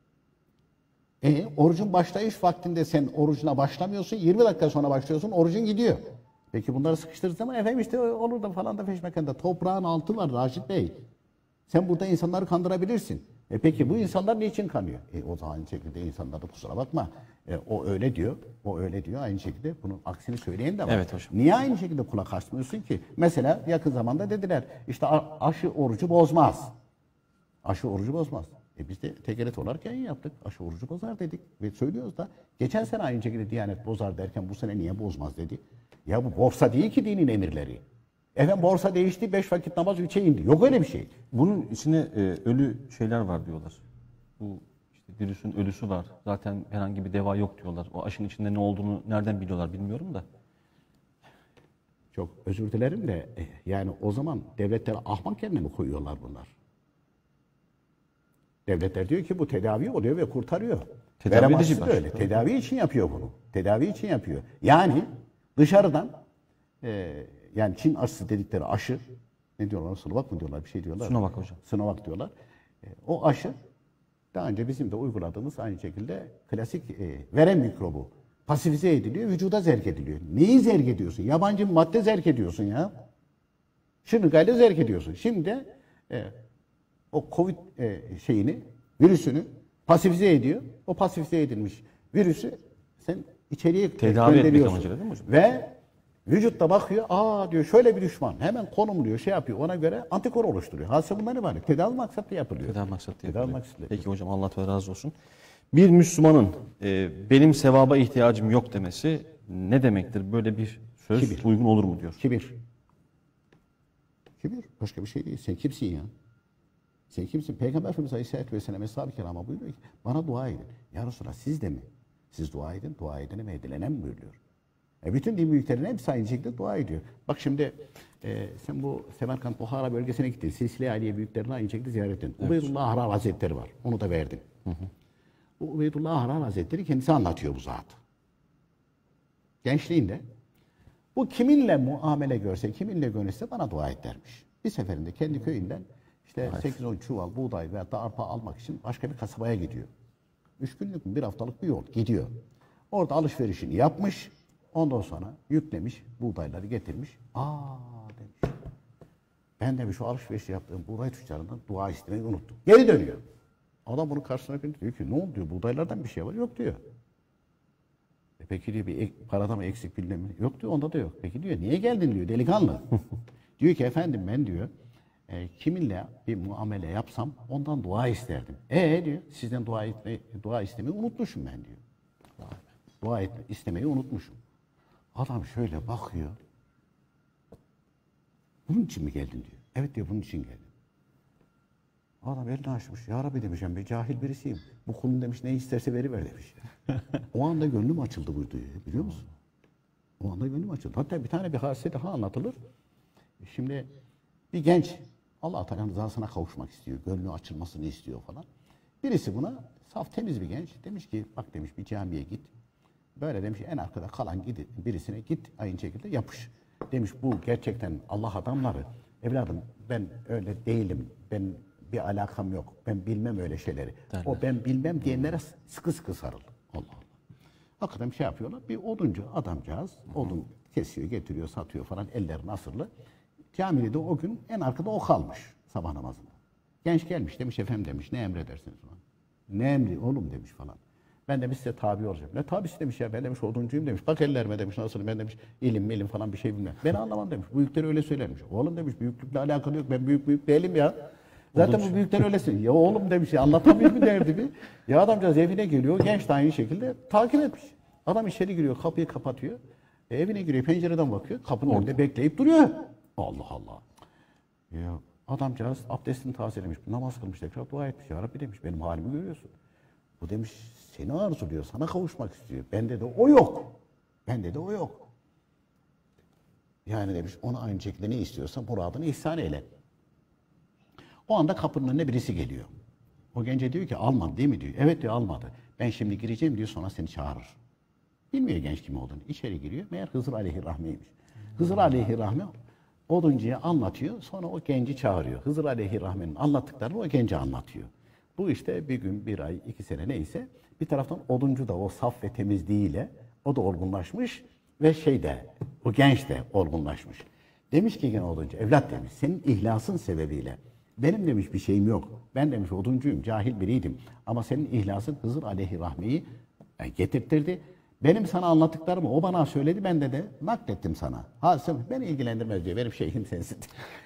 E, orucun başlayış vaktinde sen orucuna başlamıyorsun. yirmi dakika sonra başlıyorsun. Orucun gidiyor. Peki bunları sıkıştırdığı zaman efendim işte olur da falan da feşmekende. Toprağın altı var Raşit Bey. Sen burada insanları kandırabilirsin. E peki bu insanlar niçin kanıyor? E o da aynı şekilde insanlar da kusura bakma. E, o öyle diyor. O öyle diyor. Aynı şekilde bunun aksini söyleyen de var. Evet hocam. Niye aynı şekilde kulak asmıyorsun ki? Mesela yakın zamanda dediler işte aşı orucu bozmaz. Aşı orucu bozmaz. E biz de T G R T olarak yayın yaptık. Aşı orucu bozar dedik. Ve söylüyoruz da geçen sene aynı şekilde Diyanet bozar derken bu sene niye bozmaz dedi. Ya bu borsa değil ki dinin emirleri. Efendim borsa değişti, beş vakit namaz üçe indi. Yok öyle bir şey. Bunun içine e, ölü şeyler var diyorlar. Bu işte virüsün ölüsü var. Zaten herhangi bir deva yok diyorlar. O aşının içinde ne olduğunu nereden biliyorlar bilmiyorum da. Çok özür dilerim de yani o zaman devletler ahmak yerine mi koyuyorlar bunlar? Devletler diyor ki bu tedavi oluyor ve kurtarıyor. Tedavi Verem edici aşısı da baş. öyle. Tedavi için yapıyor bunu. Tedavi için yapıyor. Yani dışarıdan e, yani Çin aşısı dedikleri aşı ne diyorlar? Sinovac mı diyorlar? Bir şey diyorlar. Sinovac hocam. Sinovac diyorlar. E, o aşı daha önce bizim de uyguladığımız aynı şekilde klasik e, verem mikrobu pasifize ediliyor, vücuda zerk ediliyor. Neyi zerk ediyorsun? Yabancı madde zerk ediyorsun ya. Şırıngayla zerk ediyorsun. Şimdi e, o Covid e, şeyini, virüsünü pasifize ediyor. O pasifize edilmiş virüsü sen içeriye tedavi etmek gönderiyorsun. amacıyla değil mi hocam? Ve vücutta bakıyor, aa diyor şöyle bir düşman. Hemen konumluyor, şey yapıyor. Ona göre antikor oluşturuyor. Hadise bundan ibaret. Tedavi maksatlı yapılıyor. Tedavi maksatlı Tedavi yapılıyor. maksatlı Peki hocam Allah Teala razı olsun. Bir Müslümanın e, benim sevaba ihtiyacım yok demesi ne demektir? Böyle bir söz Kibir. uygun olur mu diyor. Kibir. Kibir. Başka bir şey değil. Sen kimsin ya? Sen kimsin? Peygamber Efendimiz Aleyhisselatü Vesselam Eshab-ı Kiram'a buyuruyor ki bana dua edin. Ya Resulallah siz de mi? Siz dua edin, dua edene ve edilene mi buyuruyor? E bütün din büyüklerinin hepsi aynı şekilde dua ediyor. Bak şimdi e, sen bu Semerkant Buhara bölgesine gittin. Silsile Aliye büyüklerini aynı şekilde ziyaret ettin. Evet. Ubeydullah Ahrar Hazretleri var. Onu da verdim. Hı hı. Bu Ubeydullah Ahrar Hazretleri kendisi anlatıyor bu zatı. Gençliğinde bu kiminle muamele görse, kiminle görürse bana dua et dermiş. Bir seferinde kendi köyünden işte sekiz on çuval buğday veya da arpa almak için başka bir kasabaya gidiyor. Üç günlük mü, bir haftalık bir yol gidiyor. Orada alışverişini yapmış. Ondan sonra yüklemiş, buğdayları getirmiş. Aa demiş. Ben demiş o alışveriş yaptığım buğday tüccarından dua istemeyi unuttum. Geri dönüyor. Adam bunu karşısına görünce diyor ki ne oldu diyor, buğdaylardan bir şey var. Yok diyor. E peki diyor bir ek, parada mı eksik bilmem mi? Yok diyor, onda da yok. Peki diyor niye geldin diyor delikanlı. Diyor ki efendim ben diyor e, kiminle bir muamele yapsam ondan dua isterdim. E diyor sizden dua etme, dua istemeyi unutmuşum ben diyor. Dua etme, istemeyi unutmuşum. Adam şöyle bakıyor. Bunun için mi geldin diyor. Evet diyor bunun için geldim. Adam elini açmış. Ya Rabbi demiş ben bir cahil birisiyim. Bu kulun demiş ne isterse veriver demiş. O anda gönlüm açıldı buydu biliyor musun? O anda gönlüm açıldı. Hatta bir tane bir hadise daha anlatılır. Şimdi bir genç Allah Teala'nın rızasına kavuşmak istiyor. Gönlü açılmasını istiyor falan. Birisi buna saf temiz bir genç demiş ki bak demiş bir camiye git. Böyle demiş en arkada kalan git, birisine git aynı şekilde yapış. Demiş bu gerçekten Allah adamları. Evladım ben öyle değilim. Ben bir alakam yok. Ben bilmem öyle şeyleri. Derler. O ben bilmem diyenlere sıkı sıkı sarıl. Allah Allah. Hakikaten şey yapıyorlar. Bir oduncu adamcağız. Odun kesiyor, getiriyor, satıyor falan. Elleri nasırlı. Camide de o gün en arkada o kalmış sabah namazında. Genç gelmiş demiş efendim demiş ne emredersiniz falan. Ne emri oğlum demiş falan. Ben demiş size tabi olacağım. Ne tabisi demiş ya ben demiş oduncuyum demiş. Bak ellerime demiş nasıl ben demiş ilim ilim falan bir şey bilmem. Ben anlamam demiş. Büyükler öyle söylermiş. Oğlum demiş büyüklükle alakalı yok. Ben büyük büyük değilim ya. Zaten bu büyükler öylesin. Ya oğlum demiş ya anlatamıyor mu derdi bir. Ya adamcağız evine geliyor. Genç de aynı şekilde takip etmiş. Adam içeri giriyor kapıyı kapatıyor. E, evine giriyor pencereden bakıyor. Kapının önünde bekleyip duruyor. Allah Allah. Ya adamcağız abdestini tazelemiş. Namaz kılmış tekrar dua etmiş. Ya Rabbi demiş benim halimi görüyorsun. Bu demiş seni arzuluyor. Sana kavuşmak istiyor. Bende de o yok. Bende de o yok. Yani demiş ona aynı şekilde ne istiyorsa muradını ihsan eyle. O anda kapının önüne birisi geliyor. O gence diyor ki almadı değil mi diyor. Evet diyor almadı. Ben şimdi gireceğim diyor sonra seni çağırır. Bilmiyor genç kim olduğunu. İçeri giriyor. Meğer Hızır Aleyhirrahme'ymiş. Hızır Aleyhirrahme oduncuya anlatıyor. Sonra o genci çağırıyor. Hızır Aleyhirrahme'nin anlattıklarını o gence anlatıyor. Bu işte bir gün, bir ay, iki sene neyse bir taraftan oduncu da o saf ve temizliğiyle o da olgunlaşmış ve şey de o genç de olgunlaşmış. Demiş ki gene oduncu evlat demiş senin ihlasın sebebiyle benim demiş bir şeyim yok. Ben demiş oduncuyum, cahil biriydim. Ama senin ihlasın Hızır Aleyhirrahme'yi yani getirttirdi. Benim sana anlattıklarımı o bana söyledi, ben de de naklettim sana. Hadise beni ilgilendirmez diyor, benim şeyhim sensin.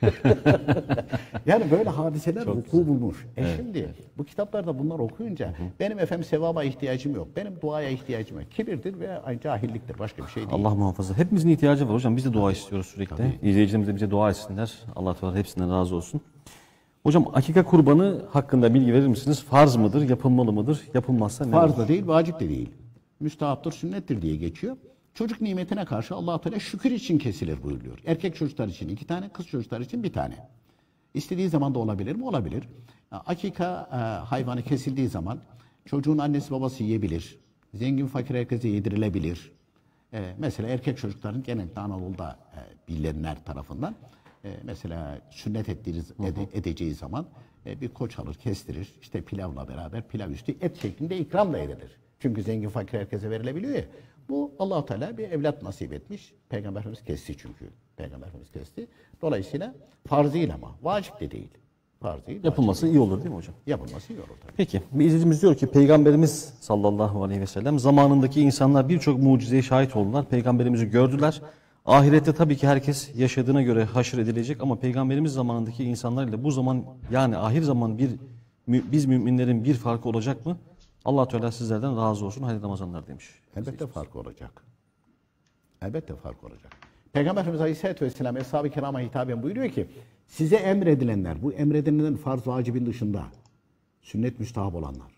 Yani böyle hadiseler vuku bulmuş. E evet. Şimdi bu kitaplarda bunlar okuyunca hı hı. benim efendim sevaba ihtiyacım yok. Benim duaya ihtiyacım yok. Kibirdir ve cahilliktir, başka bir şey değil. Allah muhafaza. Hepimizin ihtiyacı var hocam. Biz de dua istiyoruz sürekli. Tabii. İzleyicilerimiz de bize dua etsinler. Allah Teala hepsinden razı olsun. Hocam akika kurbanı hakkında bilgi verir misiniz? Farz mıdır, yapılmalı mıdır? Yapılmazsa ne Farz da değil, vacip de değil. Müstahaptır, sünnettir diye geçiyor. Çocuk nimetine karşı Allah Teala şükür için kesilir buyuruyor. Erkek çocuklar için iki tane, kız çocuklar için bir tane. İstediği zaman da olabilir mi? Olabilir. Akika e, hayvanı kesildiği zaman çocuğun annesi babası yiyebilir. Zengin fakir herkese yedirilebilir. E, mesela erkek çocukların genellikle Anadolu'da e, bilinenler tarafından e, mesela sünnet ettiğiniz, ede, edeceği zaman e, bir koç alır, kestirir. İşte pilavla beraber pilav üstü et şeklinde ikram da edilir. Çünkü zengin fakir herkese verilebiliyor ya. Bu Allah-u Teala bir evlat nasip etmiş. Peygamber Efendimiz kesti çünkü. Peygamber Efendimiz kesti. Dolayısıyla farz değil ama. Vacip de değil. Farz değil. Yapılması iyi olur değil mi hocam? Yapılması iyi olur tabii. Peki. Bir izleyicimiz diyor ki Peygamberimiz sallallahu aleyhi ve sellem zamanındaki insanlar birçok mucizeye şahit oldular. Peygamberimizi gördüler. Ahirette tabii ki herkes yaşadığına göre haşr edilecek ama Peygamberimiz zamanındaki insanlar ile bu zaman yani ahir zaman bir biz müminlerin bir farkı olacak mı? Allah Teala sizlerden razı olsun. Hayırlı Ramazanlar demiş. Elbette fark olacak. Elbette fark olacak. Peygamber Efendimiz Aleyhisselatü Vesselam Eshab-ı Kiram'a hitaben buyuruyor ki size emredilenler, bu emredilenlerin farz vacibin dışında sünnet müstahap olanlar.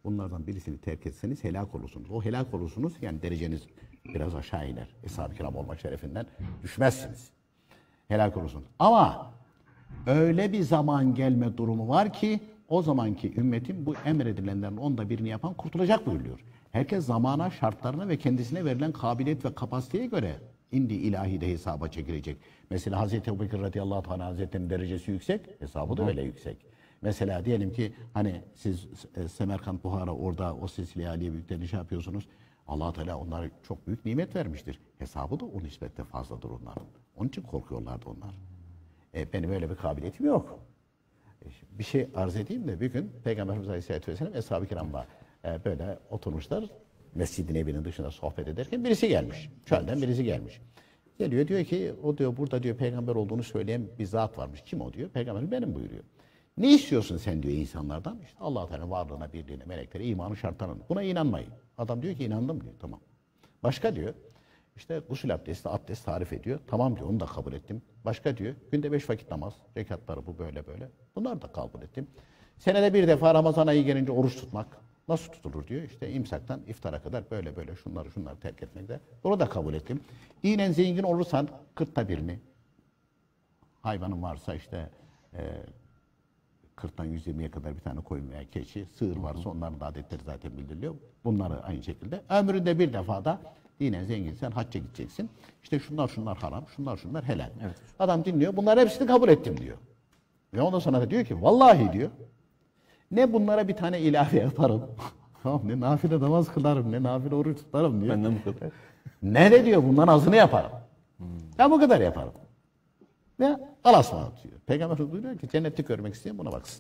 bunlardan birisini terk etseniz helak olursunuz. O helak olursunuz yani dereceniz biraz aşağı iner. Eshab-ı kiram olma şerefinden düşmezsiniz. Helak olursunuz. Ama öyle bir zaman gelme durumu var ki o zamanki ümmetin bu emredilenlerin onda birini yapan kurtulacak buyuruyor. Herkes zamana, şartlarına ve kendisine verilen kabiliyet ve kapasiteye göre indi ilahide hesaba çekilecek. Mesela Hazreti Ebubekir radıyallahu teala hazretlerinin derecesi yüksek, hesabı da öyle yüksek. Mesela diyelim ki hani siz e, Semerkant, Buhara orada o silsile-i aliye büyüklerini şey yapıyorsunuz. Allah Teala onlara çok büyük nimet vermiştir. Hesabı da o nispetle fazladır onların. Onun için korkuyorlardı onlar. E, benim öyle bir kabiliyetim yok. E, bir şey arz edeyim de bir gün Peygamberimiz Aleyhisselatü Vesselam Eshab-ı Kiram'la e, böyle oturmuşlar. Mescid-i Nebi'nin dışında sohbet ederken birisi gelmiş. Çölden birisi gelmiş. Geliyor diyor ki o diyor burada diyor peygamber olduğunu söyleyen bir zat varmış. Kim o diyor? Peygamber benim buyuruyor. Ne istiyorsun sen diyor insanlardan? İşte Allah Teala'nın varlığına, birliğine, meleklere, imanı şartlarına. Buna inanmayın. Adam diyor ki inandım diyor. Tamam. Başka diyor. İşte gusül abdesti, abdest tarif ediyor. Tamam diyor onu da kabul ettim. Başka diyor günde beş vakit namaz. Rekatları bu böyle böyle. Bunları da kabul ettim. Senede bir defa Ramazan ayı gelince oruç tutmak. Nasıl tutulur diyor. İşte imsaktan iftara kadar böyle böyle şunları şunları terk etmekte. Onu da kabul ettim. İğnen zengin olursan kırkta birini. Hayvanın varsa işte e, kırktan yüz yirmiye kadar bir tane koyun veya keçi, sığır varsa onların da adetleri zaten bildiriliyor. Bunları aynı şekilde. Ömründe bir defa da dinen zenginsen hacca gideceksin. İşte şunlar şunlar haram, şunlar şunlar helal. Evet. Adam dinliyor. Bunların hepsini kabul ettim diyor. Ve ondan sonra da diyor ki vallahi diyor ne bunlara bir tane ilave yaparım. Ne nafile namaz kılarım, ne nafile oruç tutarım diyor. Benden bu kadar. Ne de diyor bundan azını yaparım. Hmm. Ben bu kadar yaparım. Ve Allah'a atıyor. Peygamber buyuruyor ki cenneti görmek isteyen buna baksın.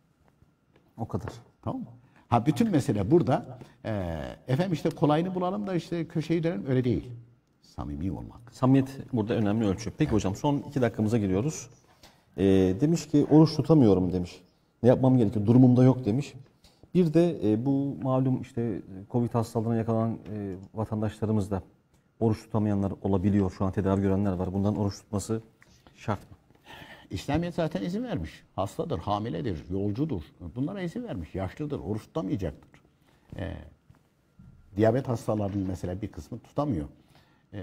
O kadar. Tamam mı? Ha bütün mesele burada. E, efendim işte kolayını bulalım da işte köşeyi dönelim öyle değil. Samimi olmak. Samimiyet burada önemli ölçü. Peki hocam son iki dakikamıza giriyoruz. Ee, demiş ki oruç tutamıyorum demiş. Ne yapmam gerekiyor? Durumumda yok demiş. Bir de e, bu malum işte Covid hastalığına yakalanan e, vatandaşlarımız da oruç tutamayanlar olabiliyor. Şu an tedavi görenler var. Bundan oruç tutması şart mı? İslamiyet zaten izin vermiş. Hastadır, hamiledir, yolcudur. Bunlara izin vermiş. Yaşlıdır, oruç tutamayacaktır. Ee, diyabet hastalarının mesela bir kısmı tutamıyor. Ee,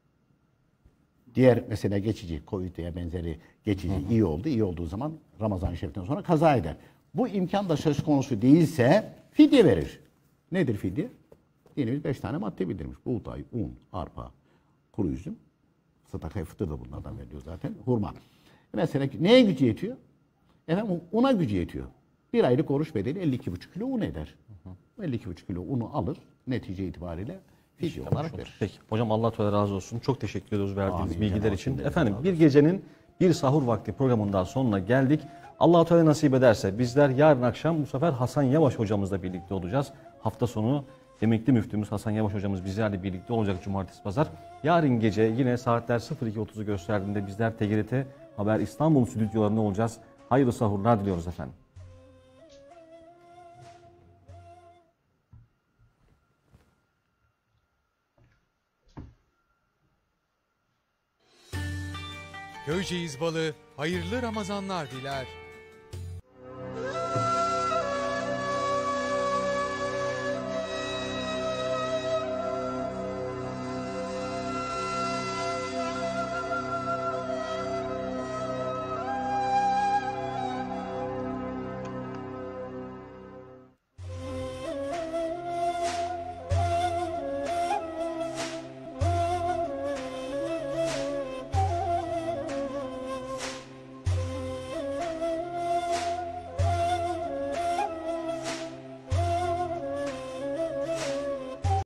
diğer mesela geçici, Covid veya benzeri geçici hı hı. iyi oldu. İyi olduğu zaman Ramazan-ı Şerif'ten sonra kaza eder. Bu imkan da söz konusu değilse fidye verir. Nedir fidye? Dinimiz beş tane madde bildirmiş. Buğday, un, arpa, kuru üzüm. Sadaka-i fıtır da bunlardan veriliyor zaten. Hurma. Mesela neye gücü yetiyor? Efendim una gücü yetiyor. Bir aylık oruç bedeli elli iki buçuk kilo un eder. Hı hı. elli iki buçuk kilo unu alır. Netice itibariyle fidye olarak verir. Peki. Hocam Allah Teala razı olsun. Çok teşekkür ediyoruz verdiğiniz Amin. bilgiler Cenab-ı için. Hak Efendim razı bir olsun. gecenin bir sahur vakti programından sonuna geldik. Allah Teala nasip ederse bizler yarın akşam bu sefer Hasan Yavaş hocamızla birlikte olacağız. Hafta sonu emekli müftümüz Hasan Yavaş hocamız bizlerle birlikte olacak cumartesi pazar. Yarın gece yine saatler sıfır iki otuzu gösterdiğinde bizler T G R T Haber İstanbul stüdyolarında olacağız. Hayırlı sahurlar diliyoruz efendim. Köyceğiz Balı hayırlı Ramazanlar diler.